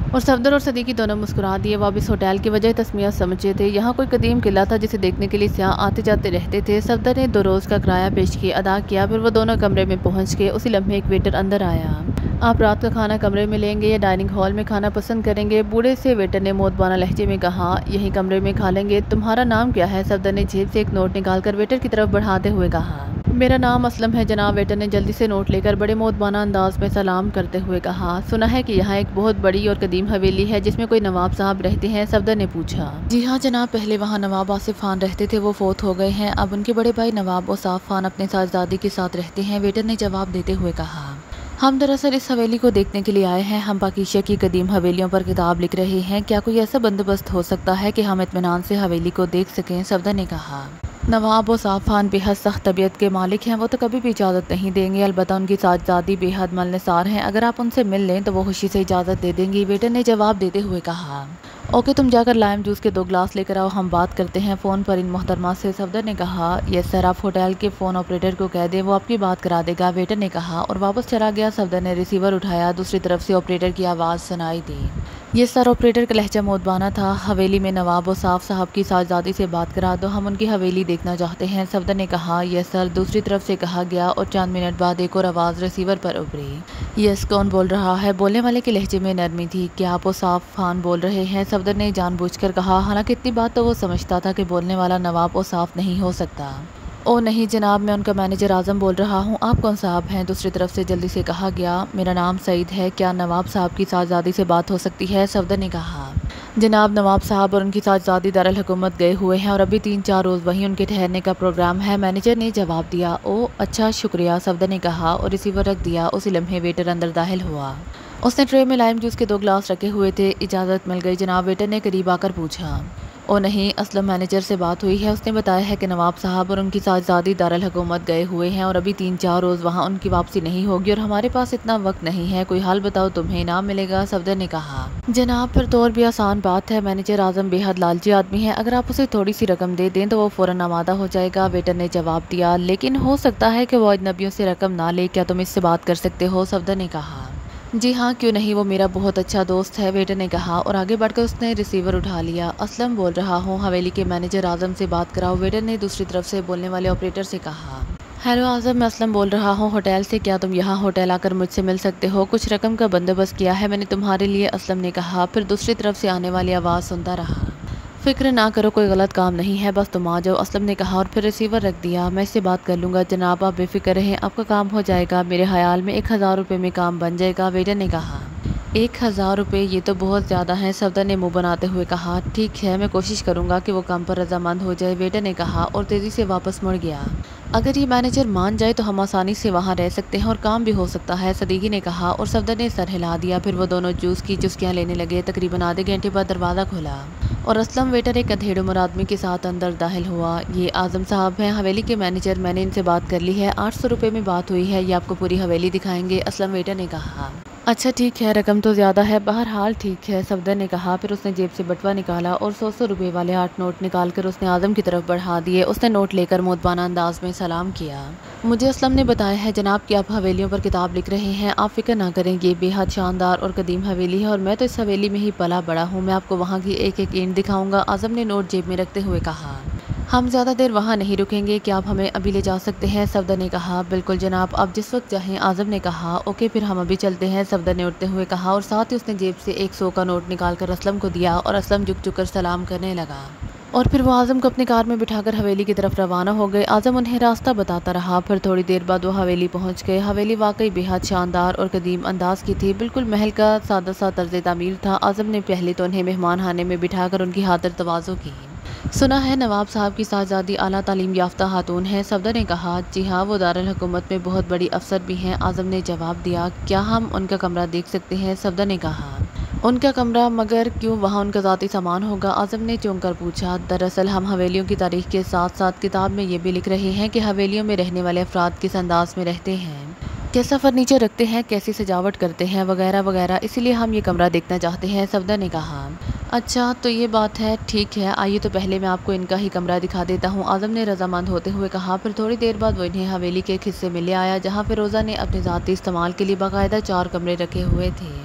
और सफदर और सदीकी दोनों मुस्कुरा दिए। वो अब इस होटल की वजह तस्मिया समझे थे। यहाँ कोई कदीम किला था जिसे देखने के लिए सियाह आते जाते रहते थे। सफदर ने 2 रोज़ का किराया पेश किया अदा किया। फिर वो दोनों कमरे में पहुँच गए। उसी लम्हे एक वेटर अंदर आया। आप रात का खाना कमरे में लेंगे या डाइनिंग हॉल में खाना पसंद करेंगे? बूढ़े से वेटर ने मोतबाना लहजे में कहा। यही कमरे में खा लेंगे। तुम्हारा नाम क्या है? सफदर ने जेब से एक नोट निकालकर वेटर की तरफ बढ़ाते हुए कहा। मेरा नाम असलम है जनाब। वेटर ने जल्दी से नोट लेकर बड़े मोतबाना अंदाज में सलाम करते हुए कहा। सुना है कि यहाँ एक बहुत बड़ी और कदीम हवेली है जिसमें कोई नवाब साहब रहते हैं? सफदर ने पूछा। जी हाँ जनाब, पहले वहाँ नवाब आसिफ खान रहते थे, वो फोत हो गए हैं। अब उनके बड़े भाई नवाब औसाफ खान अपने साहबजादी के साथ रहते हैं। वेटर ने जवाब देते हुए कहा। हम दरअसल इस हवेली को देखने के लिए आए हैं। हम पाकिस्तान की कदीम हवेलियों पर किताब लिख रहे हैं। क्या कोई ऐसा बंदोबस्त हो सकता है कि हम इत्मीनान से हवेली को देख सकें? सफदर ने कहा। नवाब औसाफ खान बेहद सख्त तबीयत के मालिक हैं। वो तो कभी भी इजाज़त नहीं देंगे। अलबत्ता उनकी साहबजादी बेहद मलनिसार हैं। अगर आप उनसे मिल लें तो वो खुशी से इजाज़त दे देंगी। वेटर ने जवाब देते हुए कहा। ओके, तुम जाकर लाइम जूस के 2 गिलास लेकर आओ, हम बात करते हैं फ़ोन पर इन मोहतरमा से। सफदर ने कहा। यस सर, आप होटल के फ़ोन ऑपरेटर को कह दें, वो आपकी बात करा देगा। वेटर ने कहा और वापस चला गया। सफदर ने रिसीवर उठाया। दूसरी तरफ से ऑपरेटर की आवाज़ सुनाई दी। ये सर, ऑपरेटर का लहजा मोतबाना था। हवेली में नवाब औसाफ साहब की साहबजादी से बात करा दो, हम उनकी हवेली देखना चाहते हैं। सफदर ने कहा। यस सर, दूसरी तरफ से कहा गया और चंद मिनट बाद एक और आवाज़ रिसीवर पर उभरी। यस, कौन बोल रहा है? बोलने वाले के लहजे में नरमी थी। क्या आप औसाफ खान बोल रहे हैं? सफदर ने जानबूझकर कहा। हालांकि इतनी बात तो वो समझता था कि बोलने वाला नवाब औसाफ नहीं हो सकता। ओ नहीं जनाब, मैं उनका मैनेजर आज़म बोल रहा हूँ। आप कौन साहब हैं? दूसरी तरफ से जल्दी से कहा गया। मेरा नाम सईद है। क्या नवाब साहब की साहबजादी से बात हो सकती है? सफदर ने कहा। जनाब, नवाब साहब और उनकी साहबजादी दारुल हुकूमत गए हुए हैं और अभी 3-4 रोज़ वहीं उनके ठहरने का प्रोग्राम है। मैनेजर ने जवाब दिया। ओ अच्छा, शुक्रिया, सफदर ने कहा और रिसीवर रख दिया। उसी लम्हे वेटर अंदर दाखिल हुआ। उसने ट्रे में लाइम जूस के 2 गिलास रखे हुए थे। इजाज़त मिल गई जनाब? वेटर ने करीब आकर पूछा। ओ नहीं, असलम मैनेजर से बात हुई है। उसने बताया है कि नवाब साहब और उनकी साहबजादी दारुल हुकूमत गए हुए हैं और अभी 3-4 रोज़ वहाँ उनकी वापसी नहीं होगी और हमारे पास इतना वक्त नहीं है। कोई हाल बताओ, तुम्हें इनाम मिलेगा? सफदर ने कहा। जनाब, फिर तो और भी आसान बात है। मैनेजर आज़म बेहद लालची आदमी है। अगर आप उसे थोड़ी सी रकम दे दें तो वो फ़ौरन आमादा हो जाएगा। वेटर ने जवाब दिया। लेकिन हो सकता है कि वो अजनबियों से रकम ना ले। क्या तुम इससे बात कर सकते हो? सफदर ने कहा। जी हाँ, क्यों नहीं, वो मेरा बहुत अच्छा दोस्त है। वेटर ने कहा और आगे बढ़कर उसने रिसीवर उठा लिया। असलम बोल रहा हूँ, हवेली के मैनेजर आज़म से बात कराओ। वेटर ने दूसरी तरफ से बोलने वाले ऑपरेटर से कहा। हेलो आज़म, मैं असलम बोल रहा हूँ होटल से। क्या तुम यहाँ होटल आकर मुझसे मिल सकते हो? कुछ रकम का बंदोबस्त किया है मैंने तुम्हारे लिए, असलम ने कहा। फिर दूसरी तरफ से आने वाली आवाज़ सुनता रहा। फ़िक्र ना करो, कोई गलत काम नहीं है, बस तुम आ जाओ, असलम ने कहा और फिर रिसीवर रख दिया। मैं इससे बात कर लूँगा जनाब, आप बेफिक्र रहें, आपका काम हो जाएगा। मेरे ख्याल में 1000 रुपये में काम बन जाएगा। वेटर ने कहा। 1000 रुपये, ये तो बहुत ज़्यादा है। सफदर ने मुंह बनाते हुए कहा। ठीक है, मैं कोशिश करूँगा कि वो काम पर रजामंद हो जाए। वेटर ने कहा और तेज़ी से वापस मुड़ गया। अगर ये मैनेजर मान जाए तो हम आसानी से वहाँ रह सकते हैं और काम भी हो सकता है, सदीकी ने कहा और सफदर ने सर हिला दिया। फिर वो दोनों जूस की चुस्कियाँ लेने लगे। तकरीबन आधे घंटे बाद दरवाज़ा खुला और असलम वेटर एक अधेड़ उम्र आदमी के साथ अंदर दाखिल हुआ। ये आज़म साहब हैं, हवेली के मैनेजर। मैंने इनसे बात कर ली है, 800 रुपये में बात हुई है। ये आपको पूरी हवेली दिखाएंगे, असलम वेटर ने कहा। अच्छा ठीक है, रकम तो ज़्यादा है, बहरहाल ठीक है, सफदर ने कहा। फिर उसने जेब से बटवा निकाला और 100 रुपये वाले 8 नोट निकाल कर उसने आज़म की तरफ बढ़ा दिए। उसने नोट लेकर मोतबाना अंदाज में सलाम किया। मुझे असलम ने बताया है जनाब कि आप हवेलियों पर किताब लिख रहे हैं। आप फिक्र ना करें, ये बेहद शानदार और कदीम हवेली है और मैं तो इस हवेली में ही पला बड़ा हूँ। मैं आपको वहाँ की एक एक ईंट दिखाऊँगा, आज़म ने नोट जेब में रखते हुए कहा। हम ज़्यादा देर वहाँ नहीं रुकेंगे, क्या आप हमें अभी ले जा सकते हैं? सफदर ने कहा। बिल्कुल जनाब, आप जिस वक्त चाहें, आज़म ने कहा। ओके, फिर हम अभी चलते हैं, सफदर ने उठते हुए कहा और साथ ही उसने जेब से 100 का नोट निकाल कर असलम को दिया और असलम झुक झुक कर सलाम करने लगा और फिर वो आज़म को अपनी कार में बिठाकर हवेली की तरफ रवाना हो गए। आज़म उन्हें रास्ता बताता रहा। फिर थोड़ी देर बाद वो हवेली पहुँच गए। हवेली वाकई बेहद शानदार और कदीम अंदाज की थी, बिल्कुल महल का सादा सा तर्ज तामीर था। आज़म ने पहले तो उन्हें मेहमान खाने में बिठाकर उनकी खातिर तवाज़ो की। सुना है नवाब साहब की साहबजादी आला तालीम याफ्ता खातून है, सफदर ने कहा। जी हाँ, वो दारुल हुकूमत में बहुत बड़ी अफसर भी हैं, आज़म ने जवाब दिया। क्या हम उनका कमरा देख सकते हैं? सफदर ने कहा। उनका कमरा? मगर क्यों, वहाँ उनका ज़ाती सामान होगा, आज़म ने चौंक कर पूछा। दरअसल हम हवेलियों की तारीख के साथ साथ किताब में ये भी लिख रहे हैं कि हवेलियों में रहने वाले अफराद किस अंदाज में रहते हैं, कैसा फर्नीचर रखते हैं, कैसी सजावट करते हैं, वगैरह वगैरह, इसीलिए हम ये कमरा देखना चाहते हैं, सफदर ने कहा। अच्छा तो ये बात है, ठीक है, आइए तो पहले मैं आपको इनका ही कमरा दिखा देता हूँ, आज़म ने रजामंद होते हुए कहा। फिर थोड़ी देर बाद वो इन्हें हवेली के एक हिस्से में ले आया जहाँ फिरोज़ा ने अपने ज़ाती इस्तेमाल के लिए बाकायदा 4 कमरे रखे हुए थे।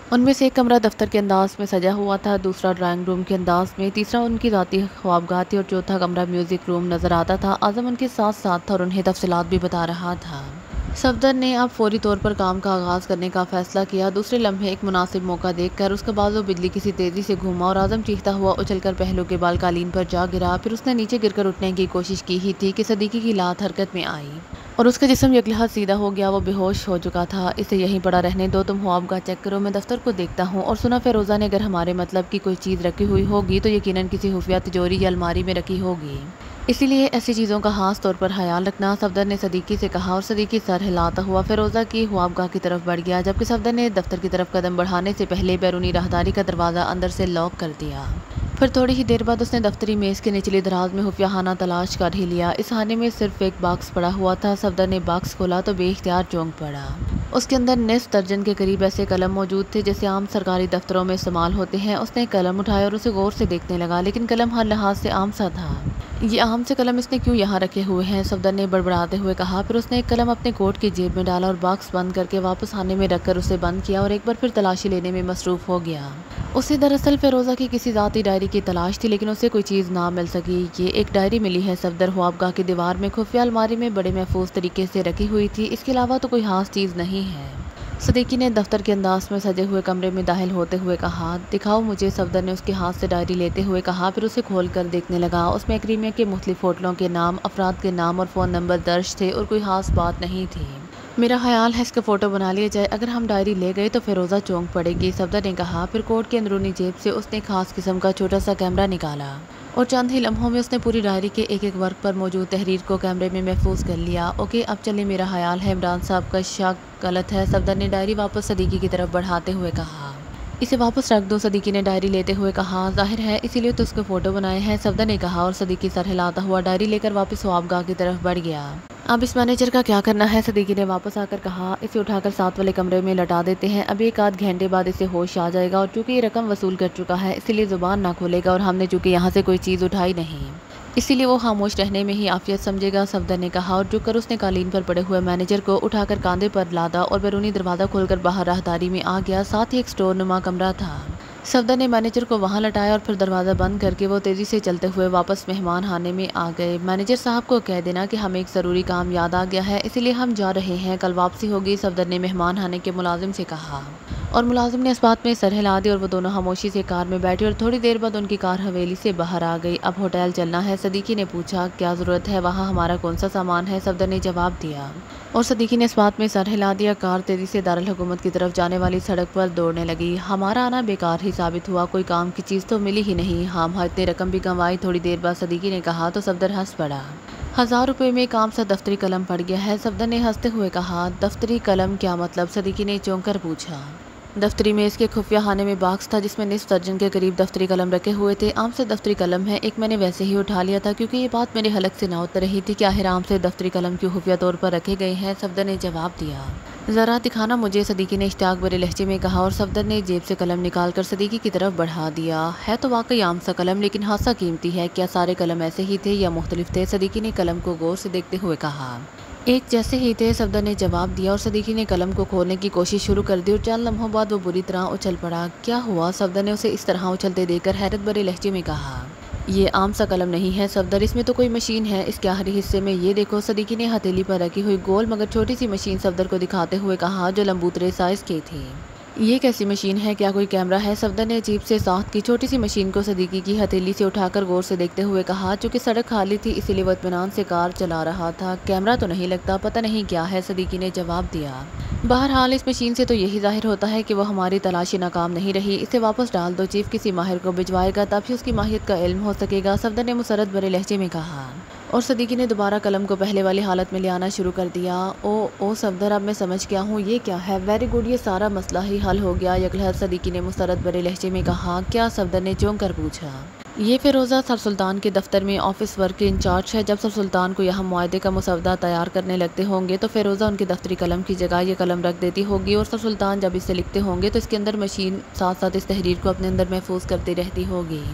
उनमें से एक कमरा दफ्तर के अंदाज में सजा हुआ था, दूसरा ड्राइंग रूम के अंदाज में, तीसरा उनकी राती ख्वाबगाह थी और चौथा कमरा म्यूजिक रूम नजर आता था। आजम उनके साथ साथ था और उन्हें तफसीलात भी बता रहा था। सफदर ने अब फौरी तौर पर काम का आगाज़ करने का फैसला किया। दूसरे लम्हे एक मुनासिब मौका देखकर उसका बाजू बिजली किसी तेज़ी से घूमा और आजम चीखता हुआ उछलकर पहलू के बाल कालीन पर जा गिरा। फिर उसने नीचे गिरकर उठने की कोशिश की ही थी कि सदीकी की लात हरकत में आई और उसका जिस्म यकलहत सीधा हो गया। वो बेहोश हो चुका था। इसे यहीं पड़ा रहने दो, तुम ख्वाबगाह चेक करो, मैं दफ्तर को देखता हूँ। और सुना फ़िरोज़ा ने अगर हमारे मतलब की कोई चीज़ रखी हुई होगी तो यकीनन किसी खुफिया तिजोरी या अलमारी में रखी होगी, इसीलिए ऐसी चीज़ों का खास तौर पर ख्याल रखना, सफदर ने सदीकी से कहा। और सदीकी सर हिलाता हुआ फ़िरोज़ा की ख्वाबगाह की तरफ बढ़ गया, जबकि सफदर ने दफ्तर की तरफ कदम बढ़ाने से पहले बैरूनी राहदारी का दरवाज़ा अंदर से लॉक कर दिया। फिर थोड़ी ही देर बाद उसने दफ्तरी मेज़ के निचली दराज में खुफिया खाना तलाश कर ही लिया। इस खाने में सिर्फ एक बॉक्स पड़ा हुआ था। सफदर ने बॉक्स खोला तो बेइख्तियार चौंक पड़ा। उसके अंदर निस्फ दर्जन के करीब ऐसे कलम मौजूद थे जैसे आम सरकारी दफ्तरों में इस्तेमाल होते हैं। उसने एक कलम उठाया और उसे गौर से देखने लगा, लेकिन कलम हर लिहाज से आम सा था। ये आम से कलम इसने क्यों यहाँ रखे हुए हैं, सफदर ने बड़बड़ाते हुए कहा। फिर उसने एक कलम अपने कोट की जेब में डाला और बॉक्स बंद करके वापस खाने में रखकर उसे बंद किया और एक बार फिर तलाशी लेने में मसरूफ़ हो गया। उसे दरअसल फ़िरोज़ा की किसी ज़ाती डायरी की तलाश थी, लेकिन उसे कोई चीज़ ना मिल सकी। ये एक डायरी मिली है सफदर, ख्वाबगाह की दीवार में खुफिया अलमारी में बड़े महफूज तरीके से रखी हुई थी। इसके अलावा तो कोई खास चीज़ नहीं है। सदीकी ने दफ्तर के अंदाज में सजे हुए कमरे में दाखिल होते हुए कहा। दिखाओ मुझे, सफदर ने उसके हाथ से डायरी लेते हुए कहा। फिर उसे खोल कर देखने लगा। उसमें अक्रीमिया के मुख्तलिफ होटलों के नाम, अफराद के नाम और फ़ोन नंबर दर्ज थे और कोई खास बात नहीं थी। मेरा ख्याल है इसका फ़ोटो बना लिया जाए, अगर हम डायरी ले गए तो फ़िरोज़ा चौंक पड़ेगी, सफदर ने कहा। फिर कोट की अंदरूनी जेब से उसने एक खास किस्म का छोटा सा कैमरा निकाला और चंद ही लम्हों में उसने पूरी डायरी के एक एक वर्क पर मौजूद तहरीर को कैमरे में महफूज कर लिया। ओके, अब चलिए, मेरा ख्याल है इमरान साहब का शक गलत है, सफदर ने डायरी वापस सदीकी की तरफ बढ़ाते हुए कहा। इसे वापस रख दो, सदीकी ने डायरी लेते हुए कहा। जाहिर है इसीलिए तो उसके फ़ोटो बनाए हैं, सफदर ने कहा। और सदीकी सर हिलाता हुआ डायरी लेकर वापस ख्वाबगाह की तरफ बढ़ गया। अब इस मैनेजर का क्या करना है, सदीकी ने वापस आकर कहा। इसे उठाकर साथ वाले कमरे में लटा देते हैं, अभी एक आध घंटे बाद इसे होश आ जाएगा और चूंकि ये रकम वसूल कर चुका है इसीलिए ज़ुबान ना खोलेगा और हमने चूंकि यहाँ से कोई चीज़ उठाई नहीं इसीलिए वो खामोश रहने में ही आफियत समझेगा, सफदर ने कहा। और झुककर उसने कालीन पर पड़े हुए मैनेजर को उठाकर कांधे पर लादा और बैरूनी दरवाज़ा खोलकर बाहर राहदारी में आ गया। साथ ही एक स्टोर नुमा कमरा था। सफदर ने मैनेजर को वहां लटाया और फिर दरवाज़ा बंद करके वो तेज़ी से चलते हुए वापस मेहमान खाने में आ गए। मैनेजर साहब को कह देना कि हमें एक ज़रूरी काम याद आ गया है, इसीलिए हम जा रहे हैं, कल वापसी होगी, सफदर ने मेहमान खाने के मुलाजिम से कहा। और मुलाजिम ने इस बात में सर हिला दी और वो दोनों खामोशी से कार में बैठे और थोड़ी देर बाद उनकी कार हवेली से बाहर आ गई। अब होटल चलना है, सदीकी ने पूछा। क्या ज़रूरत है, वहाँ हमारा कौन सा सामान है, सफदर ने जवाब दिया। और सदीकी ने इस बात में सर हिला दिया। कार तेज़ी से दारुल हुकूमत की तरफ जाने वाली सड़क पर दौड़ने लगी। हमारा आना बेकार ही साबित हुआ, कोई काम की चीज़ तो मिली ही नहीं, हम इतनी रकम भी कमाई। थोड़ी देर बाद सदीकी ने कहा तो सफदर हंस पड़ा। 1000 रुपये में एक आम सा दफ्तरी कलम पड़ गया है, सफदर ने हंसते हुए कहा। दफ्तरी कलम क्या मतलब, सदीकी ने चौंक कर पूछा। दफ्तरी मेज़ के खुफिया खाने में बॉक्स था जिसमें निस्फ दर्जन के करीब दफ्तरी कलम रखे हुए थे। आम से दफ्तरी कलम है, एक मैंने वैसे ही उठा लिया था क्योंकि ये बात मेरे हलक से ना उतर रही थी कि आखिर आम से दफ्तरी कलम क्यों खुफिया तौर पर रखे गए हैं, सफदर ने जवाब दिया। ज़रा दिखाना मुझे, सदीकी ने इश्तियाक भरे लहजे में कहा। और सफदर ने जेब से कलम निकाल कर सदीकी की तरफ बढ़ा दिया। है तो वाकई आम सा कलम, लेकिन खासा कीमती है। क्या सारे कलम ऐसे ही थे या मुख्तलिफ थे, सदीकी ने कलम को गौर से देखते हुए कहा। एक जैसे ही थे, सफदर ने जवाब दिया। और सदीकी ने कलम को खोलने की कोशिश शुरू कर दी और चंद लम्हों बाद वो बुरी तरह उछल पड़ा। क्या हुआ, सफदर ने उसे इस तरह उछलते देखकर हैरत भरे लहजे में कहा। ये आम सा कलम नहीं है सफदर, इसमें तो कोई मशीन है, इसके आखिरी हिस्से में ये देखो, सदीकी ने हथेली पर रखी हुई गोल मगर छोटी सी मशीन सफदर को दिखाते हुए कहा जो लंबूतरे साइज की थी। ये कैसी मशीन है, क्या कोई कैमरा है, सफदर ने अजीब से साथ की छोटी सी मशीन को सदीकी की हथेली से उठाकर गौर से देखते हुए कहा। चूँकि सड़क खाली थी इसीलिए वह इत्मीनान से कार चला रहा था। कैमरा तो नहीं लगता, पता नहीं क्या है, सदीकी ने जवाब दिया। बहरहाल इस मशीन से तो यही जाहिर होता है कि वह हमारी तलाशी नाकाम नहीं रही, इसे वापस डाल दो, चीफ किसी माहिर को भिजवाएगा तभी उसकी माहियत का इल्म हो सकेगा, सफदर ने मुसरत भरे लहजे में कहा। और सदीकी ने दोबारा कलम को पहले वाली हालत में ले आना शुरू कर दिया। ओ सफदर, अब मैं समझ गया हूँ, ये क्या है, वेरी गुड, ये सारा मसला ही हल हो गया, यकलहर सदीकी ने मुसरत भरे लहजे में कहा। क्या, सफदर ने चौंक कर पूछा। ये फ़िरोज़ा सर सुल्तान के दफ्तर में ऑफिस वर्क के इंचार्ज है। जब सर सुल्तान को यहाँ मुआहदे का मुसवदा तैयार करने लगते होंगे तो फ़िरोज़ा उनकी दफ्तरी कलम की जगह ये कलम रख देती होगी और सर सुल्तान जब इसे लिखते होंगे तो इसके अंदर मशीन साथ साथ इस तहरीर को अपने अंदर महफूज करती रहती होगी।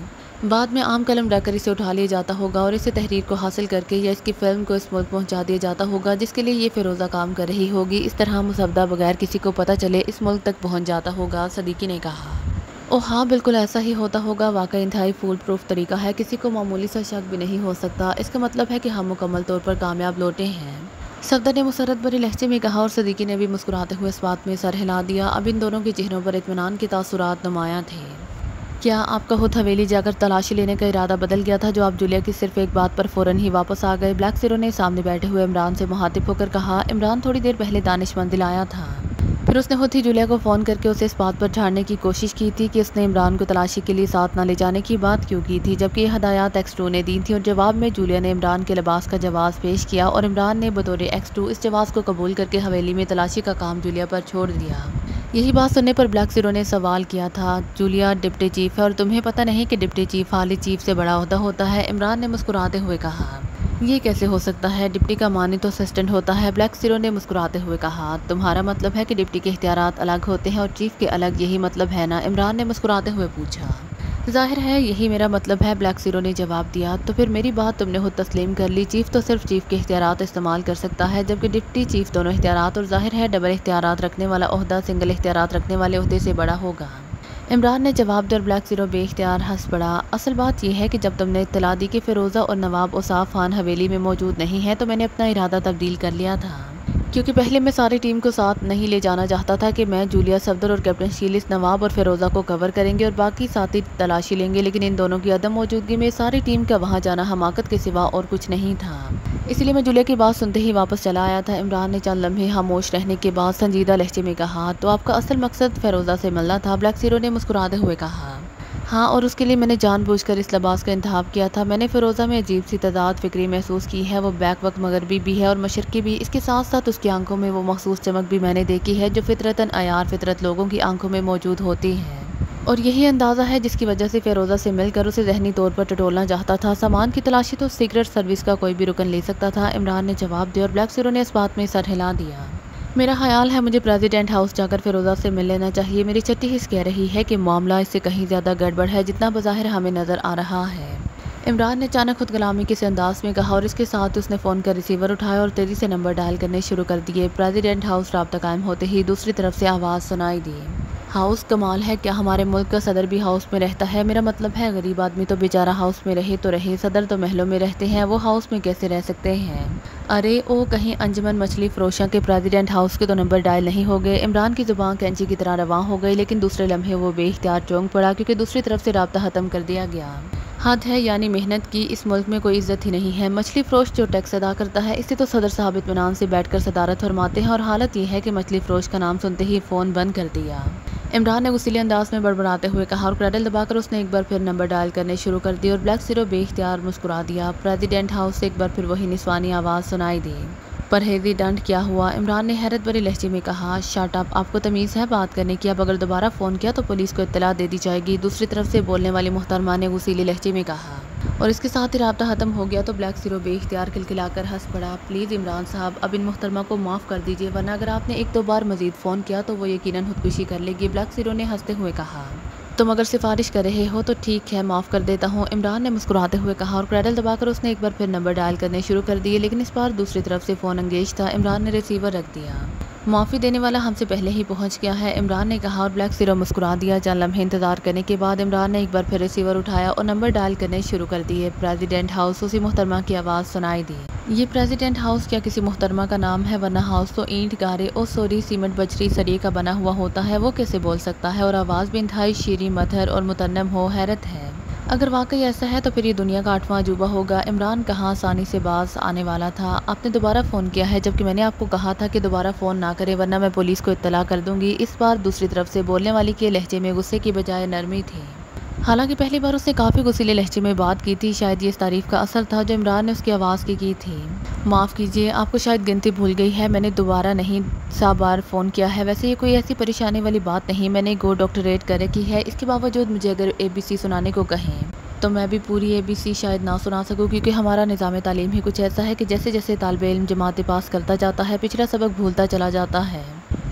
बाद में आम कलम रखकर इसे उठा लिया जाता होगा और इसे तहरीर को हासिल करके या इसकी फिल्म को इस मुल्क पहुंचा दिया जाता होगा जिसके लिए ये फ़िरोज़ा काम कर रही होगी। इस तरह मुसद्दा बगैर किसी को पता चले इस मुल्क तक पहुंच जाता होगा, सदीकी ने कहा। ओह हाँ, बिल्कुल ऐसा ही होता होगा। वाकई इंतहाई फूल प्रूफ तरीका है, किसी को मामूली सा शक भी नहीं हो सकता। इसका मतलब है कि हम मुकम्मल तौर पर कामयाब लौटे हैं, सफदर ने मुसरत भरे लहजे में कहा और सदीकी ने भी मुस्कुराते हुए इस बात में सर हिला दिया। अब इन दोनों के चेहरों पर इत्मीनान के तासुरात नुमायां थे। क्या आपका खुद हवेली जाकर तलाशी लेने का इरादा बदल गया था जो आप जूलिया की सिर्फ एक बात पर फ़ौरन ही वापस आ गए? ब्लैक ज़ीरो ने सामने बैठे हुए इमरान से मुखातिब होकर कहा। इमरान थोड़ी देर पहले दानिशमंदिल आया था, फिर उसने खुद ही जूलिया को फ़ोन करके उसे इस बात पर झाड़ने की कोशिश की थी कि उसने इमरान को तलाशी के लिए साथ न ले जाने की बात क्यों की थी, जबकि ये हदायत X2 ने दी थी और जवाब में जूलिया ने इमरान के लिबास का जवाब पेश किया और इमरान ने बतौर X2 इस जवाब को कबूल करके हवेली में तलाशी का काम जूलिया पर छोड़ दिया। यही बात सुनने पर ब्लैक ज़ीरो ने सवाल किया था, जूलिया डिप्टी चीफ है और तुम्हें पता नहीं कि डिप्टी चीफ हाली चीफ से बड़ा ओहदा होता है? इमरान ने मुस्कुराते हुए कहा। ये कैसे हो सकता है, डिप्टी का मानी तो असिस्टेंट होता है। ब्लैक ज़ीरो ने मुस्कुराते हुए कहा। तुम्हारा मतलब है कि डिप्टी के इख्तियारात अलग होते हैं और चीफ के अलग, यही मतलब है ना? इमरान ने मुस्कुराते हुए पूछा। ज़ाहिर है यही मेरा मतलब है, ब्लैक ज़ीरो ने जवाब दिया। तो फिर मेरी बात तुमने खुद तस्लीम कर ली। चीफ तो सिर्फ चीफ के इख्तियारात इस्तेमाल कर सकता है, जबकि डिप्टी चीफ दोनों इख्तियारात और ज़ाहिर है डबल इख्तियारात रखने वाला ओहदा सिंगल इख्तियारात रखने वाले ओहदे से बड़ा होगा। इमरान ने जवाब दिया और ब्लैक ज़ीरो बेइख्तियार हंस पड़ा। असल बात यह है कि जब तुमने इत्तला दी कि फ़िरोज़ा और नवाब औसाफ खान हवेली में मौजूद नहीं है तो मैंने अपना इरादा तब्दील कर लिया था, क्योंकि पहले मैं सारी टीम को साथ नहीं ले जाना चाहता था कि मैं, जूलिया, सफदर और कैप्टन शीलिस नवाब और फ़िरोज़ा को कवर करेंगे और बाकी साथी तलाशी लेंगे, लेकिन इन दोनों की अदम मौजूदगी में सारी टीम का वहाँ जाना हमाकत के सिवा और कुछ नहीं था। इसलिए मैं जूलिया की बात सुनते ही वापस चला आया था। इमरान ने चंद लम्हे खामोश रहने के बाद संजीदा लहजे में कहा। तो आपका असल मकसद फ़िरोज़ा से मिलना था? ब्लैक ज़ीरो ने मुस्कुराते हुए कहा। हाँ, और उसके लिए मैंने जानबूझकर इस लिबास का इंतखाब किया था। मैंने फ़िरोज़ा में अजीब सी तज़ाद फ़िक्री महसूस की है। वो बैक वक्त मगरबी भी है और मशरक़ी भी। इसके साथ साथ उसकी आंखों में वो मखसूस चमक भी मैंने देखी है जो फ़ितरतन अयार फ़ितरत लोगों की आंखों में मौजूद होती है, और यही अंदाज़ा है जिसकी वजह से फ़िरोज़ा से मिलकर उसे ज़हनी तौर पर टटोलना चाहता था। सामान की तलाशी तो सीक्रेट सर्विस का कोई भी रुकन ले सकता था, इमरान ने जवाब दिया और ब्लैक ज़ीरो ने इस बात में सर हिला दिया। मेरा ख्याल है मुझे प्रेसिडेंट हाउस जाकर फ़िरोज़ा से मिल लेना चाहिए। मेरी छठी हिस्स कह रही है कि मामला इससे कहीं ज़्यादा गड़बड़ है जितना बज़ाहिर हमें नज़र आ रहा है। इमरान ने अचानक खुद कलामी किसी अंदाज में कहा और इसके साथ उसने फ़ोन का रिसीवर उठाया और तेज़ी से नंबर डायल करने शुरू कर दिए। प्रेसिडेंट हाउस राब्ता कायम होते ही दूसरी तरफ से आवाज़ सुनाई दी। हाउस, कमाल है, क्या हमारे मुल्क का सदर भी हाउस में रहता है? मेरा मतलब है गरीब आदमी तो बेचारा हाउस में रहे तो रहे, सदर तो महलों में रहते हैं, वो हाउस में कैसे रह सकते हैं? अरे ओ, कहीं अंजुमन मछली फ़रोशा के प्रेसिडेंट हाउस के तो नंबर डायल नहीं हो गए? इमरान की ज़ुबान कैंची की तरह रवां हो गई, लेकिन दूसरे लम्हे वो बेइख्तियार चौंक पड़ा क्योंकि दूसरी तरफ से राब्ता ख़त्म कर दिया गया। हद है, यानी मेहनत की इस मुल्क में कोई इज्जत ही नहीं है। मछली फ़रोश जो टैक्स अदा करता है इससे तो सदर साहब इत्मीनान से बैठकर सदारत फरमाते हैं, और हालत यह है कि मछली फ़रोश का नाम सुनते ही फ़ोन बंद कर दिया। इमरान ने गुस्सीले अंदाज में बड़बड़ाते हुए कहा और क्रैडल दबाकर उसने एक बार फिर नंबर डायल करने शुरू कर दिए और ब्लैक ज़ीरो बेइख्तियार मुस्कुरा दिया। प्रेसिडेंट हाउस से एक बार फिर वही निस्वानी आवाज़ सुनाई दी। परहेज़ी डंड क्या हुआ? इमरान ने हैरत भरे लहजे में कहा। शट अप, आपको तमीज़ है बात करने की? अब अगर दोबारा फ़ोन किया तो पुलिस को इत्तला दे दी जाएगी, दूसरी तरफ से बोलने वाली मुहतरमा ने गुस्सीले लहजे में कहा, और इसके साथ ही राब्ता ख़त्म हो गया। तो ब्लैक ज़ीरो बेइख्तियार खिलखिलाकर हंस पड़ा। प्लीज़ इमरान साहब, अब इन मुहतरमा को माफ़ कर दीजिए, वरना अगर आपने एक दो बार मज़ीद फ़ोन किया तो वो यकीनन खुदकुशी कर लेगी। ब्लैक ज़ीरो ने हंसते हुए कहा। तुम अगर सिफारिश कर रहे हो तो ठीक है, माफ़ कर देता हूँ, इमरान ने मुस्कुराते हुए कहा और क्रैडल दबाकर उसने एक बार फिर नंबर डायल करने शुरू कर दिए, लेकिन इस बार दूसरी तरफ से फ़ोन एंगेज था। इमरान ने रिसीवर रख दिया। माफ़ी देने वाला हमसे पहले ही पहुंच गया है, इमरान ने कहा और ब्लैक ज़ीरो मुस्कुरा दिया। चंद लम्हे इंतज़ार करने के बाद इमरान ने एक बार फिर रिसीवर उठाया और नंबर डायल करने शुरू कर दिए। प्रेसिडेंट हाउस, उसी मुहतरमा की आवाज़ सुनाई दी। ये प्रेसिडेंट हाउस क्या किसी मुहतरमा का नाम है? वरना हाउस तो ईंट, गारे और सोरी, सीमेंट, बजरी, सरिये का बना हुआ होता है, वो कैसे बोल सकता है? और आवाज़ भी इंतहाई शीरी, मधुर और मुतन्नम हो। हैरत है, अगर वाकई ऐसा है तो फिर ये दुनिया का 8वां अजूबा होगा। इमरान कहाँ आसानी से बाज आने वाला था। आपने दोबारा फ़ोन किया है, जबकि मैंने आपको कहा था कि दोबारा फ़ोन ना करें वरना मैं पुलिस को इत्तला कर दूंगी। इस बार दूसरी तरफ से बोलने वाली के लहजे में गुस्से की बजाय नरमी थी। हालांकि पहली बार उसने काफ़ी गुस्सीले लहजे में बात की थी। शायद ये इस तारीफ़ का असर था जो इमरान ने उसकी आवाज़ की थी। माफ़ कीजिए, आपको शायद गिनती भूल गई है, मैंने दोबारा नहीं 100 बार फ़ोन किया है। वैसे ये कोई ऐसी परेशानी वाली बात नहीं, मैंने गो डॉक्टरेट कर रखी है। इसके बावजूद मुझे अगर ABC सुनाने को कहें तो मैं भी पूरी ABC शायद ना सुना सकूं, क्योंकि हमारा निज़ाम तालीम ही कुछ ऐसा है कि जैसे जैसे तालिब इल्म जमातें पास करता जाता है पिछला सबक भूलता चला जाता है।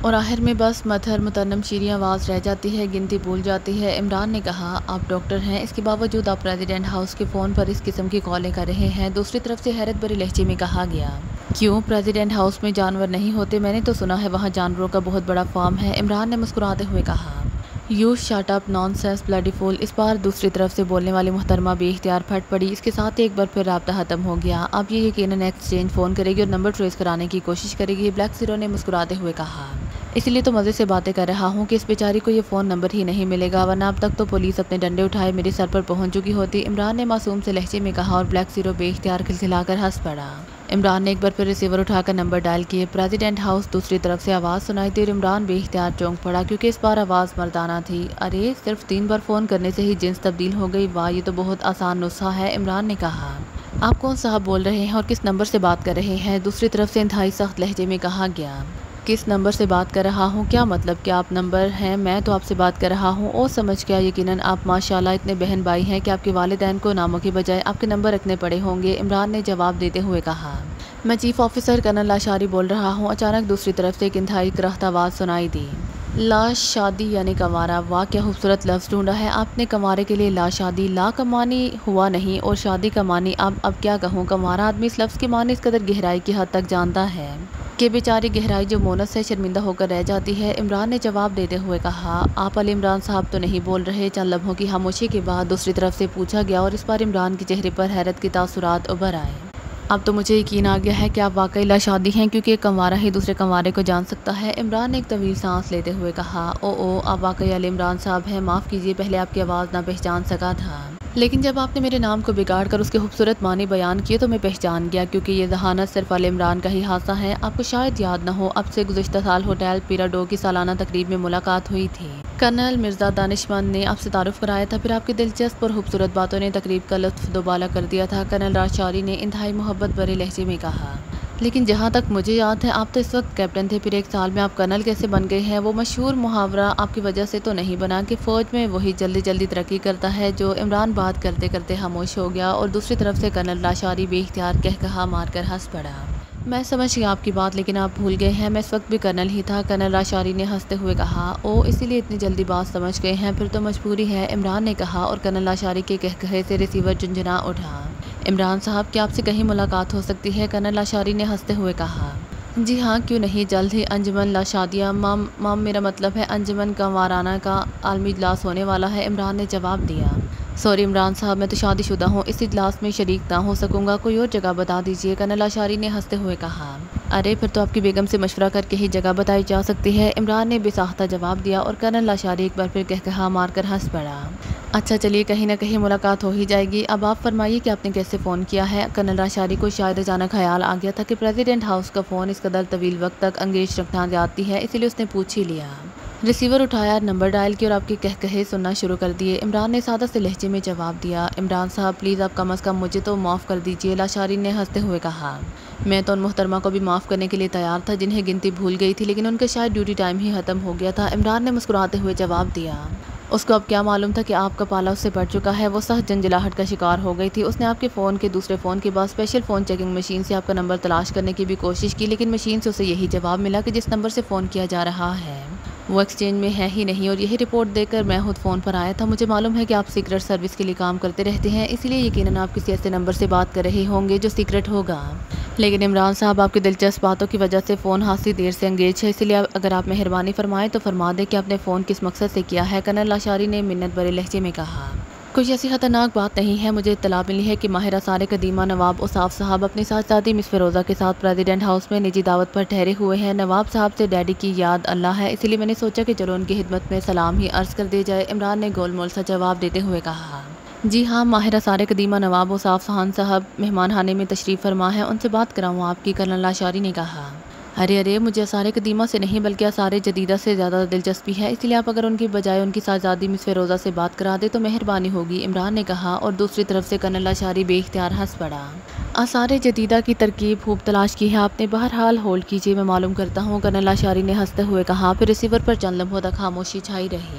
और आखिर में बस मधर मुतन्नम शीरी आवाज़ रह जाती है, गिनती भूल जाती है। इमरान ने कहा, आप डॉक्टर हैं, इसके बावजूद आप प्रेसिडेंट हाउस के फ़ोन पर इस किस्म की कॉलें कर रहे हैं। दूसरी तरफ से हैरत भरी लहजे में कहा गया, क्यों प्रेसिडेंट हाउस में जानवर नहीं होते? मैंने तो सुना है वहाँ जानवरों का बहुत बड़ा फार्म है। इमरान ने मुस्कुराते हुए कहा, you shut up nonsense bloody fool. इस बार दूसरी तरफ से बोलने वाली मुहतरमा बेइख्तियार फट पड़ी। इसके साथ एक बार फिर राब्ता ख़त्म हो गया। अब ये यकीनन एक्सचेंज फ़ोन करेगी और नंबर ट्रेस कराने की कोशिश करेगी। ब्लैक ज़ीरो ने मुस्कुराते हुए कहा, इसलिए तो मज़े से बातें कर रहा हूँ कि इस बेचारी को ये फ़ोन नंबर ही नहीं मिलेगा, वरना अब तक तो पुलिस अपने डंडे उठाए मेरे सर पर पहुँच चुकी होती। इमरान ने मासूम से लहजे में कहा और ब्लैक ज़ीरो बेइख्तियार खिलखिलाकर हंस पड़ा। इमरान ने एक बार फिर रिसीवर उठाकर नंबर डायल किए। President house. दूसरी तरफ से आवाज़ सुनाई दी और इमरान बेइख्तियार चौंक पड़ा, क्योंकि इस बार आवाज़ मर्दाना थी। अरे, सिर्फ 3 बार फ़ोन करने से ही जिन्स तब्दील हो गई, वाह, ये तो बहुत आसान नुस्खा है। इमरान ने कहा, आप कौन साहब बोल रहे हैं और किस नंबर से बात कर रहे हैं? दूसरी तरफ से इंतहाई सख्त लहजे में कहा गया, किस नंबर से बात कर रहा हूँ? क्या मतलब कि आप नंबर हैं? मैं तो आपसे बात कर रहा हूँ। ओ समझ गया, यकीनन आप माशाल्लाह इतने बहन भाई हैं कि आपके वालिदैन को नामों के बजाय आपके नंबर रखने पड़े होंगे। इमरान ने जवाब देते हुए कहा, मैं चीफ ऑफिसर कर्नल लाशारी बोल रहा हूँ। अचानक दूसरी तरफ से एक इंतहाई करख्त आवाज़ सुनाई दी, लाश शादी यानी कंवारा। वाह, क्या खूबसूरत लफ्ज़ ढूंढा है आपने कंवारे के लिए। ला शादी, ला का मानी हुआ नहीं और शादी का मानी। अब क्या कहूँ, कंवारा आदमी इस लफ्ज़ के मानी इस कदर गहराई की हद तक जानता है कि बेचारी गहराई जो मोनस से शर्मिंदा होकर रह जाती है। इमरान ने जवाब देते हुए कहा, आप अली इमरान साहब तो नहीं बोल रहे? चंद लम्हों की खामोशी के बाद दूसरी तरफ से पूछा गया और इस बार इमरान के चेहरे पर हैरत के तासुरात उभर आए। अब तो मुझे यकीन आ गया है कि आप वाकई लाशादी हैं, क्योंकि एक कंवारा ही दूसरे कंवारे को जान सकता है। इमरान ने एक तवील सांस लेते हुए कहा, ओ आप वाकई अली इमरान साहब हैं। माफ़ कीजिए, पहले आपकी आवाज़ ना पहचान सका था, लेकिन जब आपने मेरे नाम को बिगाड़ कर उसके खूबसूरत मानी बयान किए तो मैं पहचान गया, क्योंकि ये जहानत सिर्फ अली इमरान का ही हादसा है। आपको शायद याद न हो, अब से गुज़िश्ता साल होटल पीराडो की सालाना तकरीब में मुलाकात हुई थी। कर्नल मिर्ज़ा दानिशमंद ने आपसे तारुफ कराया था, फिर आपकी दिलचस्प और खूबसूरत बातों ने तकरीब का लुत्फ़ दोबाला कर दिया था। कर्नल लाशारी ने इंतहाई मोहब्बत भरे लहजे में कहा, लेकिन जहाँ तक मुझे याद है आप तो इस वक्त कैप्टन थे, फिर एक साल में आप कर्नल कैसे बन गए हैं? वो मशहूर मुहावरा आपकी वजह से तो नहीं बना कि फ़ौज में वही जल्दी जल्दी तरक्की करता है जो। इमरान बात करते करते खामोश हो गया और दूसरी तरफ से कर्नल लाशारी बेइख्तियार कहकहा मारकर हंस पड़ा। मैं समझ गया आपकी बात, लेकिन आप भूल गए हैं मैं इस वक्त भी कर्नल ही था। कर्नल लाशारी ने हंसते हुए कहा, ओ इसीलिए इतनी जल्दी बात समझ गए हैं, फिर तो मजबूरी है। इमरान ने कहा और कर्नल लाशारी के कहकहे से रिसीवर झुंझुना उठा। इमरान साहब, क्या आपसे कहीं मुलाकात हो सकती है? कर्नल लाशारी ने हंसते हुए कहा, जी हाँ, क्यों नहीं, जल्द ही अंजुमन लाशादिया माम मेरा मतलब है अंजुमन कंवाराना का आलमी इजलास होने वाला है। इमरान ने जवाब दिया, सॉरी इमरान साहब, मैं तो शादीशुदा हूँ, इस इजलास में शरीक ना हो सकूँगा, कोई और जगह बता दीजिए। कर्नल लाशारी ने हंसते हुए कहा, अरे फिर तो आपकी बेगम से मशवरा करके ही जगह बताई जा सकती है। इमरान ने बेसाख्ता जवाब दिया और कर्नल लाशारी एक बार फिर कहकहा मारकर हंस पड़ा। अच्छा चलिए, कहीं ना कहीं मुलाकात हो ही जाएगी। अब आप फरमाइए कि आपने कैसे फ़ोन किया है? कर्नल लाशारी को शायद अचानक ख्याल आ गया था कि प्रेसिडेंट हाउस का फ़ोन इस कदर तवील वक्त तक अंगेज रखना जाती है, इसीलिए उसने पूछ ही लिया। रिसीवर उठाया, नंबर डायल किया और आपके कहकहे सुनना शुरू कर दिए। इमरान ने सादा से लहजे में जवाब दिया, इमरान साहब प्लीज़ आप कम अज़ कम मुझे तो माफ़ कर दीजिए। लाशारी ने हंसते हुए कहा, मैं तो उन मुहतरमा को भी माफ़ करने के लिए तैयार था जिन्हें गिनती भूल गई थी, लेकिन उनका शायद ड्यूटी टाइम ही ख़त्म हो गया था। इमरान ने मुस्कुराते हुए जवाब दिया, उसको अब क्या मालूम था कि आपका पाला उससे पड़ चुका है। वो सख्त जंजलाहट का शिकार हो गई थी। उसने आपके फ़ोन के दूसरे फ़ोन के बाद स्पेशल फ़ोन चेकिंग मशीन से आपका नंबर तलाश करने की भी कोशिश की, लेकिन मशीन से उसे यही जवाब मिला कि जिस नंबर से फ़ोन किया जा रहा है वो एक्सचेंज में है ही नहीं, और यही रिपोर्ट देकर मैं खुद फ़ोन पर आया था। मुझे मालूम है कि आप सीक्रेट सर्विस के लिए काम करते रहते हैं, इसलिए यकीनन आप किसी ऐसे नंबर से बात कर रहे होंगे जो सीक्रेट होगा। लेकिन इमरान साहब, आपकी दिलचस्प बातों की वजह से फ़ोन हासिल देर से अंगेज है, इसलिए अगर आप मेहरबानी फरमाएं तो फरमा दें कि आपने फ़ोन किस मकसद से किया है। कर्नल लाशारी ने मिन्नत भरे लहजे में कहा, कुछ ऐसी खतरनाक बात नहीं है। मुझे इत्तला मिली है कि माहिर आसार कदीमा नवाब उसाफ साहब अपनी साहबजादी मिस फ़िरोज़ा के साथ प्रेसिडेंट हाउस में निजी दावत पर ठहरे हुए हैं। नवाब साहब से डैडी की याद अल्लाह है, इसीलिए मैंने सोचा कि चलो उनकी खिदमत में सलाम ही अर्ज़ कर दिया जाए। इमरान ने गोलमोल सा जवाब देते हुए कहा, जी हाँ, माहिर आसार कदीमा नवाब उसाफ खान साहब मेहमान खाने में तशरीफ़ फरमा है, उनसे बात कराऊँ आपकी? कर्नल लाशारी ने कहा, अरे मुझे आसार कदीमा से नहीं बल्कि आसार जदीदा से ज़्यादा दिलचस्पी है, इसलिए आप अगर उनकी बजाय उनकी साहबजादी मिस फ़िरोज़ा से बात करा दे तो मेहरबानी होगी। इमरान ने कहा और दूसरी तरफ से कर्नल लाशारी बेइख्तियार हंस पड़ा। आसार जदीदा की तरकीब खूब तलाश की है आपने, बहरहाल होल्ड कीजिए, मैं मालूम करता हूँ। कर्नल लाशारी ने हंसते हुए कहा, फिर रिसीवर पर चंद लम्हों तक खामोशी छाई रही।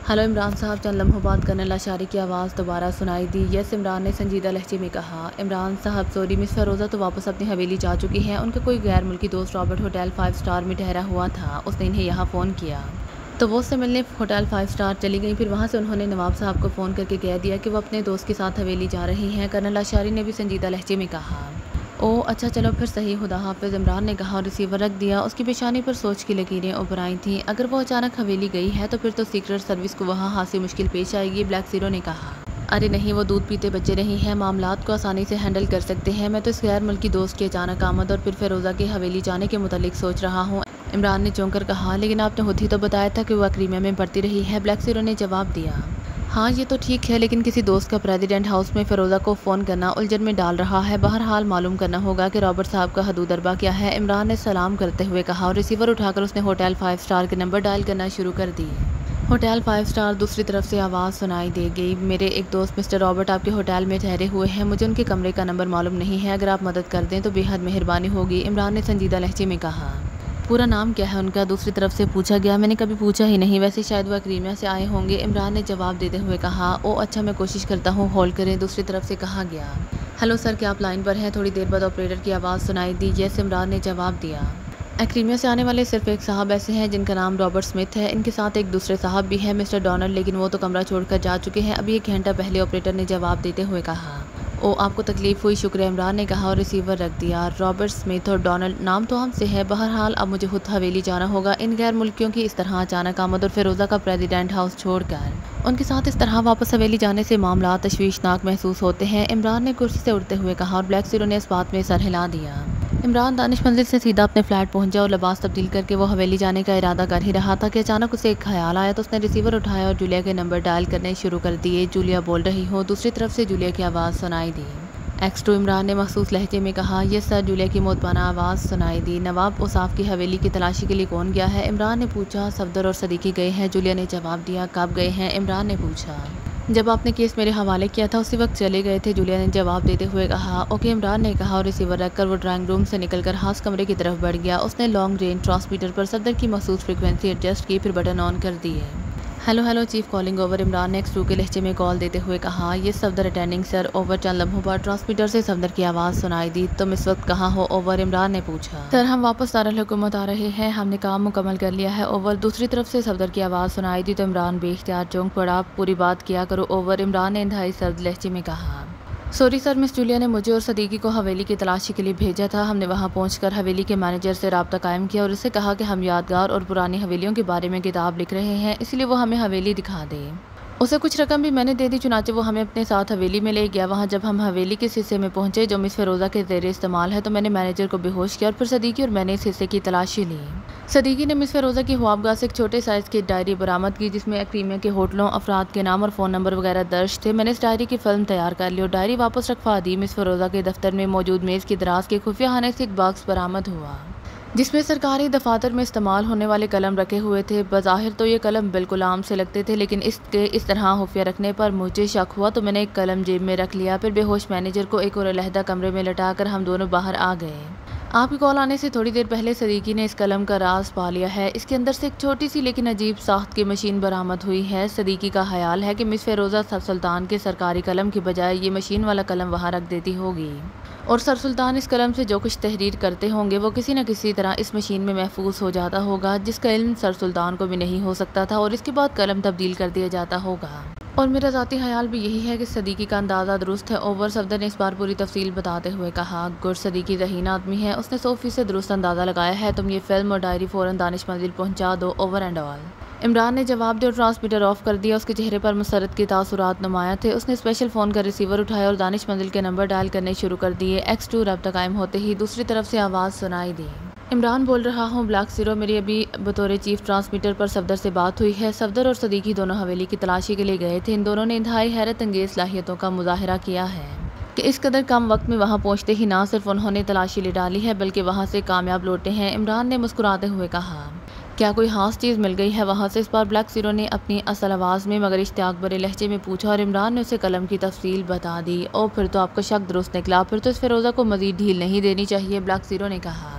हेलो इमरान साहब, चंद लम्हों बाद कर्नल अशारी की आवाज़ दोबारा सुनाई दी। यस, इमरान ने संजीदा लहजे में कहा। इमरान साहब सॉरी, मिस फ़रोज़ा तो वापस अपनी हवेली जा चुकी हैं। उनका कोई गैर मुल्की दोस्त रॉबर्ट होटल 5 स्टार में ठहरा हुआ था, उसने इन्हें यहाँ फ़ोन किया तो वो उससे मिलने होटल 5 स्टार चली गई। फिर वहाँ से उन्होंने नवाब साहब को फ़ोन करके कह दिया कि वो अपने दोस्त के साथ हवेली जा रही हैं। कर्नल अशारी ने भी संजीदा लहजे में कहा, ओह अच्छा, चलो फिर सही, खुदा हाफ़िज़। इमरान ने कहा और रिसीवर रख दिया। उसकी पेशानी पर सोच की लकीरें उभर आई थीं। अगर वो अचानक हवेली गई है तो फिर तो सीक्रेट सर्विस को वहाँ हासिल मुश्किल पेश आएगी। ब्लैक ज़ीरो ने कहा, अरे नहीं, वो दूध पीते बच्चे नहीं हैं, मामलात को आसानी से हैंडल कर सकते हैं। मैं तो इस गैर मुल्की दोस्त की अचानक आमद और फिर फ़िरोज़ा के हवेली जाने के मुतालिक सोच रहा हूँ। इमरान ने चौंक कर कहा, लेकिन आपने खुद ही तो बताया था कि वो क्रीमिया में पढ़ती रही है। ब्लैक ज़ीरो ने जवाब दिया, हाँ ये तो ठीक है, लेकिन किसी दोस्त का प्रेसिडेंट हाउस में फ़िरोज़ा को फ़ोन करना उलझन में डाल रहा है। बहरहाल मालूम करना होगा कि रॉबर्ट साहब का हदूद अरबा क्या है। इमरान ने सलाम करते हुए कहा और रिसीवर उठाकर उसने होटल 5 स्टार के नंबर डायल करना शुरू कर दिए। होटल 5 स्टार दूसरी तरफ से आवाज़ सुनाई दे गई, मेरे एक दोस्त मिस्टर रॉबर्ट आपके होटल में ठहरे हुए हैं। मुझे उनके कमरे का नंबर मालूम नहीं है, अगर आप मदद कर दें तो बेहद मेहरबानी होगी। इमरान ने संजीदा लहजे में कहा, पूरा नाम क्या है उनका? दूसरी तरफ से पूछा गया। मैंने कभी पूछा ही नहीं, वैसे शायद वह क्रीमिया से आए होंगे। इमरान ने जवाब देते हुए कहा, ओ अच्छा, मैं कोशिश करता हूँ, होल्ड करें। दूसरी तरफ से कहा गया, हेलो सर, क्या आप लाइन पर हैं? थोड़ी देर बाद ऑपरेटर की आवाज़ सुनाई दी। यस, इमरान ने जवाब दिया। क्रीमिया से आने वाले सिर्फ एक साहब ऐसे हैं जिनका नाम रॉबर्ट स्मिथ है। इनके साथ एक दूसरे साहब भी हैं, मिस्टर डोनाल्ड, लेकिन वो तो कमरा छोड़कर जा चुके हैं अभी 1 घंटा पहले। ऑपरेटर ने जवाब देते हुए कहा, ओ आपको तकलीफ़ हुई, शुक्रिया। इमरान ने कहा और रिसीवर रख दिया। रॉबर्ट स्मिथ और डोनाल्ड नाम तो हमसे है। बहरहाल अब मुझे खुद हवेली जाना होगा। इन गैर मुल्कियों की इस तरह अचानक आमद और फ़िरोज़ा का प्रेसिडेंट हाउस छोड़कर उनके साथ इस तरह वापस हवेली जाने से मामला तशवीशनाक महसूस होते हैं। इमरान ने कुर्सी से उठते हुए कहा और ब्लैक ज़ीरो ने इस बात में सर हिला दिया। इमरान दानिश मंजिल से सीधा अपने फ्लैट पहुंचा और लिबास तब्दील करके वो हवेली जाने का इरादा कर ही रहा था कि अचानक उसे एक ख्याल आया तो उसने रिसीवर उठाया और जूलिया के नंबर डायल करने शुरू कर दिए। जूलिया बोल रही हो, दूसरी तरफ से जूलिया की आवाज़ सुनाई दी। X2 इमरान ने मखसूस लहजे में कहा, यस सर। जूलिया की मोतबाना आवाज़ सुनाई दी। नवाब उसाफ की हवेली की तलाशी के लिए कौन गया है? इमरान ने पूछा। सफदर और सदीकी गए हैं, जूलिया ने जवाब दिया। कब गए हैं? इमरान ने पूछा। जब आपने केस मेरे हवाले किया था उसी वक्त चले गए थे, जूलिया ने जवाब देते हुए कहा। ओके, इमरान ने कहा और रिसीवर रखकर वो ड्राइंग रूम से निकलकर हास कमरे की तरफ बढ़ गया। उसने लॉन्ग रेंज ट्रांसमीटर पर सफदर की मखसूस फ्रिक्वेंसी एडजस्ट की, फिर बटन ऑन कर दिए। Hello hello chief, calling over. Imran ने X2 के लहजे में कॉल देते हुए कहा, ये सफदर अटेंडिंग सर, ओवर। चंद लम्हों बाद ट्रांसमीटर से सफदर की आवाज़ सुनाई दी। तुम इस वक्त कहाँ हो? ओवर। इमरान ने पूछा। सर, हम वापस दारुल हुकूमत आ रहे हैं, हमने काम मुकम्मल कर लिया है। ओवर। दूसरी तरफ से सफदर की आवाज़ सुनाई दी तो इमरान बेख्तियार चौंक पड़ा। पूरी बात किया करो। ओवर। इमरान ने इंतहाई सर्द लहजे में कहा, सॉरी सर, मिस जूलिया ने मुझे और सदीकी को हवेली की तलाशी के लिए भेजा था। हमने वहां पहुंचकर हवेली के मैनेजर से रब्ता कायम किया और उससे कहा कि हम यादगार और पुरानी हवेलियों के बारे में किताब लिख रहे हैं, इसलिए वो हमें हवेली दिखा दे। उसे कुछ रकम भी मैंने दे दी, चुनाचे वो हमें अपने साथ हवेली में ले गया। वहाँ जब हम हवेली के हिस्से में पहुंचे जो मिस फ़िरोज़ा के ज़ेरे इस्तेमाल है, तो मैंने मैनेजर को बेहोश किया और फिर सदीकी और मैंने इस हिस्से की तलाशी ली। सदीकी ने मिस फ़िरोज़ा की ख्वाबगाह से एक छोटे साइज़ की डायरी बरामद की जिसमें क्रीमिया के होटलों, अफराद के नाम और फ़ोन नंबर वगैरह दर्ज थे। मैंने इस डायरी की फ़िल्म तैयार कर ली और डायरी वापस रखवा दी। मिस फ़िरोज़ा के दफ्तर में मौजूद मेज़ की दराज के खुफिया खाने से एक बॉक्स बरामद हुआ जिसमें सरकारी दफातर में इस्तेमाल होने वाले कलम रखे हुए थे। बज़ाहिर तो ये कलम बिल्कुल आम से लगते थे, लेकिन इसके इस तरह खुफिया रखने पर मुझे शक हुआ तो मैंने एक कलम जेब में रख लिया। फिर बेहोश मैनेजर को एक और अलहदा कमरे में लटाकर हम दोनों बाहर आ गए। आपकी कॉल आने से थोड़ी देर पहले सदीकी ने इस कलम का राज पा लिया है। इसके अंदर से एक छोटी सी लेकिन अजीब साख्त की मशीन बरामद हुई है। सदीकी का ख्याल है कि मिस फ़िरोज़ा सर सुल्तान के सरकारी कलम की बजाय ये मशीन वाला कलम वहाँ रख देती होगी और सर सुल्तान इस कलम से जो कुछ तहरीर करते होंगे वो किसी न किसी तरह इस मशीन में महफूज हो जाता होगा, जिसका इल्म सर सुल्तान को भी नहीं हो सकता था, और इसके बाद कलम तब्दील कर दिया जाता होगा। और मेरा ज़ाती ख्याल भी यही है कि सदीकी का अंदाज़ा दुरुस्त है। ओवर। सफदर ने इस बार पूरी तफसील बताते हुए कहा, गुड, सदीकी ज़हीन आदमी है, उसने 100% दुरुस्त अंदाज़ा लगाया है। तुम ये फिल्म और डायरी फ़ौरन दानिश मंजिल पहुँचा दो। Over and all. इमरान ने जवाब दिया और ट्रांसमीटर ऑफ कर दिया। उसके चेहरे पर मुसरत के तासुरात नुमाया थे। उसने स्पेशल फ़ोन का रिसीवर उठाया और दानिश मंजिल के नंबर डायल करने शुरू कर दिए। X2 रब्ता कायम होते ही दूसरी तरफ से आवाज़ सुनाई दी। इमरान बोल रहा हूँ, ब्लैक ज़ीरो, मेरी अभी बतौर चीफ ट्रांसमीटर पर सफदर से बात हुई है। सफदर और सदीकी दोनों हवेली की तलाशी के लिए गए थे। इन दोनों ने इंतहाई हैरत अंगेज़ सलाहियतों का मुजाहरा किया है कि इस कदर कम वक्त में वहाँ पहुँचते ही ना सिर्फ उन्होंने तलाशी ले डाली है बल्कि वहाँ से कामयाब लौटे हैं। इमरान ने मुस्कुराते हुए कहा, क्या कोई खास चीज़ मिल गई है वहाँ से? इस बार ब्लैक ज़ीरो ने अपनी असल आवाज़ में मगर इश्तियाक भरे लहजे में पूछा और इमरान ने उसे कलम की तफसील बता दी। और फिर तो आपका शक दुरुस्त निकला, फिर तो इस फ़िरोज़ा को मज़ीद ढील नहीं देनी चाहिए, ब्लैक ज़ीरो ने कहा।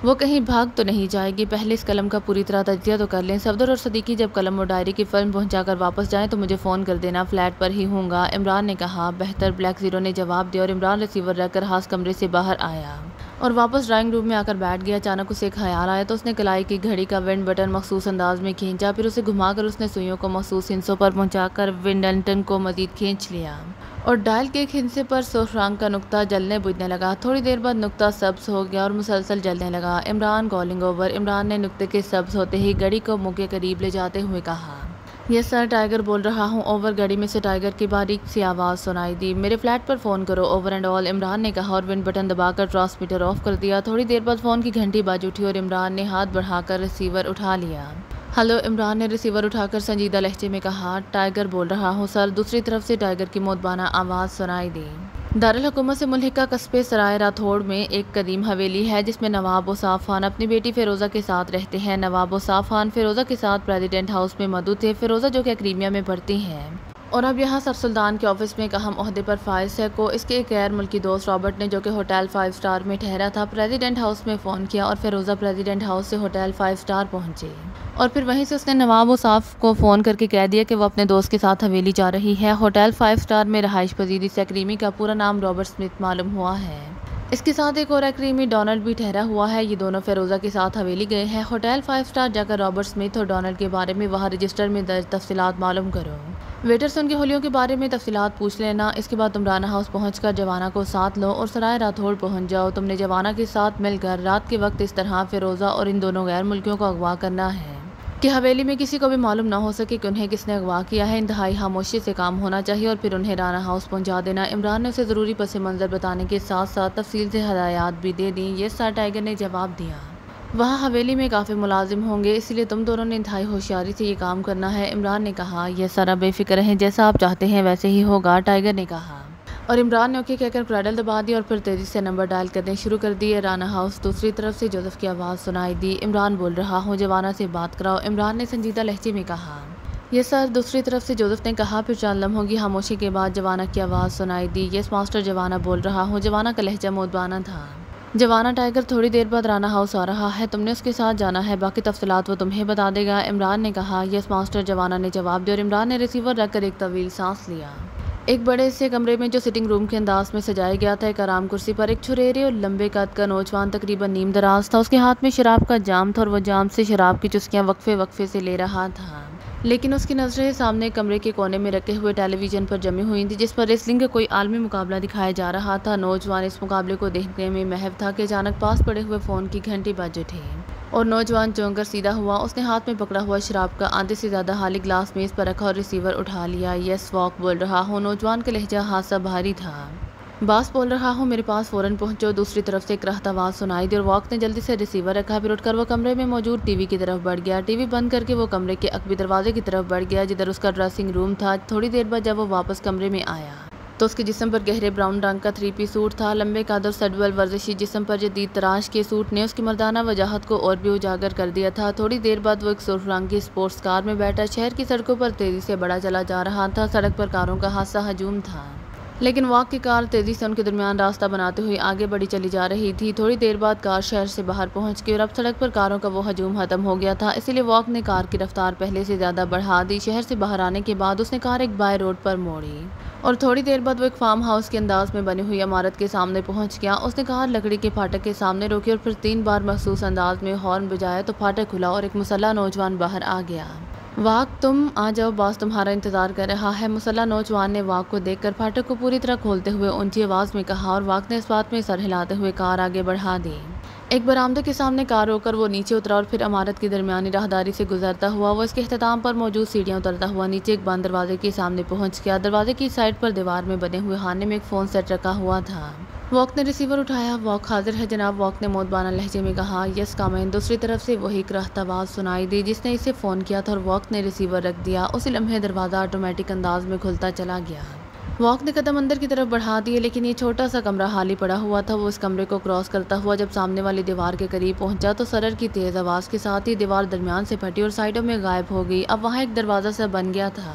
वो कहीं भाग तो नहीं जाएगी, पहले इस कलम का पूरी तरह तजिया तो कर लें। सफदर और सदीकी जब कलम और डायरी की फिल्म पहुंचाकर वापस जाएं तो मुझे फ़ोन कर देना, फ्लैट पर ही हूँगा, इमरान ने कहा। बेहतर, ब्लैक ज़ीरो ने जवाब दिया और इमरान रिसीवर रखकर हास कमरे से बाहर आया और वापस ड्राइंग रूम में आकर बैठ गया। अचानक उसे एक ख्याल आया तो उसने कलाई की घड़ी का विंड बटन मखसूस अंदाज में खींचा, फिर उसे घुमाकर उसने सुइयों को मखसूस हिस्सों पर पहुंचाकर विंडल्टन को मजीद खींच लिया और डायल के एक हिस्से पर सोफरांग का नुक्ता जलने बुझने लगा। थोड़ी देर बाद नुक्ता सब्ज हो गया और मुसलसल जलने लगा। Imran calling over. इमरान ने नुक्ते के सब्ज होते ही घड़ी को मुंह के करीब ले जाते हुए कहा, यस सर, टाइगर बोल रहा हूँ, ओवर। घड़ी में से टाइगर की बारीक सी आवाज़ सुनाई दी। मेरे फ्लैट पर फ़ोन करो, ओवर एंड ऑल, इमरान ने कहा और विंड बटन दबाकर ट्रांसमीटर ऑफ कर दिया। थोड़ी देर बाद फ़ोन की घंटी बज उठी और इमरान ने हाथ बढ़ाकर रिसीवर उठा लिया। हेलो, इमरान ने रिसीवर उठाकर संजीदा लहजे में कहा। टाइगर बोल रहा हूँ सर। दूसरी तरफ से टाइगर की मोतबाना आवाज़ सुनाई दी। दारुल हुकूमत से मुल्हिका कस्बे सराय राथौड़ में एक कदीम हवेली है जिसमें नवाब औसाफ खान अपनी बेटी फ़िरोज़ा के साथ रहते हैं। नवाब औसाफ खान फ़िरोज़ा के साथ प्रेसिडेंट हाउस में मौजूद थे। फ़िरोज़ा जो कि एक्रीमिया में पढ़ती हैं और अब यहाँ सर सुल्तान के ऑफिस में एक अहम ओहदे पर फाइज है को इसके एक गैर मुल्की दोस्त रॉबर्ट ने, जो कि होटल 5 स्टार में ठहरा था, प्रेसिडेंट हाउस में फ़ोन किया और फ़िरोज़ा प्रेसिडेंट हाउस से होटल 5 स्टार पहुँचे और फिर वहीं से उसने नवाब औसाफ को फ़ोन करके कह दिया कि वो अपने दोस्त के साथ हवेली जा रही है। होटल 5 स्टार में रहाइश पजीरी से एक्रीमी का पूरा नाम रॉबर्ट स्मिथ मालूम हुआ है। इसके साथ एक और एक्रीमी डोनाल्ड भी ठहरा हुआ है। ये दोनों फ़िरोज़ा के साथ हवेली गए हैं। होटल 5 स्टार जाकर रॉबर्ट स्मिथ और डोनाल्ड के बारे में वहाँ रजिस्टर में दर्ज तफसीलात मालूम करो। वेटर से उनकी होलियों के बारे में तफसीलात पूछ लेना। इसके बाद तुम राना हाउस पहुंचकर जवाना को साथ लो और सराय राथौड़ पहुंच जाओ। तुमने जवाना के साथ मिलकर रात के वक्त इस तरह फ़िरोज़ा और इन दोनों गैर मुल्कियों को अगवा करना है कि हवेली में किसी को भी मालूम ना हो सके कि उन्हें किसने अगवा किया है। इंतहाई खामोशी से काम होना चाहिए और फिर उन्हें राना हाउस पहुंचा देना। इमरान ने उसे ज़रूरी पस मंज़र बताने के साथ साथ तफसील से हदायत भी दे दी। ये सर, टाइगर ने जवाब दिया। वहाँ हवेली में काफ़ी मुलाजिम होंगे, इसलिए तुम दोनों ने इंतहाई होशियारी से ये काम करना है। इमरान ने कहा, यह सारा बेफिक्र रहें, जैसा आप चाहते हैं वैसे ही होगा, टाइगर ने कहा और इमरान ने ओके कहकर क्रैडल दबा दी और फिर तेज़ी से नंबर डायल करने शुरू कर दिए। राना हाउस। दूसरी तरफ से जोसेफ की आवाज़ सुनाई दी। इमरान बोल रहा हूँ, जवाना से बात कराओ, इमरान ने संजीदा लहजे में कहा। यस सर, दूसरी तरफ से जोसेफ ने कहा। फिर चंद लम्हों की खामोशी के बाद जवाना की आवाज़ सुनाई दी। यस मास्टर, जवाना बोल रहा हूँ। जवाना का लहजा मोदबाना था। जवाना, टाइगर थोड़ी देर बाद राना हाउस आ रहा है, तुमने उसके साथ जाना है, बाकी तफसीलात वो तुम्हें बता देगा, इमरान ने कहा। यस मास्टर, जवाना ने जवाब दिया और इमरान ने रिसीवर रखकर एक तवील सांस लिया। एक बड़े से कमरे में जो सिटिंग रूम के अंदाज में सजाया गया था, एक आराम कुर्सी पर एक छुरेरे और लंबे कद का नौजवान तकरीबन नीम दराज था। उसके हाथ में शराब का जाम था और वह जाम से शराब की चुस्कियाँ वक्फे वक्फे से ले रहा था, लेकिन उसकी नज़रें सामने कमरे के कोने में रखे हुए टेलीविज़न पर जमी हुई थी जिस पर रेसलिंग का कोई आलमी मुकाबला दिखाया जा रहा था। नौजवान इस मुकाबले को देखने में महव था कि अचानक पास पड़े हुए फ़ोन की घंटी बज उठी और नौजवान चौंक कर सीधा हुआ। उसने हाथ में पकड़ा हुआ शराब का आधे से ज़्यादा हाली ग्लास मेज़ पर रखा और रिसीवर उठा लिया। यस वॉक बोल रहा हूँ, नौजवान का लहजा हादसा भारी था। बास बोल रहा हूँ, मेरे पास फ़ौरन पहुँचो। दूसरी तरफ से एक रहता आवाज़ सुनाई दी और वॉक ने जल्दी से रिसीवर रखा, फिर उठकर वो कमरे में मौजूद टीवी की तरफ बढ़ गया। टीवी बंद करके वो कमरे के अकबी दरवाजे की तरफ बढ़ गया जिधर उसका ड्रेसिंग रूम था। थोड़ी देर बाद जब वो वापस कमरे में आया तो उसके जिस्म पर गहरे ब्राउन रंग का 3 पीस सूट था। लंबे कद और सडवल वर्जिशी जिस्म पर जदीद तराश के सूट ने उसकी मर्दाना वजाहत को और भी उजागर कर दिया था। थोड़ी देर बाद वो एक सुर्ख रंग की स्पोर्ट्स कार में बैठा शहर की सड़कों पर तेज़ी से बढ़ा चला जा रहा था। सड़क पर कारों का हादसा हजूम था, लेकिन वॉक की कार तेज़ी से उनके दरमियान रास्ता बनाते हुए आगे बढ़ी चली जा रही थी। थोड़ी देर बाद कार शहर से बाहर पहुंच गई और अब सड़क पर कारों का वो हजूम ख़त्म हो गया था, इसलिए वॉक ने कार की रफ्तार पहले से ज़्यादा बढ़ा दी। शहर से बाहर आने के बाद उसने कार एक बाय रोड पर मोड़ी और थोड़ी देर बाद वो एक फार्म हाउस के अंदाज में बनी हुई इमारत के सामने पहुंच गया। उसने कार लकड़ी के फाटक के सामने रोकी और फिर 3 बार महसूस अंदाज में हॉर्न बजाया तो फाटक खुला और एक मुसल्ला नौजवान बाहर आ गया। वाक, तुम आ जाओ, बॉस तुम्हारा इंतजार कर रहा है, मुसल्ला नौजवान ने वाक को देखकर फाटक को पूरी तरह खोलते हुए ऊंची आवाज़ में कहा और वाक ने इस बात में सर हिलाते हुए कार आगे बढ़ा दी। एक बरामदे के सामने कार रोकर वो नीचे उतरा और फिर इमारत की दरमियानी राहदारी से गुजरता हुआ वो इसके अख्ताम पर मौजूद सीढ़ियाँ उतरता हुआ नीचे एक बंद दरवाजे के सामने पहुंच गया। दरवाजे की साइड पर दीवार में बने हुए खाने में एक फ़ोन सेट रखा हुआ था। वॉक ने रिसीवर उठाया। वॉक, हाजिर है जनाब, वॉक ने मोदबाना लहजे में कहा। Yes come in. दूसरी तरफ से वही कराहता आवाज़ सुनाई दी जिसने इसे फ़ोन किया था और वॉक ने रिसीवर रख दिया। उसी लम्हे दरवाज़ा ऑटोमेटिक अंदाज में खुलता चला गया। वॉक ने कदम अंदर की तरफ बढ़ा दिए, लेकिन ये छोटा सा कमरा खाली पड़ा हुआ था। वो इस कमरे को क्रॉस करता हुआ जब सामने वाली दीवार के करीब पहुंचा तो सरर की तेज़ आवाज़ के साथ ही दीवार दरमियान से फटी और साइडों में गायब हो गई। अब वहाँ एक दरवाज़ा सा बन गया था।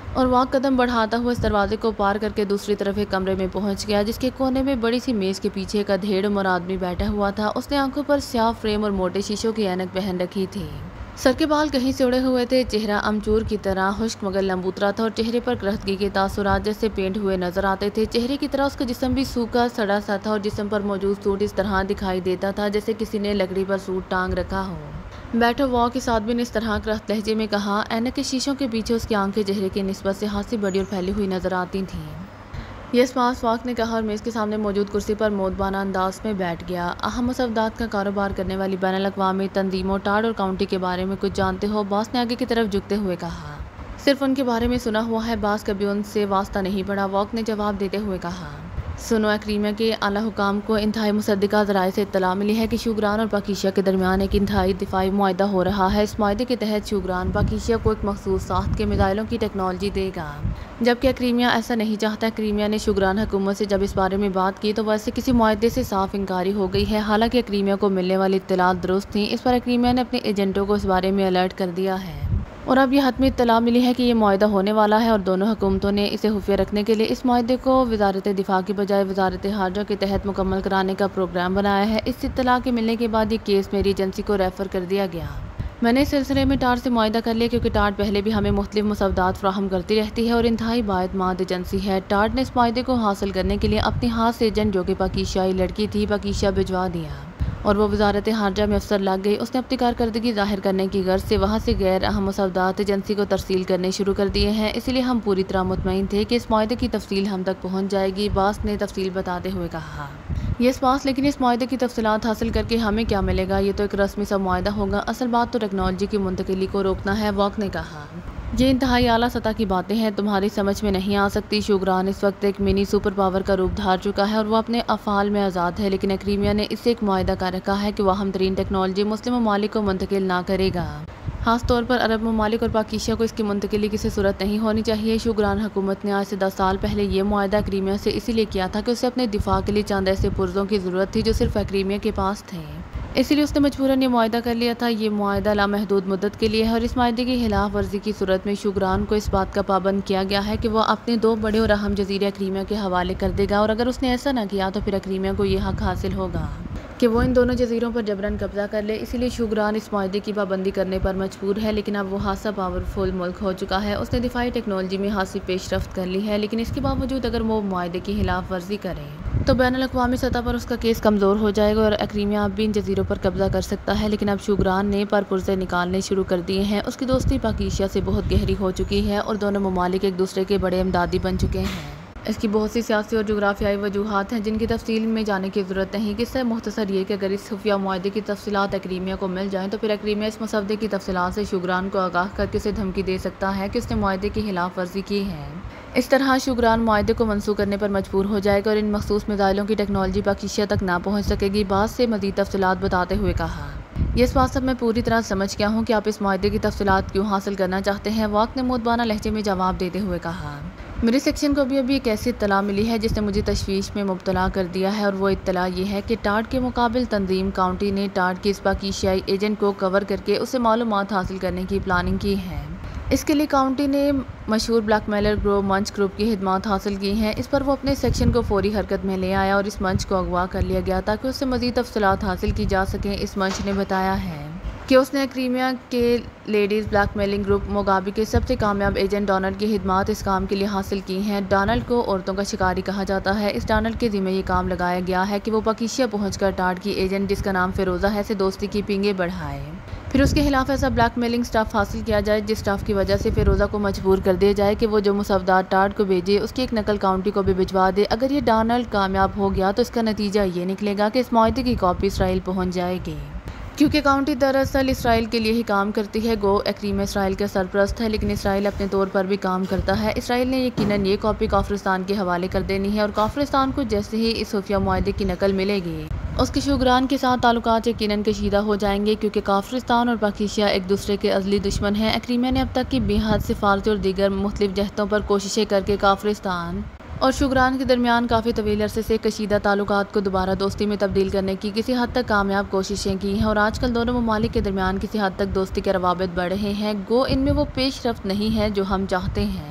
और वह कदम बढ़ाता हुआ इस दरवाजे को पार करके दूसरी तरफ एक कमरे में पहुंच गया, जिसके कोने में बड़ी सी मेज के पीछे एक अधेड़ उम्र आदमी बैठा हुआ था। उसने आंखों पर स्याह फ्रेम और मोटे शीशों की ऐनक पहन रखी थी। सर के बाल कहीं से उड़े हुए थे, चेहरा अमचूर की तरह खुश्क मगर लंबूतरा था और चेहरे पर करहतगी के तासुरात जैसे पेंट हुए नजर आते थे। चेहरे की तरह उसका जिस्म भी सूखा सड़ा सा था और जिस्म पर मौजूद सूट इस तरह दिखाई देता था जैसे किसी ने लकड़ी पर सूट टांग रखा हो। बैठो वॉक इस आदमी ने इस तरह करहत लहजे में कहा। ऐनक के शीशों के पीछे उसकी आंखें चेहरे की निस्बत से हाथ से बड़ी और फैली हुई नजर आती थीं। यस पास वॉक ने कहा और मेज़ के सामने मौजूद कुर्सी पर मोदबाना अंदाज में बैठ गया। अहम मसवदात का कारोबार करने वाली बैनुल-अक़वामी तंजीमों टाड और काउंटी के बारे में कुछ जानते हो? बॉस ने आगे की तरफ झुकते हुए कहा। सिर्फ उनके बारे में सुना हुआ है, बॉस कभी उनसे वास्ता नहीं पड़ा, वॉक ने जवाब देते हुए कहा। सुनो, क्रीमिया के आला हुकाम को इंतहाई मुसद्दिका ज़राए से इत्तला मिली है कि शुगरान और पाकिस्तान के दरमियान एक इंतहाई दिफाई मुआहदा हो रहा है। इस मुआहदे के तहत शुगरान पाकिस्तान को एक मखसूस साख्त के मिसाइलों की टेक्नोलॉजी देगा, जबकि क्रीमिया ऐसा नहीं चाहता। क्रीमिया ने शुगरान हुकूमत से जब इस बारे में बात की तो वैसे किसी मुआहदे से साफ इनकारी हो गई है। हालांकि क्रीमिया को मिलने वाली इत्तलात दुरुस्त थी। इस पर क्रीमिया ने अपने एजेंटों को इस बारे में अलर्ट कर दिया है और अब यह हतमी इत्तला मिली है कि ये मुआहदा होने वाला है और दोनों हुकूमतों ने इसे खुफिया रखने के लिए इस मुआहदे को वजारत दिफा की बजाय वजारत हारजा के तहत मुकम्मल कराने का प्रोग्राम बनाया है। इस इत्तला के मिलने के बाद ये केस मेरी एजेंसी को रेफर कर दिया गया। मैंने इस सिलसिले में टाड से मुआहदा कर लिया क्योंकि टाड पहले भी हमें मुख्तलिफ मसवदात फ्राहम करती रहती है और इंतहाई बाएतमाद एजेंसी है। टाड ने इस मुआहदे को हासिल करने के लिए अपने हाथ से एजेंट, जो कि पाकिस्तानी लड़की थी, पाकिस्तान भिजवा दिया और वो वजारत हारजा में अफसर लग गई। उसने अपनी कारकर्दगी जाहिर करने की गर्ज से वहाँ से गैर अहम मसवदात एजेंसी को तरसील करने शुरू कर दिए हैं। इसलिए हम पूरी तरह मुतमईन थे कि इस मुआहदे की तफसील हम तक पहुँच जाएगी, बॉस ने तफसील बताते हुए कहा। यस बॉस, लेकिन इस मुआहदे की तफसीलात हासिल करके हमें क्या मिलेगा? ये तो एक रस्मी सा मुआहदा होगा, असल बात तो टेक्नोलॉजी की मुंतकिली को रोकना है, वॉक ने कहा। ये इंतहाई आला सतह की बातें हैं, तुम्हारी समझ में नहीं आ सकती। शुगरान इस वक्त एक मिनी सुपर पावर का रूप धार चुका है और वो अपने अफ़ाल में आज़ाद है, लेकिन क्रीमिया ने इससे एक मुआहदा कर रखा है कि वह अहम तरीन टेक्नोलॉजी मुस्लिम ममालिक को मुंतकिल ना करेगा। खास तौर पर अरब ममालिक और पाकिस्तान को इसकी मुंतकिली किसी सूरत नहीं होनी चाहिए। शुगरान हुकूमत ने आज से 10 साल पहले ये मुआहदा क्रीमिया से इसीलिए किया था कि उसे अपने दिफा के लिए चंद ऐसे पुर्जों की ज़रूरत थी जो सिर्फ क्रीमिया के पास थे, इसीलिए उसने मजबूरन ये मुआहदा कर लिया था। ये मुआहदा लामहदूद मुद्दत के लिए है और इस मुआहदे की खिलाफ वर्जी की सूरत में शुगरान को इस बात का पाबंद किया गया है कि वह अपने 2 बड़े और अहम जजीरे क्रीमिया के हवाले कर देगा और अगर उसने ऐसा ना किया तो फिर क्रीमिया को यह हक हासिल होगा कि वो इन दोनों जजीरों पर जबरन कब्जा कर ले। इसीलिए शुगरान इस मुआहदे की पाबंदी करने पर मजबूर है, लेकिन अब वो खासा पावरफुल मुल्क हो चुका है। उसने दिफाई टेक्नोलॉजी में खासी पेशरफ्त कर ली है, लेकिन इसके बावजूद अगर वो मुआहदे की खिलाफ वर्जी करे तो बैनुल-अक़वामी सतह पर उसका केस कमज़ोर हो जाएगा और क्रीमिया अब भी इन जजीरों पर कब्जा कर सकता है। लेकिन अब शुगरान ने पुर्जे निकालने शुरू कर दिए हैं। उसकी दोस्ती पाकिस्तान से बहुत गहरी हो चुकी है और दोनों ममालिक एक दूसरे के बड़े इमदादी बन चुके हैं। इसकी बहुत सी सियासी और जोग्राफियाई वजूहात हैं जिनकी तफसील में जाने की ज़रूरत नहीं। किस्सा मुख्तसर ये कि अगर इस खुफिया मुआहदे की तफसीलात क्रीमिया को मिल जाएँ तो फिर क्रीमिया इस मसवदे की तफसीलात से शुगरान को आगाह करके उसे धमकी दे सकता है कि उसने मुआहदे की खिलाफ वर्जी की है। इस तरह शुगरान मुआहदे को मनसूख करने पर मजबूर हो जाएगा और इन मखसूस मिसाइलों की टेक्नोलॉजी पाकिस्तान तक ना पहुँच सकेगी। बास से मज़ीद तफसीलात बताते हुए कहा। इस बात सब मैं पूरी तरह समझ गया हूँ कि आप इस मुआहदे की तफसीलात क्यों हासिल करना चाहते हैं, वॉक ने मोदबाना लहजे में जवाब देते हुए कहा। मेरे सेक्शन को अभी एक ऐसी इत्तला मिली है जिसने मुझे तशवीश में मुब्तला कर दिया है और वो इत्तला ये है कि टाड के मुकाबिल तंजीम काउंटी ने टाड के इस पाकिस्तानी एजेंट को कवर करके उससे मालूमात हासिल करने की प्लानिंग की है। इसके लिए काउंटी ने मशहूर ब्लैकमेलर ग्रोव मंच ग्रुप की हिदमात हासिल की हैं। इस पर वो अपने सेक्शन को फौरी हरकत में ले आया और इस मंच को अगवा कर लिया गया ताकि उससे मज़ीद तफसीलात हासिल की जा सकें। इस मंच ने बताया है कि उसने क्रीमिया के लेडीज़ ब्लैकमेलिंग ग्रुप मोगाबी के सबसे कामयाब एजेंट डोनाल्ड की हिदमात इस काम के लिए हासिल की हैं। डोनाल्ड को औरतों का शिकारी कहा जाता है। इस डोनाल्ड के ज़िम्मे ये काम लगाया गया है कि वो पाकिस्तान पहुंचकर टाड की एजेंट, जिसका नाम फ़िरोज़ा है, से दोस्ती की पींगे बढ़ाए, फिर उसके खिलाफ ऐसा ब्लैकमेलिंग स्टाफ हासिल किया जाए जिस स्टाफ की वजह से फ़िरोज़ा को मजबूर कर दिया जाए कि वो जो मुसवदात टाड को भेजे उसकी एक नकल काउंटी को भी भिजवा दे। अगर ये डोनाल्ड कामयाब हो गया तो इसका नतीजा ये निकलेगा कि इस मुआहदे की कॉपी इसराइल पहुँच जाएगी, क्योंकि काउंटी दरअसल इसराइल के लिए ही काम करती है। गो क्रीमिया इसराइल का सरपरस्त है, लेकिन इसराइल अपने तौर पर भी काम करता है। इसराइल ने यकीनन ये कॉपी काफिरिस्तान के हवाले कर देनी है और काफिरिस्तान को जैसे ही इस खुफिया मुआहदे की नकल मिलेगी उसके शुगरान के साथ ताल्लुकात यकीनन कशीदा हो जाएंगे, क्योंकि काफिरिस्तान और पाकिस्तान एक दूसरे के अज़ली दुश्मन हैं। क्रीमिया ने अब तक की बेहद सिफारती और दीगर मुख्तलिफ जहतों पर कोशिशें करके काफिरिस्तान और शुगरान के दरमियान काफ़ी तवील अरसे से कशीदा ताल्लुकात को दोबारा दोस्ती में तब्दील करने की किसी हद तक कामयाब कोशिशें की हैं और आजकल दोनों ममालिक के दरमियान किसी हद तक दोस्ती के रवाबित बढ़ रहे हैं। गो इनमें वो पेशरफ्त नहीं है जो हम चाहते हैं,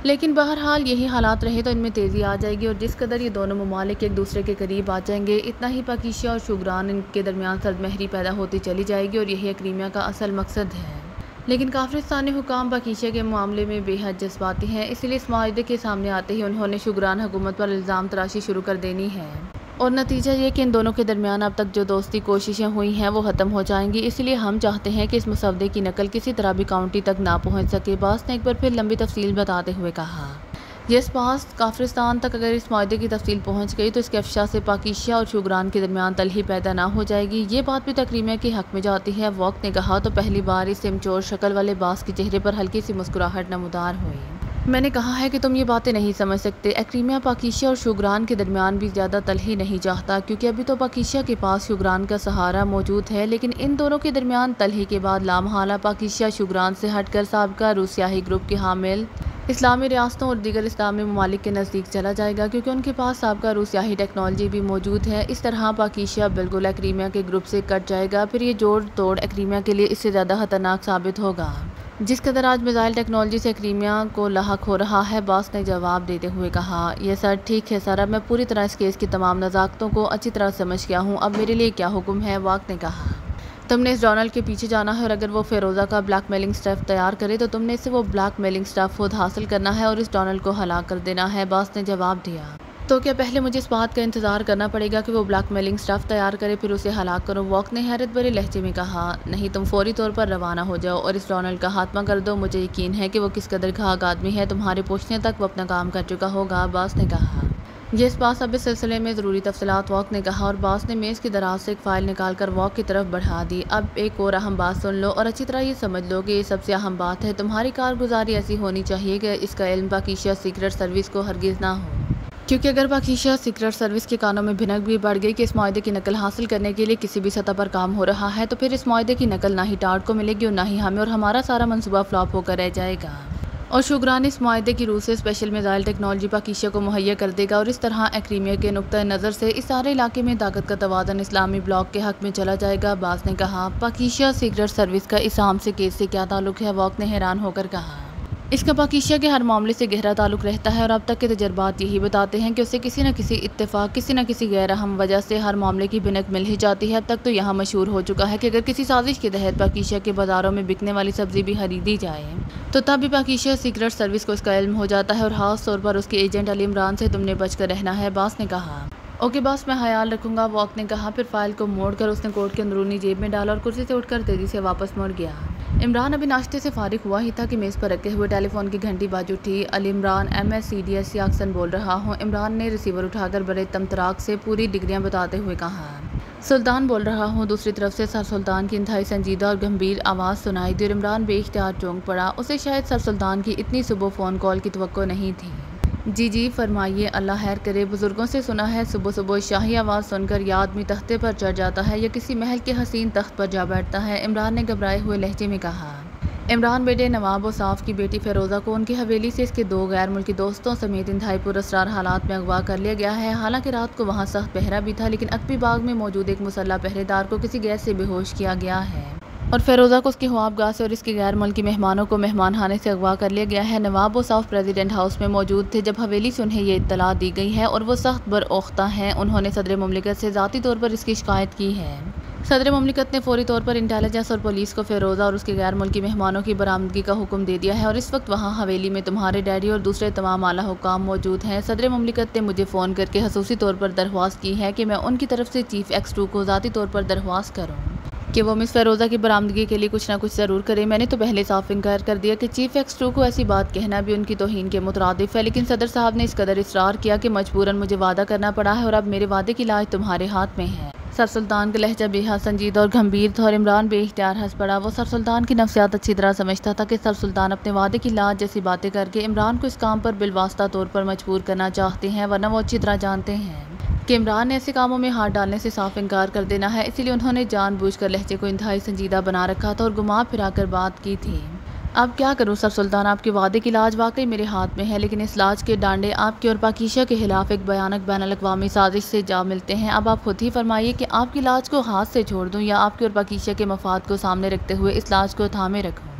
लेकिन बहरहाल यही हालात रहे तो इनमें तेज़ी आ जाएगी और जिस कदर ये दोनों ममालिक एक दूसरे के करीब आ जाएंगे, इतना ही पाकिस्तान और शुगरान इनके दरमियान सर्दमहरी पैदा होती चली जाएगी और यही क्रीमिया का असल मकसद है। लेकिन काफिरिस्तानी हुकाम पाकिस्तान के मामले में बेहद जज्बाती हैं, इसलिए इस माहदे के सामने आते ही उन्होंने शुगरान हुकूमत पर इल्ज़ाम तराशी शुरू कर देनी है और नतीजा ये कि इन दोनों के दरमियान अब तक जो दोस्ती कोशिशें हुई हैं वो ख़त्म हो जाएंगी। इसलिए हम चाहते हैं कि इस मसवदे की नकल किसी तरह भी काउंटी तक ना पहुंच सके। बास ने एक बार फिर लंबी तफसील बताते हुए कहा, यस पास काफिरिस्तान तक अगर इस माहदे की तफसील पहुंच गई तो इसके अफशा से पाकिस्तान और शुगरान के दरमियान तलही पैदा ना हो जाएगी। ये बात भी तकरीमिया के हक में जाती है। वक्त ने कहा तो पहली बार इस सिमचोर शक्ल वाले बास के चेहरे पर हल्की सी मुस्कुराहट नमूदार हुई। मैंने कहा है कि तुम ये बातें नहीं समझ सकते। क्रीमिया पाकिस्तान और शुगरान के दरमियान भी ज़्यादा तलही नहीं चाहता, क्योंकि अभी तो पाकिस्तान के पास शुगरान का सहारा मौजूद है, लेकिन इन दोनों के दरमियान तलही के बाद लामहाला पाकिस्तान शुगरान से हटकर साबका रूसियाही ग्रुप के हामिल इस्लामी रियासतों और दीगर इस्लामी ममालिक के नज़दीक चला जाएगा, क्योंकि उनके पास साबका रूसियाही टेक्नोलॉजी भी मौजूद है। इस तरह पाकिस्तान बिल्कुल क्रीमिया के ग्रुप से कट जाएगा। फिर ये जोड़ तोड़ क्रीमिया के लिए इससे ज़्यादा खतरनाक साबित होगा जिस कदर आज मिसाइल टेक्नोलॉजी से क्रीमिया को लाहक हो रहा है। बास ने जवाब देते हुए कहा, यह सर ठीक है सर, अब मैं पूरी तरह इस केस की तमाम नज़ाकतों को अच्छी तरह समझ गया हूँ। अब मेरे लिए क्या हुक्म है? वाक ने कहा, तुमने इस डोनाल्ड के पीछे जाना है और अगर वो फेरोज़ा का ब्लैकमेलिंग स्टफ तैयार करे तो तुमने इससे वो ब्लैकमेलिंग स्टफ खुद हासिल करना है और इस डोनाल्ड को हलाक कर देना है। बास ने जवाब दिया, तो क्या पहले मुझे इस बात का इंतजार करना पड़ेगा कि वो ब्लैकमेलिंग स्टफ तैयार करे फिर उसे हलाक करो? वॉक ने हैरत भरे लहजे में कहा, नहीं, तुम फौरी तौर पर रवाना हो जाओ और इस डोनाल्ड का खात्मा कर दो। मुझे यकीन है कि वो किस कदर घाघ आदमी है, तुम्हारे पूछने तक वो अपना काम कर चुका होगा। बास ने कहा, यस बास, अब इस सिलसिले में ज़रूरी तफसीलात। वॉक ने कहा और बास ने मेज़ की दराज से एक फ़ाइल निकाल कर वॉक की तरफ बढ़ा दी। अब एक और अहम बात सुन लो और अच्छी तरह ये समझ लो कि ये सबसे अहम बात है। तुम्हारी कारगुजारी ऐसी होनी चाहिए कि इसका इल्म पाकिस्तान सीक्रेट सर्विस को हरगिज़ ना हो, क्योंकि अगर पाकिस्तान सीक्रेट सर्विस के कानों में भिनक भी बढ़ गई कि इस माहदे की नकल हासिल करने के लिए किसी भी सतह पर काम हो रहा है, तो फिर इस माहदे की नकल ना ही टार्ट को मिलेगी और ना ही हमें, और हमारा सारा मनसूबा फ्लॉप होकर रह जाएगा। और शुगरान इस माहदे की रूस से स्पेशल मिसाइल टेक्नोलॉजी पाकिस्तान को मुहैया कर देगा और इस तरह क्रीमिया के नुक्ता नज़र से इस सारे इलाके में ताकत का तवाज़न इस्लामी ब्लॉक के हक में चला जाएगा। बास ने कहा, पाकिस्तान सीक्रेट सर्विस का इस आम से केस से क्या ताल्लुक है? वॉक ने हैरान होकर कहा, इसका पाकिस्तान के हर मामले से गहरा ताल्लुक रहता है और अब तक के तजर्बात यही बताते हैं कि उसे किसी न किसी इत्तेफाक, किसी न किसी गैर अहम वजह से हर मामले की भिनक मिल ही जाती है। अब तक तो यहाँ मशहूर हो चुका है कि अगर किसी साजिश के तहत पाकिस्तान के बाज़ारों में बिकने वाली सब्ज़ी भी खरीदी जाए तो तब भी पाकिस्तान सीक्रेट सर्विस को इसका इल्म हो जाता है और ख़ास तौर पर उसके एजेंट अली इमरान से तुमने बच कर रहना है। बास ने कहा, ओके बास, मैं ख्याल रखूँगा। वॉक ने कहा। फिर फाइल को मोड़कर उसने कोट के अंदरूनी जेब में डाला और कुर्सी से उठकर तेज़ी से वापस मुड़ गया। इमरान अभी नाश्ते से फारिग हुआ ही था कि मेज़ पर रखे हुए टेलीफोन की घंटी बाज उठी। अली इमरान, MSCDS याक्सन बोल रहा हूँ। इमरान ने रिसीवर उठाकर बड़े तमतराक से पूरी डिग्रियाँ बताते हुए कहा, सुल्तान बोल रहा हूँ। दूसरी तरफ से सर सुल्तान की इंतहाई संजीदा और गंभीर आवाज़ सुनाई दी और इमरान बेइख्तियार चौंक पड़ा। उसे शायद सर सुल्तान की इतनी सुबह फ़ोन कॉल की तवक्को नहीं थी। जी फरमाइए, अल्लाह खैर करे। बुजुर्गों से सुना है सुबह सुबह शाही आवाज़ सुनकर या आदमी तख्ते पर चढ़ जाता है या किसी महल के हसीन तख्त पर जा बैठता है। इमरान ने घबराए हुए लहजे में कहा। इमरान बेटे नवाब औसाफ की बेटी फेरोज़ा को उनकी हवेली से इसके 2 गैर मुल्की दोस्तों समेत इंतहाई पुरअसरार हालात में अगवा कर लिया गया है। हालांकि रात को वहाँ सख्त पहरा भी था, लेकिन अकबी बाग में मौजूद एक मुसल्ला पहरेदार को किसी गैस से बेहोश किया गया है और फेरोज़ा को उसकी ख्वाबगाह से और इसके गैर मुल्की मेहमानों को मेहमान खाने से अगवा कर लिया गया है। नवाब औसाफ प्रेसिडेंट हाउस में मौजूद थे जब हवेली से उन्हें ये इत्तला दी गई है और वो सख्त बरओख्ता हैं। उन्होंने सदर मुमलिकत से ज़ाती तौर पर इसकी शिकायत की है। सदर मुमलिकत ने फौरी तौर पर इंटेलिजेंस और पुलिस को फेरोज़ा और उसके गैर मुल्की मेहमानों की बरामदगी का हुक्म दे दिया है और इस वक्त वहाँ हवेली में तुम्हारे डैडी और दूसरे तमाम आला हुकाम मौजूद हैं। सदर मुमलिकत ने मुझे फ़ोन करके खसूसी तौर पर दरख्वास्त की है कि मैं उनकी तरफ से चीफ एक्स2 को ज़ाती तौर पर दरख्वास्त करूँ कि वो मिस फेरोज़ा की बरामदगी के लिए कुछ ना कुछ ज़रूर करें। मैंने तो पहले साफ इनकार कर दिया कि चीफ एक्स2 को ऐसी बात कहना भी उनकी तौहीन के मुतरादिफ है, लेकिन सदर साहब ने इस कदर इसरार किया कि मजबूरन मुझे वादा करना पड़ा है और अब मेरे वादे की लाज तुम्हारे हाथ में है। सर सुल्तान का लहजा बेहद संजीदा और गंभीर था और इमरान बेइख्तियार हंस पड़ा। वो सर सुल्तान की नफ्सियात अच्छी तरह समझता था कि सर सुल्तान अपने वादे की लाज जैसी बातें करके इमरान को इस काम पर बिलवास्ता तौर पर मजबूर करना चाहते हैं, वरना वो अच्छी तरह जानते हैं कि इमरान ने ऐसे कामों में हाथ डालने से साफ इनकार कर देना है। इसीलिए उन्होंने जानबूझकर लहजे को इंतहाई संजीदा बना रखा था और घुमा फिरा कर बात की थी। अब क्या करूं सर सुल्तान, आपके वादे की लाज वाकई मेरे हाथ में है, लेकिन इस लाज के डांडे आपके और पाकिस्तान के खिलाफ एक भयानक बैनुल-अक़वामी साजिश से जा मिलते हैं। अब आप खुद ही फरमाइए कि आपकी लाज को हाथ से छोड़ दूं या आपके और पाकिस्तान के मफाद को सामने रखते हुए इस लाज को थामे रखूं।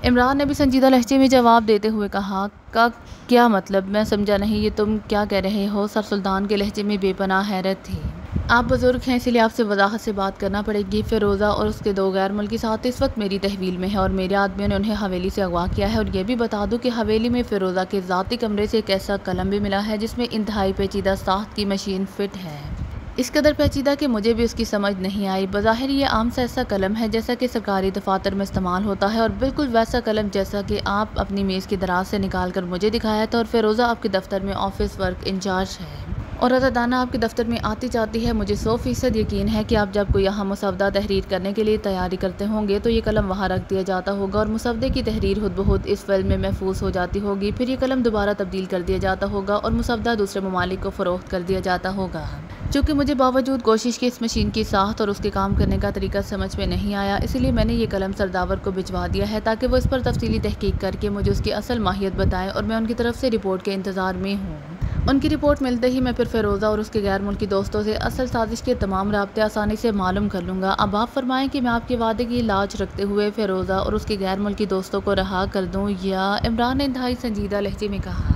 इमरान ने भी संजीदा लहजे में जवाब देते हुए कहा, का क्या मतलब, मैं समझा नहीं, ये तुम क्या कह रहे हो। सर सुल्तान के लहजे में बेपनाह हैरत थी। आप बुजुर्ग हैं, इसलिए आपसे वजाहत से बात करना पड़ेगी। फिरोज़ा और उसके 2 गैर मुल्की साथ इस वक्त मेरी तहवील में है और मेरे आदमियों ने उन्हें हवेली से अगवा किया है। और यह भी बता दूं कि हवेली में फिरोज़ा के ज़ाती कमरे से एक ऐसा कलम भी मिला है जिसमें इंतहाई पेचीदा साख्त की मशीन फिट है। इस कदर पेचीदा कि मुझे भी उसकी समझ नहीं आई। बज़ाहिर ये आम सा ऐसा कलम है जैसा कि सरकारी दफातर में इस्तेमाल होता है, और बिल्कुल वैसा कलम जैसा कि आप अपनी मेज़ की दराज से निकाल कर मुझे दिखाया था। और फिरोज़ा आपके दफ्तर में ऑफिस वर्क इंचार्ज है और अज़ादाना आपके दफ्तर में आती जाती है। मुझे 100% यकीन है कि आप जब कोई यहाँ मुसवदा तहरीर करने के लिए तैयारी करते होंगे तो ये कलम वहाँ रख दिया जाता होगा और मुसवदे की तहरीर खुद ब खुद इस फाइल में महफूज हो जाती होगी। फिर ये कलम दोबारा तब्दील कर दिया जाता होगा और मुसवदा दूसरे ममालिक को फ़रोख्त कर दिया जाता होगा। चूँकि मुझे बावजूद कोशिश की इस मशीन की साख्त और उसके काम करने का तरीका समझ में नहीं आया, इसलिए मैंने ये कलम सरदावर को भिजवा दिया है ताकि वो इस पर तफसीली तहकीक करके मुझे उसकी असल माहियत बताएं और मैं उनकी तरफ से रिपोर्ट के इंतज़ार में हूँ। उनकी रिपोर्ट मिलते ही मैं फिर फिरोज़ा और उसके गैर मुल्की दोस्तों से असल साजिश के तमाम राब्ते आसानी से मालूम कर लूँगा। अब आप फरमाएं कि मैं आपके वादे की लाज रखते हुए फिरोज़ा और उसके गैर मुल्की दोस्तों को रहा कर दूँ या। इमरान ने इंतहाई संजीदा लहजे में कहा,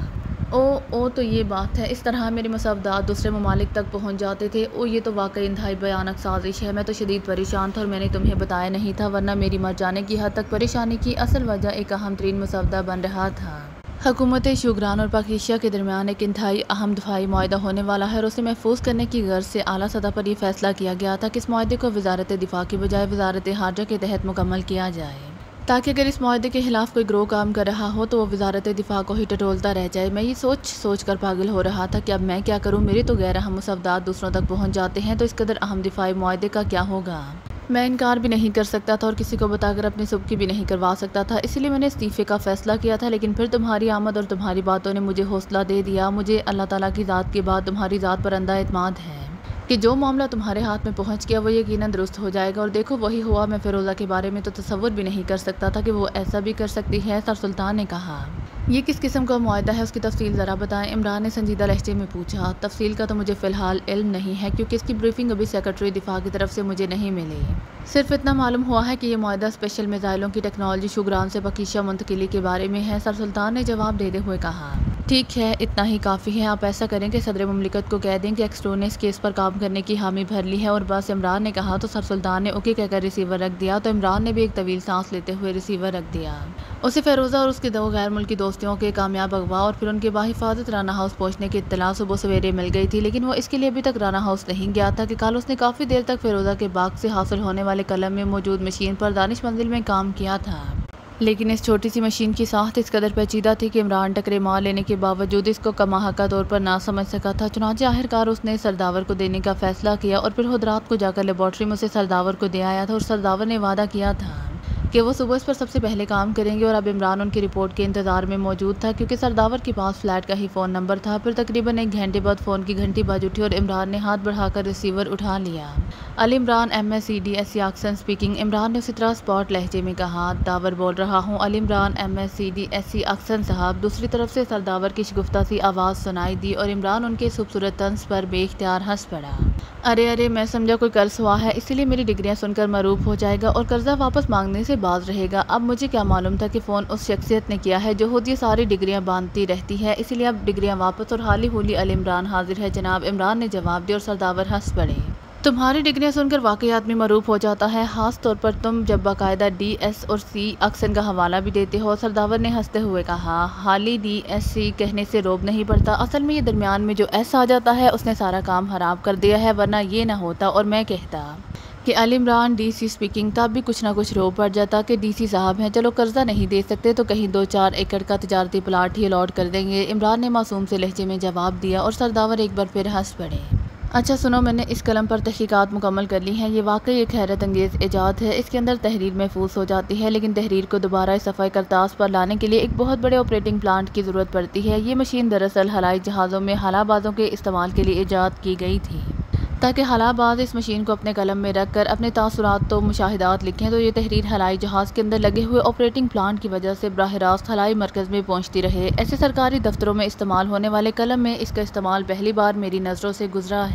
ओ तो ये बात है, इस तरह मेरे मुसवदात दूसरे ममालिक तक पहुँच जाते थे। ओ ये तो वाकई इंतहाई भयानक साजिश है। मैं तो शदीद परेशान था और मैंने तुम्हें बताया नहीं था, वरना मेरी मर जाने की हद तक परेशानी की असल वजह एक अहम तरीन मुसवदा बन रहा था। हुकूमत शुगरान और पाकिस्तान के दरमियान एक इंतहाई अहम दफाई मुआहदा होने वाला है और उसे महफूज करने की गर्ज से आला सतह पर यह फैसला किया गया था कि इस मुआहदे को वजारत दिफा की बजाय वजारत हारजा के तहत मुकम्मल किया जाए, ताकि अगर इस मुआहदे के खिलाफ कोई ग्रोह काम कर रहा हो तो वो वजारत दिफा को ही टटोलता रह जाए। मैं ये सोच कर पागल हो रहा था कि अब मैं क्या करूँ। मेरे तो गैर अहम मुसवदात दूसरों तक पहुँच जाते हैं तो इस कदर अहम दिफाई मुआहदे का क्या होगा। मैं इनकार भी नहीं कर सकता था और किसी को बताकर अपनी सुबकी भी नहीं करवा सकता था, इसलिए मैंने इस्तीफ़े का फ़ैसला किया था। लेकिन फिर तुम्हारी आमद और तुम्हारी बातों ने मुझे हौसला दे दिया। मुझे अल्लाह ताला की ज़ात के बाद तुम्हारी ज़ात पर अंधा एतमाद है कि जो मामला तुम्हारे हाथ में पहुंच गया वो यकीनन दुरुस्त हो जाएगा। और देखो वही हुआ। मैं फिरोज़ा के बारे में तो तसव्वुर भी नहीं कर सकता था कि वो ऐसा भी कर सकती है। सर सुल्तान ने कहा, ये किस किस्म का मुआहदा है, उसकी तफसील ज़रा बताएं। इमरान ने संजीदा लहजे में पूछा। तफसील का तो मुझे फ़िलहाल इल्म नहीं है क्योंकि इसकी ब्रीफिंग अभी सेक्रेटरी दिफा की तरफ से मुझे नहीं मिली। सिर्फ इतना मालूम हुआ है कि यह मुआहदा स्पेशल मिसाइलों की टेक्नोलॉजी शुगरान से पाकिस्तान मुंतकिली के बारे में है। सर सुल्तान ने जवाब देते हुए कहा, ठीक है, इतना ही काफ़ी है। आप ऐसा करें कि सदर मुमलिकत को कह दें कि एक्सट्रो ने इस केस पर काम करने की हामी भर ली है और बस। इमरान ने कहा तो सर सुल्तान ने ओके कहकर रिसीवर रख दिया। तो इमरान ने भी एक तवील सांस लेते हुए रिसीवर रख दिया। उसे फिरोज़ा और उसके 2 गैर मुल्की दोस्तियों के कामयाब अगवा और फिर उनके बाहिफाजत राना हाउस पहुंचने की इत्तला सुबह सवेरे मिल गई थी, लेकिन वो इसके लिए अभी तक राना हाउस नहीं गया था कि कल उसने काफ़ी देर तक फिरोज़ा के बाग से हासिल होने वाले कलम में मौजूद मशीन पर दानिश मंजिल में काम किया था। लेकिन इस छोटी सी मशीन की साख्त इस कदर पेचीदा थी कि इमरान टकरे मार लेने के बावजूद इसको कमाहका तौर पर ना समझ सका था। चुनांचे आखिरकार उसने सरदावर को देने का फैसला किया और फिर खुद रात को जाकर लेबॉर्ट्री में उसे सरदावर को दे आया था। और सरदावर ने वादा किया था कि वो सुबह इस पर सबसे पहले काम करेंगे। और अब इमरान उनकी रिपोर्ट के इंतज़ार में मौजूद था क्योंकि सरदावर के पास फ्लैट का ही फ़ोन नंबर था। फिर तकरीबन 1 घंटे बाद फ़ोन की घंटी बज उठी और इमरान ने हाथ बढ़ाकर रिसीवर उठा लिया। Ali Imran MSCD Oxon speaking. Imran ने उसी तरह स्पॉट लहजे में कहा, दावर बोल रहा हूँ। अली इमरान MSCD एक्शन साहब। दूसरी तरफ से सरदावर की शगुफ्ता सी आवाज़ सुनाई दी और इमरान उनके खूबसूरत तंज पर बेख्तियार हंस पड़ा। अरे मैं समझा कोई कर्ज हुआ है, इसीलिए मेरी डिग्रियां सुनकर मरूफ हो जाएगा और कर्जा वापस मांगने से बाज रहेगा। अब मुझे क्या मालूम था कि फ़ोन उस शख्सियत ने किया है जो खुद ये सारी डिग्रियां बांधती रहती है, इसलिए अब डिग्रियां वापस और हाली हुली अली इमरान हाजिर है जनाब। इमरान ने जवाब दिया और सरदावर हंस पड़े। तुम्हारी डिग्रियां सुनकर वाकई आदमी मरूफ हो जाता है, खास तौर पर तुम जब बाकायदा DS और C अक्सन का हवाला भी देते हो। सरदावर ने हंसते हुए कहा, हाली DSC कहने से रोब नहीं पड़ता। असल में ये दरमियान में जो S आ जाता है उसने सारा काम खराब कर दिया है, वरना ये ना होता और मैं कहता कि अली इमरान DC स्पीकिंग, तब भी कुछ ना कुछ रोब पड़ जाता कि DC साहब हैं, चलो कर्जा नहीं दे सकते तो कहीं 2-4 एकड़ का तिजारती प्लाट ही अलॉट कर देंगे। इमरान ने मासूम से लहजे में जवाब दिया और सरदावर एक बार फिर हंस पड़े। अच्छा सुनो, मैंने इस कलम पर तहकीकात मुकम्मल कर ली हैं। ये वाकई एक हैरत अंगेज़ इजाद है। इसके अंदर तहरीर महफूज हो जाती है, लेकिन तहरीर को दोबारा इस सफ़ाई करतास पर लाने के लिए एक बहुत बड़े ऑपरेटिंग प्लांट की ज़रूरत पड़ती है। ये मशीन दरअसल हवाई जहाज़ों में हलाबाजों के इस्तेमाल के लिए ईजाद की गई थी ताकि हलाबाज इस मशीन को अपने कलम में रख कर अपने तासुरात तो मुशाहिदात लिखें तो ये तहरीर हवाई जहाज़ के अंदर लगे हुए ऑपरेटिंग प्लांट की वजह से बराह रास्त हवाई मरकज़ में पहुँचती रहे। ऐसे सरकारी दफ्तरों में इस्तेमाल होने वाले कलम में इसका इस्तेमाल पहली बार मेरी नज़रों से गुजरा है।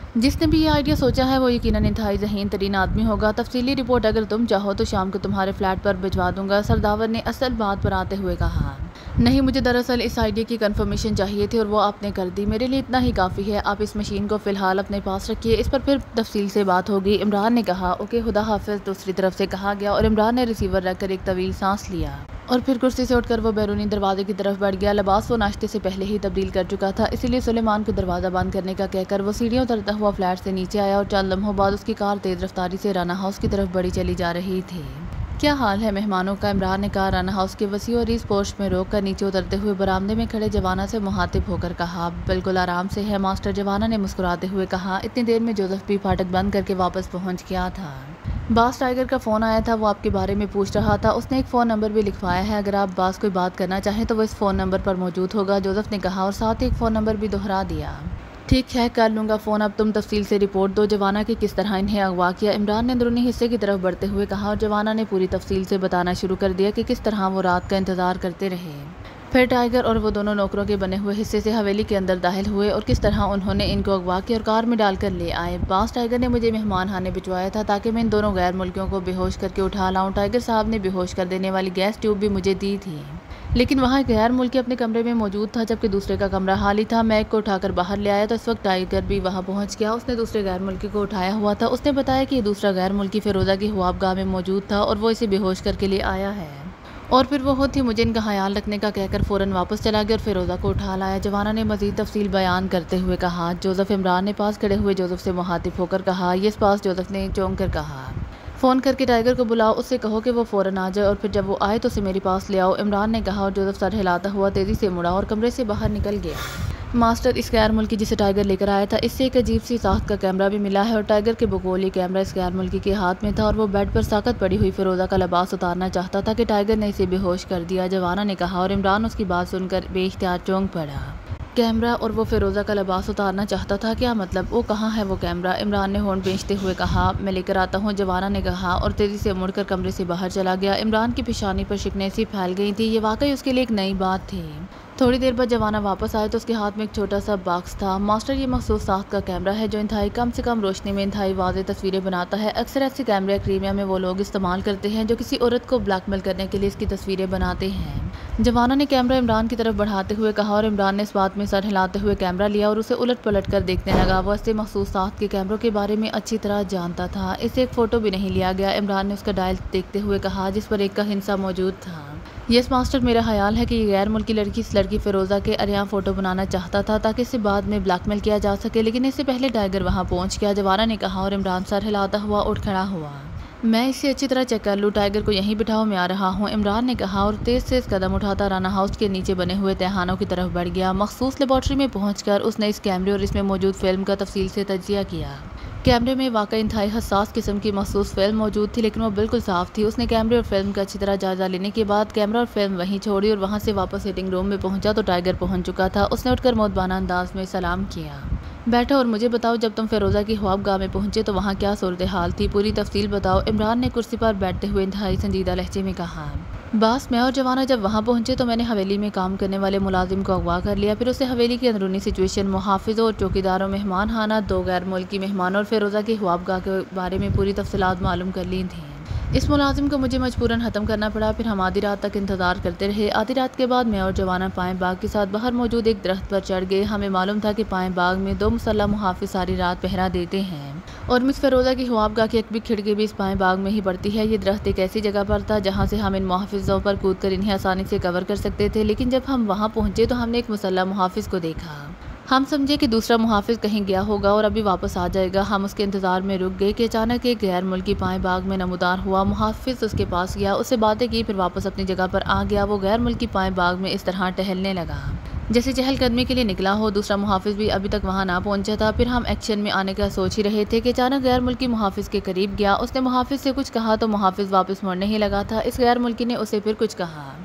जिसने भी ये आइडिया सोचा है वो यकीनन इंतहाई ज़हीन तरीन आदमी होगा। तफसीली रिपोर्ट अगर तुम चाहो तो शाम को तुम्हारे फ्लैट पर भिजवा दूंगा, सरदावर ने असल बात पर आते हुए कहा। नहीं, मुझे दरअसल इस आइडिया की कंफर्मेशन चाहिए थी और वो आपने कर दी। मेरे लिए इतना ही काफ़ी है। आप इस मशीन को फ़िलहाल अपने पास रखिए, इस पर फिर तफसील से बात होगी। इमरान ने कहा, ओके खुदा हाफिज़। दूसरी तरफ से कहा गया और इमरान ने रिसीवर रखकर एक तवील सांस लिया और फिर कुर्सी से उठकर वो बैरूनी दरवाजे की तरफ बढ़ गया। लिबास वो नाश्ते से पहले ही तब्दील कर चुका था, इसीलिए सुलेमान को दरवाज़ा बंद करने का कहकर वो सीढ़ियों उतरता हुआ फ्लैट से नीचे आया और चंद लम्हों बाद उसकी कार तेज़ रफ्तारी से राना हाउस की तरफ बढ़ी चली जा रही थी। क्या हाल है मेहमानों का? इमरान ने कार राना हाउस के वसी और इस पोर्च में रोक कर नीचे उतरते हुए बरामदे में खड़े जवाना से मुहातिब होकर कहा। बिल्कुल आराम से है मास्टर, जवाना ने मुस्कुराते हुए कहा। इतनी देर में जोसेफ भी फाटक बंद करके वापस पहुंच गया था। बास टाइगर का फ़ोन आया था, वो आपके बारे में पूछ रहा था। उसने एक फ़ोन नंबर भी लिखवाया है, अगर आप बास कोई बात करना चाहें तो वो इस फ़ोन नंबर पर मौजूद होगा, जोसेफ ने कहा और साथ ही एक फ़ोन नंबर भी दोहरा दिया। ठीक है, कर लूँगा फ़ोन। अब तुम तफसील से रिपोर्ट दो जवाना कि किस तरह इन्हें अगवा किया। इमरान ने अंदरूनी हिस्से की तरफ बढ़ते हुए कहा और जवाना ने पूरी तफसील से बताना शुरू कर दिया कि किस तरह वो रात का इंतज़ार करते रहे, फिर टाइगर और वो दोनों नौकरों के बने हुए हिस्से से हवेली के अंदर दाखिल हुए और किस तरह उन्होंने इनको अगवा किया और कार में डालकर ले आए। बास टाइगर ने मुझे मेहमान खाने भिजवाया था ताकि मैं इन दोनों गैर मुल्कियों को बेहोश करके उठा लाऊं। टाइगर साहब ने बेहोश कर देने वाली गैस ट्यूब भी मुझे दी थी, लेकिन वहाँ एक गैर मुल्की अपने कमरे में मौजूद था जबकि दूसरे का कमरा खाली था। मैं एक को उठाकर बाहर ले आया तो इस वक्त टाइगर भी वहाँ पहुँच गया। उसने दूसरे गैर मुल्की को उठाया हुआ था। उसने बताया कि ये दूसरा गैर मुल्की फिरोज़ा की ख्वाबगाह में मौजूद था और वो इसे बेहोश करके ले आया है और फिर वो थी मुझे इनका ख्याल रखने का कहकर फ़ौरन वापस चला गया और फिरोज़ा को उठा लाया। जवाना ने मज़ीद तफसील बयान करते हुए कहा। जोसेफ इमरान ने पास खड़े हुए जोसेफ से मुहातिब होकर कहा। ये पास, जोसेफ ने चौंक कर कहा। फ़ोन करके टाइगर को बुलाओ, उससे कहो कि वो फ़ौरन आ जाए और फिर जब वो आए तो उसे मेरे पास ले आओ, इमरान ने कहा और जोसेफ सर हिलाता हुआ तेज़ी से मुड़ा और कमरे से बाहर निकल गया। मास्टर, इस गैर मुल्की जिसे टाइगर लेकर आया था इससे एक अजीब सी साख्त का कैमरा भी मिला है और टाइगर के बकौल ये कैमरा इस गैर मुल्की के हाथ में था और वो बेड पर साकत पड़ी हुई फिरोज़ा का लिबास उतारना चाहता था कि टाइगर ने इसे बेहोश कर दिया, जवाना ने कहा और इमरान उसकी बात सुनकर बेइख्तियार चौंक पड़ा। कैमरा और वो फिरोज़ा का लिबास उतारना चाहता था, क्या मतलब? वो कहाँ है वो कैमरा? इमरान ने होंठ बेचते हुए कहा। मैं लेकर आता हूँ, जवाना ने कहा और तेज़ी से मुड़कर कमरे से बाहर चला गया। इमरान की पेशानी पर शिकने सी फैल गई थी, ये वाकई उसके लिए एक नई बात थी। थोड़ी देर बाद जवाना वापस आया तो उसके हाथ में एक छोटा सा बॉक्स था। मास्टर, ये मखसूस साख्त का कैमरा है जो इंतहाई कम से कम रोशनी में इंतहाई वाज़ेह तस्वीरें बनाता है। अक्सर ऐसे कैमरे क्रीमिया में वो लोग इस्तेमाल करते हैं जो किसी औरत को ब्लैकमेल करने के लिए इसकी तस्वीरें बनाते हैं। जवाना ने कैमरा इमरान की तरफ बढ़ाते हुए कहा और इमरान ने इस बात में सर हिलाते हुए कैमरा लिया और उसे उलट पलट कर देखने लगा। वो ऐसे मखसूस साख्त के कैमरों के बारे में अच्छी तरह जानता था। इससे एक फ़ोटो भी नहीं लिया गया। इमरान ने उसका डायल देखते हुए कहा जिस पर एक का हिस्सा मौजूद था। यस मास्टर, मेरा ख्याल है कि ये गैर मुल्की लड़की इस लड़की फिरोज़ा के अरियां फ़ोटो बनाना चाहता था ताकि इसे बाद में ब्लैकमेल किया जा सके, लेकिन इससे पहले टाइगर वहाँ पहुँच गया, जवाना ने कहा और इमरान सर हिलाता हुआ उठ खड़ा हुआ। मैं इसे अच्छी तरह चेक कर लूँ, टाइगर को यहीं बिठाओ, मैं आ रहा हूँ, इमरान ने कहा और तेज़ कदम उठाता राना हाउस के नीचे बने हुए तहखानों की तरफ बढ़ गया। मखसूस लेबॉर्ट्री में पहुँचकर उसने इस कैमरे और इसमें मौजूद फिल्म का तफसील से तजिया किया। कैमरे में वाकई इंतहाई हसास किस्म की मखसूस फिल्म मौजूद थी, लेकिन वो बिल्कुल साफ़ थी। उसने कैमरे और फिल्म का अच्छी तरह जायजा लेने के बाद कैमरा और फिल्म वहीं छोड़ी और वहाँ से वापस सिटिंग रूम में पहुँचा तो टाइगर पहुँच चुका था। उसने उठकर मोदबाना अंदाज में सलाम किया। बैठो और मुझे बताओ, जब तुम फिरोज़ा की ख्वाबगाह में पहुँचे तो वहाँ क्या सूरत हाल थी, पूरी तफसील बताओ, इमरान ने कुर्सी पर बैठते हुए इंतहाई संजीदा लहजे में कहा। बास, मैं और जवाना जब वहाँ पहुँचे तो मैंने हवेली में काम करने वाले मुलाजिम को अगवा कर लिया, फिर उसे हवेली की अंदरूनी सिचुएशन, मुहाफ़िज़ों और चौकीदारों, मेहमान खाना, 2 गैर मुल्की मेहमानों और फिरोज़ा की ख्वाबगाह के बारे में पूरी तफसीलात मालूम कर ली थी। इस मुलाजिम को मुझे मजबूरन ख़त्म करना पड़ा, फिर हम आधी रात तक इंतज़ार करते रहे। आधी रात के बाद मैं और जवाना पाएँ बाग के साथ बाहर मौजूद एक दरख्त पर चढ़ गए। हमें मालूम था कि पाएँ बाग में 2 मुसल्लह मुहाफ़िज़ सारी रात पहरा देते हैं और मिस फिरोज़ा की ख्वाबगाह की एक भी खिड़की भी इस पाएँ बाग में ही पड़ती है। ये दरख्त एक ऐसी जगह पर था जहाँ से हम इन मुहाफ़िज़ों पर कूद कर इन्हें आसानी से कवर कर सकते थे, लेकिन जब हम वहाँ पहुँचे तो हमने एक मुसल्लह मुहाफ़िज़ को देखा। हम समझे कि दूसरा मुहाफ़िज़ कहीं गया होगा और अभी वापस आ जाएगा। हम उसके इंतज़ार में रुक गए कि अचानक एक गैर मुल्की पाएँ बाग में नमूदार हुआ। मुहाफ़िज़ उसके पास गया, उससे बातें की, फिर वापस अपनी जगह पर आ गया। वो गैर मुल्की पाएँ बाग में इस तरह टहलने लगा जैसे चहलकदमी के लिए निकला हो। दूसरा मुहाफ़िज़ भी अभी तक वहाँ ना पहुँचा था। फिर हम एक्शन में आने का सोच ही रहे थे कि अचानक गैर मुल्की मुहाफ़िज़ के करीब गया। उसने मुहाफ़िज़ से कुछ कहा तो मुहाफ़िज़ वापस मुड़ने ही लगा था। इस गैर मुल्की ने उसे फिर कुछ कहा।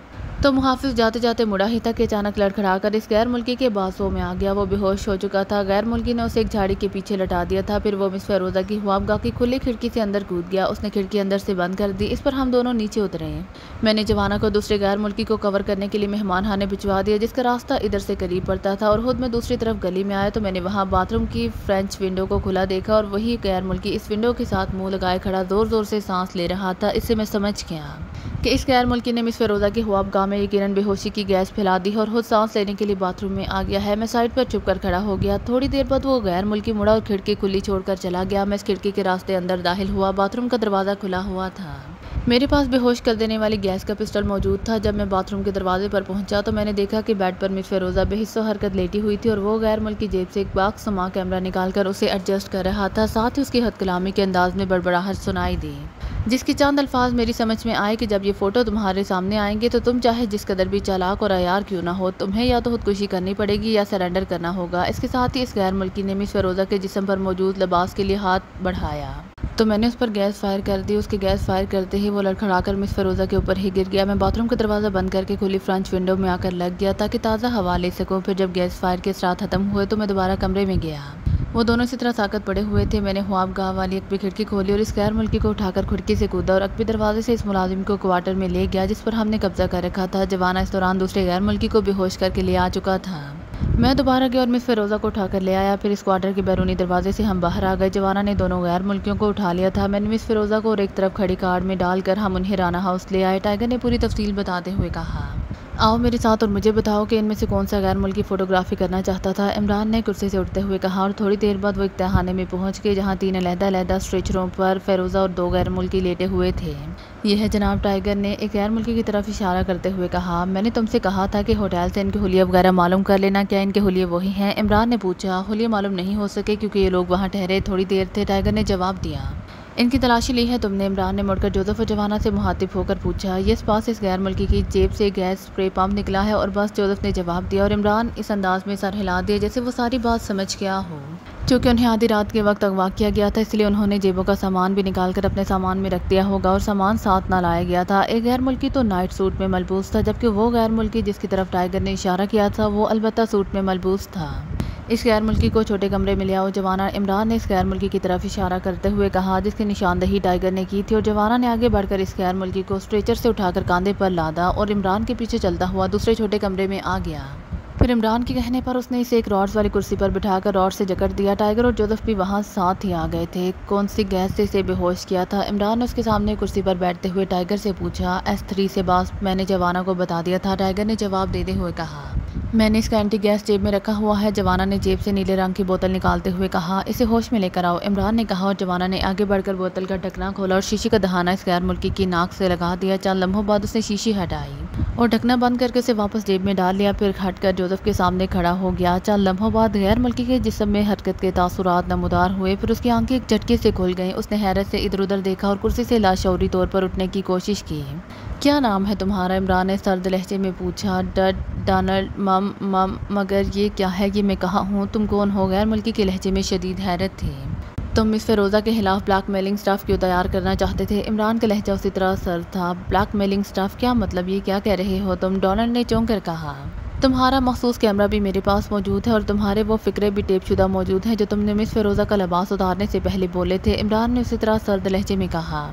तो मुहाफिज जाते जाते मुड़ा ही था कि अचानक लड़खड़ाकर इस गैर मुल्की के बाजुओं में आ गया। वो बेहोश हो चुका था। गैर मुल्की ने उसे एक झाड़ी के पीछे लटा दिया था। फिर वो मिस फ़िरोज़ा की ख्वाबगाह की खुली खिड़की से अंदर कूद गया। उसने खिड़की अंदर से बंद कर दी। इस पर हम दोनों नीचे उतरे। मैंने जवाना को दूसरे गैर मुल्की को कवर करने के लिए मेहमान खाने भिजवा दिया, जिसका रास्ता इधर से करीब पड़ता था, और खुद मैं दूसरी तरफ गली में आया तो मैंने वहाँ बाथरूम की फ्रेंच विंडो को खुला देखा और वही गैर मुल्की इस विंडो के साथ मुँह लगाए खड़ा ज़ोर ज़ोर से सांस ले रहा था। इससे मैं समझ गया कि इस गैर मुल्की ने मिस फ़िरोज़ा की ख्वाबगाह में यकीनन बेहोशी की गैस फैला दी और खुद सांस लेने के लिए बाथरूम में आ गया है। मैं साइड पर चुप कर खड़ा हो गया। थोड़ी देर बाद वो गैर मुल्की मुड़ा और खिड़की खुली छोड़कर चला गया। मैं इस खिड़की के रास्ते अंदर दाखिल हुआ। बाथरूम का दरवाज़ा खुला हुआ था। मेरे पास बेहोश कर देने वाली गैस का पिस्टल मौजूद था। जब मैं बाथरूम के दरवाजे पर पहुंचा तो मैंने देखा कि बेड पर मिस फ़िरोज़ा बेहिस्सो हरकत लेटी हुई थी और वो गैर मुल्की जेब से एक बाक्स समा कैमरा निकालकर उसे एडजस्ट कर रहा था। साथ ही उसकी हथकलामी के अंदाज में बड़बड़ाहट सुनाई दी, जिसके चंद अल्फाज मेरी समझ में आए कि जब ये फ़ोटो तुम्हारे सामने आएंगे तो तुम चाहे जिस कदर भी चालाक और अयार क्यों ना हो, तुम्हें या तो खुदकुशी करनी पड़ेगी या सरेंडर करना होगा। इसके साथ ही इस गैर मुल्की ने मिस फ़िरोज़ा के जिस्म पर मौजूद लिबास के लिए हाथ बढ़ाया तो मैंने उस पर गैस फायर कर दी। उसके गैस फायर करते ही वो लड़खड़ाकर मिस फ़िरोज़ा के ऊपर ही गिर गया। मैं बाथरूम का दरवाज़ा बंद करके खुली फ्रेंच विंडो में आकर लग गया ताकि ताज़ा हवा ले सकूँ। फिर जब गैस फायर के असरात ख़त्म हुए तो मैं दोबारा कमरे में गया। वो दोनों इसी तरह ताकत पड़े हुए थे। मैंने ख्वाबगाह वाली अकबी खिड़की खोली और इस गैर मुल्की को उठाकर खिड़की से कूदा और अकबी दरवाजे से इस मुलाजिम को क्वार्टर में ले गया जिस पर हमने कब्जा कर रखा था। जवाना इस दौरान दूसरे गैर मुल्की को बेहोश करके ले आ चुका था। मैं दोबारा गया और मिस फ़िरोज़ा को उठाकर ले आया। फिर इस क्वार्टर के बैरूनी दरवाजे से हम बाहर आ गए। जवाना ने दोनों गैर मुल्कियों को उठा लिया था। मैंने मिस फ़िरोज़ा को और एक तरफ खड़ी कार में डालकर हम उन्हें राना हाउस ले आए। टाइगर ने पूरी तफसील बताते हुए कहा, आओ मेरे साथ और मुझे बताओ कि इनमें से कौन सा गैर मुल्की फ़ोटोग्राफी करना चाहता था। इमरान ने कुर्सी से उठते हुए कहा और थोड़ी देर बाद वो एक तहखाने में पहुंच गए जहां 3 अलहदा स्ट्रेचरों पर फ़िरोज़ा और 2 गैर मुल्की लेटे हुए थे। यह है जनाब, टाइगर ने एक गैर मुल्की की तरफ इशारा करते हुए कहा। मैंने तुमसे कहा था कि होटल से इनके हुलिया वगैरह मालूम कर लेना, क्या इनके हुलिये वही हैं? इमरान ने पूछा। हुलिया मालूम नहीं हो सके क्योंकि ये लोग वहाँ ठहरे थोड़ी देर थे, टाइगर ने जवाब दिया। इनकी तलाशी ली है तुमने? इमरान ने मुड़कर जोसेफ और जवाना से मुखातिब होकर पूछा। इस पास इस गैर मुल्की की जेब से गैस स्प्रे पंप निकला है और बस, जोसेफ ने जवाब दिया और इमरान इस अंदाज में सर हिला दिया जैसे वो सारी बात समझ गया हो। चूँकि उन्हें आधी रात के वक्त अगवा किया गया था इसलिए उन्होंने जेबों का सामान भी निकाल कर अपने सामान में रख दिया होगा और सामान साथ ना लाया गया था। एक गैर मुल्की तो नाइट सूट में मलबूस था जबकि वो गैर मुल्की जिसकी तरफ टाइगर ने इशारा किया था वो अलबत्ता सूट में मलबूस था। इस गैर मुल्की को छोटे कमरे में ले आओ जवाना, इमरान ने इस गैर मुल्की की तरफ इशारा करते हुए कहा जिसकी निशानदही टाइगर ने की थी और जवाना ने आगे बढ़कर इस गैर मुल्की को स्ट्रेचर से उठाकर कांधे पर लादा और इमरान के पीछे चलता हुआ दूसरे छोटे कमरे में आ गया। फिर इमरान के कहने पर उसने इसे एक रॉड्स वाली कुर्सी पर बिठाकर रॉड से जकड़ दिया। टाइगर और जोसेफ भी वहाँ साथ ही आ गए थे। कौन सी गैस से इसे बेहोश किया था? इमरान ने उसके सामने कुर्सी पर बैठते हुए टाइगर से पूछा। S3 से बास मैंने जवाना को बता दिया था, टाइगर ने जवाब देते हुए कहा। मैंने इसका एंटी गैस जेब में रखा हुआ है। जवाना ने जेब से नीले रंग की बोतल निकालते हुए कहा। इसे होश में लेकर आओ, इमरान ने कहा और जवाना ने आगे बढ़कर बोतल का ढकना खोला और शीशी का दहाना इस गैर मुल्की की नाक से लगा दिया। चंद लम्हों बाद उसने शीशी हटाई और ढकना बंद करके उसे वापस जेब में डाल लिया। फिर हटकर जोसेफ के सामने खड़ा हो गया। चंद लम्हों बाद गैर मुल्की के जिस्म में हरकत के तासुरात नमूदार हुए। फिर उसकी आंखें एक झटके से खुल गईं। उसने हैरत से इधर उधर देखा और कुर्सी से लाशौरी तौर पर उठने की कोशिश की। क्या नाम है तुम्हारा? इमरान ने सर्द लहजे में पूछा। डॉनल्ड। मम मगर ये क्या है? ये मैं कहाँ हूँ? तुम कौन हो? गैर मुल्की के लहजे में शदीद हैरत थी। तुम मिस फ़िरोज़ा के खिलाफ ब्लैकमेलिंग स्टफ़ क्यों तैयार करना चाहते थे? इमरान का लहजा उसी तरह सर्द था। Blackmailing stuff? क्या मतलब? ये क्या कह रहे हो तुम? डॉनल्ड ने चौंक कर कहा। तुम्हारा मखसूस कैमरा भी मेरे पास मौजूद है और तुम्हारे वो फ़िक्रे भी टेप शुदा मौजूद हैं जो तुमने मिस फ़िरोज़ा का लिबास उतारने से पहले बोले थे। इमरान ने उसी तरह सर्द लहजे में कहा।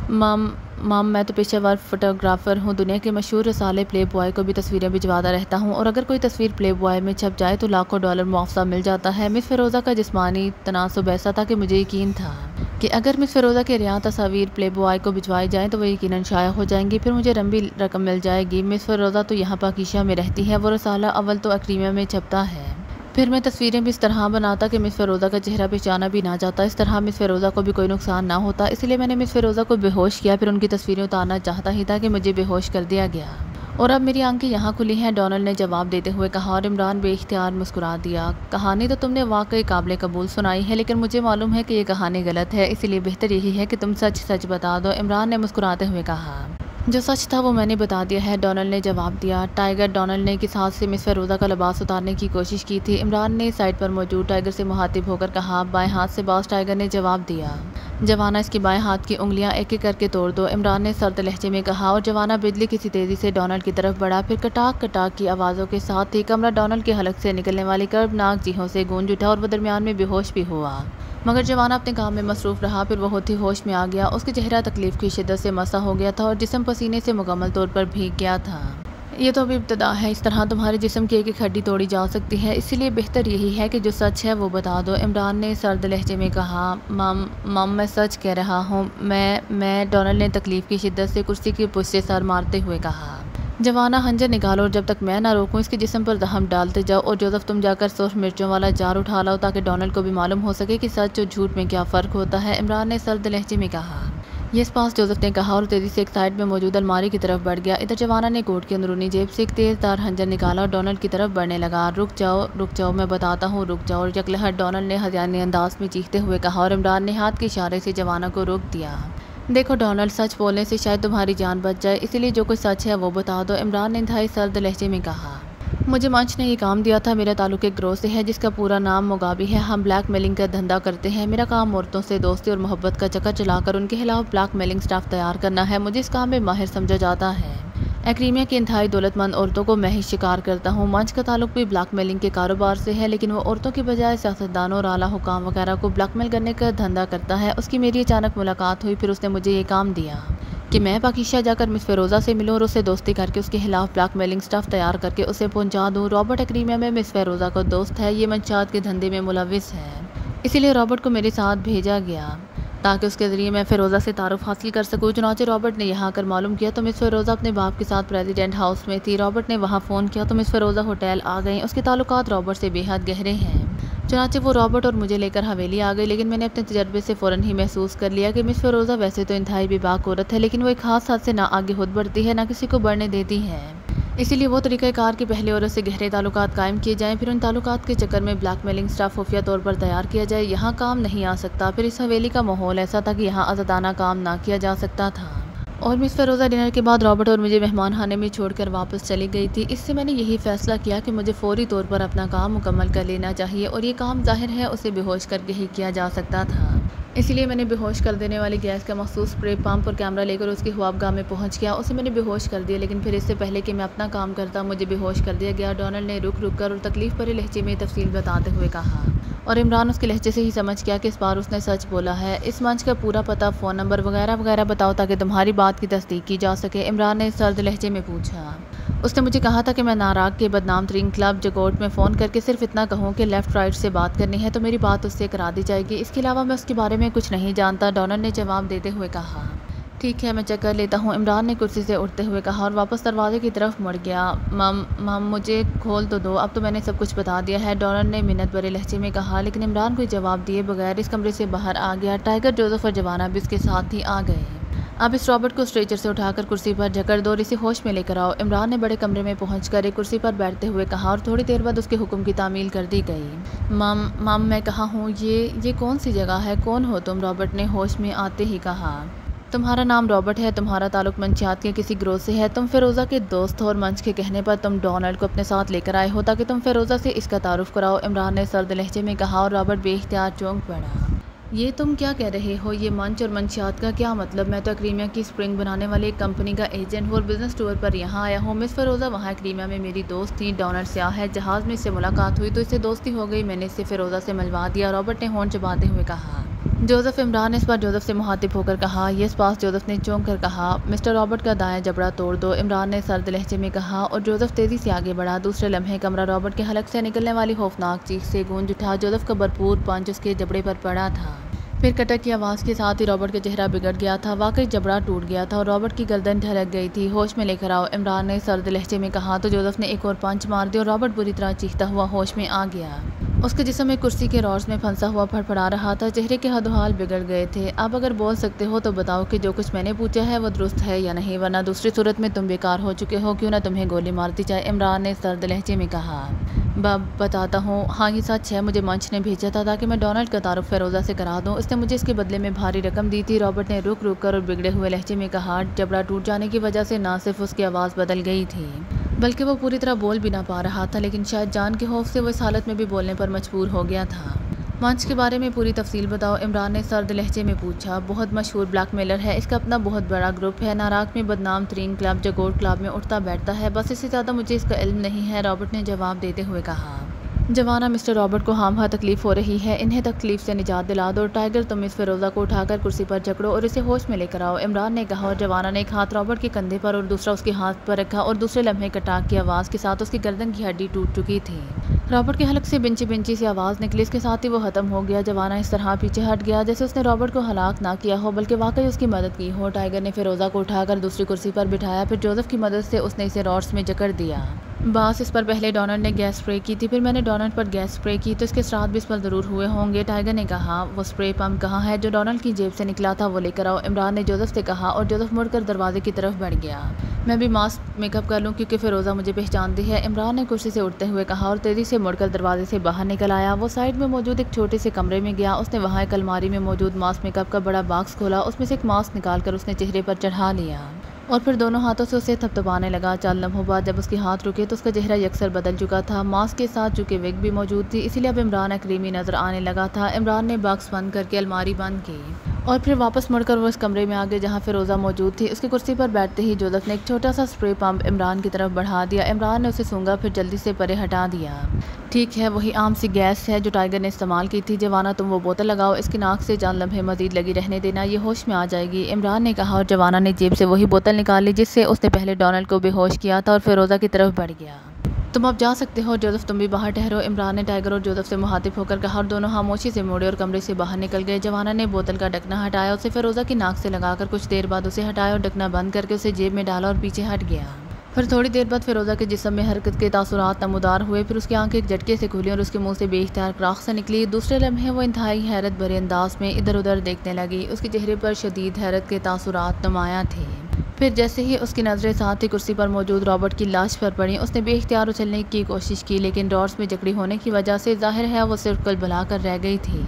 मम मैं तो पेशेवर फ़ोटोग्राफ़र हूँ। दुनिया के मशहूर रसाले प्ले बॉय को भी तस्वीरें भिजवाता रहता हूँ और अगर कोई तस्वीर प्ले बॉय में छप जाए तो लाखों डॉलर मुआवजा मिल जाता है। मिस फ़िरोज़ा का जिस्मानी तनासुब ऐसा था कि मुझे यकीन था कि अगर मिस फ़िरोज़ा के रिया तस्वीर प्ले बॉय को भिजवाई जाएँ तो वो यकीनन शाया हो जाएंगी, फिर मुझे लंबी रकम मिल जाएगी। मिस फ़िरोज़ा तो यहाँ पाकिशा में रहती है, वो रसाला अव्वल तो अक्रीमिया में छपता है। फिर मैं तस्वीरें भी इस तरह बनाता कि मिस फ़िरोज़ा का चेहरा पहचाना भी ना जाता। इस तरह मिस फ़िरोज़ा को भी कोई नुकसान ना होता। इसलिए मैंने मिस फ़िरोज़ा को बेहोश किया। फिर उनकी तस्वीरें उतारना चाहता ही था कि मुझे बेहोश कर दिया गया और अब मेरी आंखें यहाँ खुली हैं, डॉनल्ड ने जवाब देते हुए कहा और इमरान बेइख्तियार मुस्कुरा दिया। कहानी तो तुमने वाकई काबिल कबूल सुनाई है लेकिन मुझे मालूम है कि ये कहानी गलत है, इसलिए बेहतर यही है कि तुम सच सच बता दो, इमरान ने मुस्कुराते हुए कहा। जो सच था वो मैंने बता दिया है, डोनाल्ड ने जवाब दिया। टाइगर डोनाल्ड ने किस हाथ से मिस फ़ेरोज़ा का लिबास उतारने की कोशिश की थी? इमरान ने साइड पर मौजूद टाइगर से मुखातिब होकर कहा। बाएं हाथ से बास, टाइगर ने जवाब दिया। जवाना, इसकी बाएं हाथ की उंगलियां एक एक करके तोड़ दो, इमरान ने सर्द लहजे में कहा। और जवाना बिजली की सी तेज़ी से डोनाल्ड की तरफ बढ़ा। फिर कटाक कटाक की आवाज़ों के साथ ही कमरा डोनाल्ड के हलक से निकलने वाली कर्बनाक चीखों से गूंज उठा और वह दरमियान में बेहोश भी हुआ। मगर जवाना अपने काम में मसरूफ़ रहा। फिर वह होती होश में आ गया। उसका चेहरा तकलीफ़ की शिद्दत से मसा हो गया था और जिस्म पसीने से मुकम्मल तौर पर भीग गया था। ये तो अभी इब्तदा है, इस तरह तुम्हारे जिस्म की एक एक हड्डी तोड़ी जा सकती है, इसीलिए बेहतर यही है कि जो सच है वो बता दो, इमरान ने सर्द लहजे में कहा। मम मैं सच कह रहा हूँ, मैं डोनाल्ड ने तकलीफ़ की शिद्दत से कुर्सी की पुश से सर मारते हुए कहा। जवाना, हंजर निकालो और जब तक मैं ना रोकूं इसके जिस्म पर दहम डालते जाओ। और जोसेफ, तुम जाकर सुर्ख मिर्चों वाला जार उठा लाओ ताकि डोनाल्ड को भी मालूम हो सके कि सच और झूठ में क्या फ़र्क होता है, इमरान ने सर्द लहजे में कहा। यस पास, जोसेफ ने कहा और तेज़ी से एक साइड में मौजूद अलमारी की तरफ बढ़ गया। इधर जवाना ने कोट की अंदरूनी जेब से एक तेज़दार हंजर निकाला और डोनाल्ड की तरफ बढ़ने लगा। रुक जाओ, मैं बताता हूँ, रुक जाओ। और यकलहट डोनाल्ड ने हज़ानी अंदाज में चीखते हुए कहा और इमरान ने हाथ के इशारे से जवाना को रोक दिया। देखो डोनाल्ड, सच बोलने से शायद तुम्हारी जान बच जाए, इसीलिए जो कुछ सच है वो बता दो, इमरान ने इंतहाई सर्द लहजे में कहा। मुझे मंच ने ये काम दिया था। मेरा ताल्लुक एक गिरोह से है जिसका पूरा नाम मुगाबी है। हम ब्लैक मेलिंग का धंधा करते हैं। मेरा काम औरतों से दोस्ती और मोहब्बत का चक्कर चलाकर उनके खिलाफ ब्लैक मेलिंग स्टाफ तैयार करना है। मुझे इस काम में माहिर समझा जाता है। एक्रीमिया की इंतहाई दौलतमंद औरतों को मैं ही शिकार करता हूँ। मंच का ताल्लुक भी ब्लैकमेलिंग के कारोबार से है, लेकिन वो औरतों की बजाय सियासतदानों और आला हुकाम वगैरह को ब्लैकमेल करने का धंधा करता है। उसकी मेरी अचानक मुलाकात हुई, फिर उसने मुझे ये काम दिया कि मैं पाकिस्तान जाकर मिस फ़ेरोज़ा से मिलूं और उससे दोस्ती करके उसके खिलाफ ब्लैकमेलिंग स्टफ तैयार करके उसे पहुंचा दूं। रॉबर्ट एक्रीमिया में मिस फ़ेरोज़ा का दोस्त है, ये मंशात के धंधे में मुलविस है, इसीलिए रॉबर्ट को मेरे साथ भेजा गया ताकि उसके ज़रिए मैं फ़ेरोज़ा से तारुफ हासिल कर सकूँ। चुनांचे रॉबर्ट ने यहाँ आकर मालूम किया तो मिस फ़ेरोज़ा अपने बाप के साथ प्रेसिडेंट हाउस में थी। रॉबर्ट ने वहाँ फ़ोन किया तो मिस फ़ेरोज़ा होटल आ गई। उसके ताल्लुकात रॉबर्ट से बेहद गहरे हैं। चुनांचे वो रॉबर्ट और मुझे लेकर हवेली आ गई, लेकिन मैंने अपने तजर्बे से फ़ौरन ही महसूस कर लिया कि मिस फ़ेरोज़ा वैसे तो इंतहाई बेबाक औरत है, लेकिन वो एक खास हद से ना आगे खुद बढ़ती है ना किसी को बढ़ने देती है। इसीलिए वो तरीक़ाकार कि पहले औरत से गहरे ताल्लुकात कायम किए जाएं, फिर उन ताल्लुकात के चक्कर में ब्लैकमेलिंग स्टाफ खुफिया तौर पर तैयार किया जाए, यहाँ काम नहीं आ सकता। फिर इस हवेली का माहौल ऐसा था कि यहाँ आज़ादाना काम ना किया जा सकता था। और मिस फ़ेरोज़ा डिनर के बाद रॉबर्ट और मुझे मेहमान खाने में छोड़कर वापस चली गई थी। इससे मैंने यही फ़ैसला किया कि मुझे फ़ौरी तौर पर अपना काम मुकम्मल कर लेना चाहिए, और ये काम ज़ाहिर है उसे बेहोश करके ही किया जा सकता था। इसलिए मैंने बेहोश कर देने वाली गैस का मखसूस स्प्रे पंप और कैमरा लेकर उसकी ख्वाबगाह में पहुंच गया। उसे मैंने बेहोश कर दिया, लेकिन फिर इससे पहले कि मैं अपना काम करता मुझे बेहोश कर दिया गया। डोनाल्ड ने रुक रुक कर और तकलीफ़ भरे लहजे में तफसील बताते हुए कहा, और इमरान उसके लहजे से ही समझ गया कि इस बार उसने सच बोला है। इस मंच का पूरा पता, फ़ोन नंबर वगैरह वगैरह बताओ ताकि तुम्हारी बात की तस्दीक की जा सके, इमरान ने सर्द लहजे में पूछा। उसने मुझे कहा था कि मैं नाराग के बदनाम तरीन क्लब जगोट में फ़ोन करके सिर्फ इतना कहूँ कि लेफ़्ट राइट से बात करनी है तो मेरी बात उससे करा दी जाएगी। इसके अलावा मैं उसके बारे में कुछ नहीं जानता, डोनाल्ड ने जवाब देते हुए कहा। ठीक है, मैं चेक कर लेता हूँ, इमरान ने कुर्सी से उठते हुए कहा और वापस दरवाजे की तरफ मुड़ गया। मम मुझे खोल तो दो, अब तो मैंने सब कुछ बता दिया है, डोनाल्ड ने मिन्नत भरे लहजे में कहा, लेकिन इमरान कोई जवाब दिए बगैर इस कमरे से बाहर आ गया। टाइगर, जोसेफ और जवाना भी उसके साथ ही आ गए। अब इस रॉबर्ट को स्ट्रेचर से उठाकर कुर्सी पर जकड़ दो और इसे होश में लेकर आओ, इमरान ने बड़े कमरे में पहुंचकर एक कुर्सी पर बैठते हुए कहा, और थोड़ी देर बाद उसके हुक्म की तामील कर दी गई। मम मैं कहा हूँ, ये कौन सी जगह है, कौन हो तुम, रॉबर्ट ने होश में आते ही कहा। तुम्हारा नाम रॉबर्ट है, तुम्हारा ताल्लुक मंशियात के किसी गिरोह से है, तुम फ़ेरोज़ा के दोस्त हो और मंच के कहने पर तुम डोनाल्ड को अपने साथ लेकर आए हो ताकि तुम फ़ेरोज़ा से इसका तारुफ कराओ, इमरान ने सर्द लहजे में कहा। और रॉबर्ट बेइख्तियार चौंक पड़ा। ये तुम क्या कह रहे हो, ये मंच और मंशियात का क्या मतलब? मैं तो एक्रीमिया की स्प्रिंग बनाने वाली एक कंपनी का एजेंट हूँ और बिजनेस टूर पर यहाँ आया हूँ। मिस फ़ेरोज़ा वहाँ एक्रीमिया में मेरी दोस्त थी, डोनाल्ड स्याह है, जहाज़ में इससे मुलाकात हुई तो इससे दोस्ती हो गई, मैंने इससे फ़ेरोज़ा से मिलवा दिया, रॉबर्ट ने होंठ चबाते हुए कहा। जोसेफ, इमरान ने इस बार जोसेफ से मुखातिब होकर कहा। यस पास, जोसेफ ने चौंक कर कहा। मिस्टर रॉबर्ट का दायां जबड़ा तोड़ दो, इमरान ने सर्द लहजे में कहा, और जोसेफ तेज़ी से आगे बढ़ा। दूसरे लम्हे कमरा रॉबर्ट के हलक से निकलने वाली खौफनाक चीख से गूंज उठा। जोसेफ का भरपूर पंच उसके जबड़े पर पड़ा था। फिर कटक की आवाज़ के साथ ही रॉबर्ट का चेहरा बिगड़ गया था। वाकई जबड़ा टूट गया था और रॉबर्ट की गर्दन ढलक गई थी। होश में लेकर आओ, इमरान ने सर्द लहजे में कहा तो जोसेफ ने एक और पंच मार दिया और रॉबर्ट बुरी तरह चीखता हुआ होश में आ गया। उसके जिस्म एक कुर्सी के रॉड्स में फंसा हुआ फड़फड़ा रहा था। चेहरे के हदोहाल बिगड़ गए थे। अब अगर बोल सकते हो तो बताओ कि जो कुछ मैंने पूछा है वो दुरुस्त है या नहीं, वरना दूसरी सूरत में तुम बेकार हो चुके हो, क्यों ना तुम्हें गोली मारती जाए, इमरान ने सर्द लहजे में कहा। बताता हूँ। हाँ ये सच है, मुझे मंच ने भेजा था ताकि मैं डोनाल्ड का तारुफ फ़िरोज़ा से करा दूँ। इसने मुझे इसके बदले में भारी रकम दी थी। रॉबर्ट ने रुक रुक कर और बिगड़े हुए लहजे में कहा। जबड़ा टूट जाने की वजह से ना सिर्फ उसकी आवाज़ बदल गई थी बल्कि वो पूरी तरह बोल भी ना पा रहा था, लेकिन शायद जान के खौफ से वो इस हालत में भी बोलने पर मजबूर हो गया था। मंच के बारे में पूरी तफसील बताओ, इमरान ने सर्द लहजे में पूछा। बहुत मशहूर ब्लैकमेलर है, इसका अपना बहुत बड़ा ग्रुप है, नाराक में बदनाम तरीन क्लब जगोर क्लब में उठता बैठता है, बस इससे ज़्यादा मुझे इसका इल्म नहीं है, रॉबर्ट ने जवाब देते हुए कहा। जवाना, मिस्टर रॉबर्ट को खामखा तकलीफ हो रही है, इन्हें तकलीफ से निजात दिला दो। टाइगर, तुम इस फ़िरोज़ा को उठाकर कुर्सी पर जकड़ो और इसे होश में लेकर आओ, इमरान ने कहा। और जवाना ने एक हाथ रॉबर्ट के कंधे पर और दूसरा उसके हाथ पर रखा और दूसरे लम्हे कटाक की आवाज़ के साथ उसकी गर्दन की हड्डी टूट चुकी थी। रॉबर्ट के हलक से बिंची बिंची सी आवाज़ निकली, इसके साथ ही वो ख़त्म हो गया। जवाना इस तरह पीछे हट गया जैसे उसने रॉबर्ट को हलाक ना किया हो बल्कि वाकई उसकी मदद की हो। टाइगर ने फ़िरोज़ा को उठाकर दूसरी कुर्सी पर बिठाया, फिर जोसेफ की मदद से उसने इसे रॉड्स में जकड़ दिया। बस इस पर पहले डोनाल्ड ने गैस स्प्रे की थी, फिर मैंने डोनाल्ड पर गैस स्प्रे की, तो इसके असरात भी इस पर ज़रूर हुए होंगे। टाइगर ने कहा। वो स्प्रे पम्प कहाँ है जो डोनाल्ड की जेब से निकला था, वो लेकर आओ, इमरान ने जोसेफ से कहा। और जोसेफ मुड़कर दरवाजे की तरफ बढ़ गया। मैं भी मास्क मेकअप कर लूँ क्योंकि फ़िरोज़ा मुझे पहचानती है, इमरान ने कुर्सी से उठते हुए कहा और तेज़ी से मुड़कर दरवाजे से बाहर निकल आया। वो साइड में मौजूद एक छोटे से कमरे में गया। उसने वहाँ एक अलमारी में मौजूद मास्क मेकअप का बड़ा बॉक्स खोला, उसमें से एक मास्क निकाल कर उसने चेहरे पर चढ़ा लिया और फिर दोनों हाथों से उसे थपथपाने लगा। चंद लम्हों बाद जब उसके हाथ रुके तो उसका चेहरा यकसर बदल चुका था। मास्क के साथ चूंकि विग भी मौजूद थी, इसीलिए अब इमरान क्रीमी नजर आने लगा था। इमरान ने बॉक्स बंद करके अलमारी बंद की और फिर वापस मुड़कर वो इस कमरे में आ गए जहाँ फ़िरोज़ा मौजूद थी। उसकी कुर्सी पर बैठते ही जोसेफ ने एक छोटा सा स्प्रे पंप इमरान की तरफ बढ़ा दिया। इमरान ने उसे सूंघा, फिर जल्दी से परे हटा दिया। ठीक है, वही आम सी गैस है जो टाइगर ने इस्तेमाल की थी। जवाना, तुम वो बोतल लगाओ, इसकी नाक से चंद लम्हे मजीद लगी रहने देना, ये होश में आ जाएगी, इमरान ने कहा। और जवाना ने जेब से वही बोतल निकाली जिससे उसने पहले डोनाल्ड को बेहोश किया था और फ़िरोज़ा की तरफ बढ़ गया। तुम अब जा सकते हो जोसेफ, तुम भी बाहर ठहरो, इमरान ने टाइगर और जोसेफ से मुखातिब होकर कहा और दोनों खामोशी से मुड़े और कमरे से बाहर निकल गए। जवाना ने बोतल का ढकना हटाया, उसे फ़िरोज़ा की नाक से लगाकर कुछ देर बाद उसे हटाया और ढकना बंद करके उसे जेब में डाला और पीछे हट गया। फिर थोड़ी देर बाद फ़िरोज़ा के जिस्म में हरकत के तासुरात नमूदार हुए, फिर उसकी आंखें एक झटके से खुली और उसके मुंह से बेइख्तियार क्राख से निकली। दूसरे लम्हे वो इंतहाई हैरत भरे अंदाज में इधर उधर देखने लगी। उसके चेहरे पर शदीद हैरत के तासुरात नुमायां थे। फिर जैसे ही उसकी नज़रें साथ ही कुर्सी पर मौजूद रॉबर्ट की लाश पर पड़ी, उसने बेइख्तियार उछलने की कोशिश की, लेकिन रॉड्स में जकड़ी होने की वजह से जाहिर है वो सिर्फ कल बुला कर रह गई थी।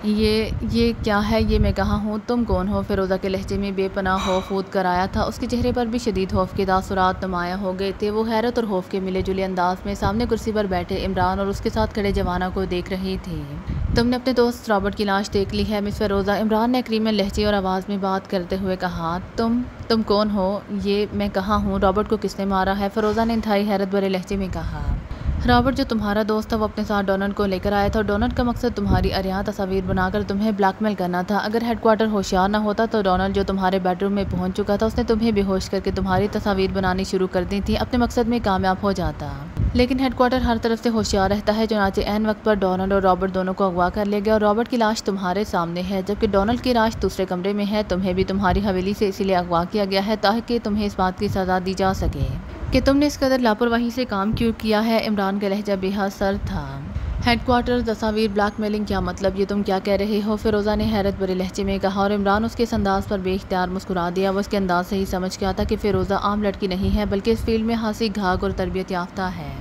ये क्या है, ये मैं कहाँ हूँ, तुम कौन हो, फ़िरोज़ा के लहजे में बेपनाह खौफ कूद कर आया था। उसके चेहरे पर भी शदीद खौफ के तासुरात नुमायां हो गए थे। वो हैरत और खौफ के मिले जुले अंदाज में सामने कुर्सी पर बैठे इमरान और उसके साथ खड़े जवाना को देख रही थी। तुमने अपने दोस्त रॉबर्ट की लाश देख ली है मिस फ़िरोज़ा, इमरान ने क्रीमी लहजे और आवाज़ में बात करते हुए कहा। तुम कौन हो, ये मैं कहाँ हूँ, रॉबर्ट को किसने मारा है, फ़िरोज़ा ने इंतहाई हैरत भरे लहजे में कहा। रॉबर्ट जो तुम्हारा दोस्त था वो अपने साथ डोनाल्ड को लेकर आया था और डोनाल्ड का मकसद तुम्हारी अरियां तस्वीर बनाकर तुम्हें ब्लैकमेल करना था। अगर हेडक्वार्टर होशियार ना होता तो डोनाल्ड जो तुम्हारे बेडरूम में पहुंच चुका था उसने तुम्हें बेहोश करके तुम्हारी तस्वीर बनानी शुरू कर दी थी, अपने मकसद में कामयाब हो जाता। लेकिन हेडक्वार्टर हर तरफ से होशियार रहता है, चुनांचे ऐन वक्त पर डोनाल्ड और रॉबर्ट दोनों को अगवा कर ले गया और रॉबर्ट की लाश तुम्हारे सामने है जबकि डोनाल्ड की लाश दूसरे कमरे में है। तुम्हें भी तुम्हारी हवेली से इसीलिए अगवा किया गया है ताकि तुम्हें इस बात की सज़ा दी जा सके कि तुमने इस कदर लापरवाही से काम क्यों किया है। इमरान का लहजा बेहद सर्द था। हेडक्वार्टर तस्वीर ब्लैकमेलिंग, क्या मतलब, ये तुम क्या कह रहे हो, फ़िरोज़ा ने हैरत भरे लहजे में कहा और इमरान उसके इस अंदाज़ पर बेइख्तियार मुस्कुरा दिया। वो उसके अंदाज से ही समझ गया था कि फ़िरोज़ा आम लड़की नहीं है बल्कि इस फील्ड में हासिल घाघ और तरबियत याफ्ता है।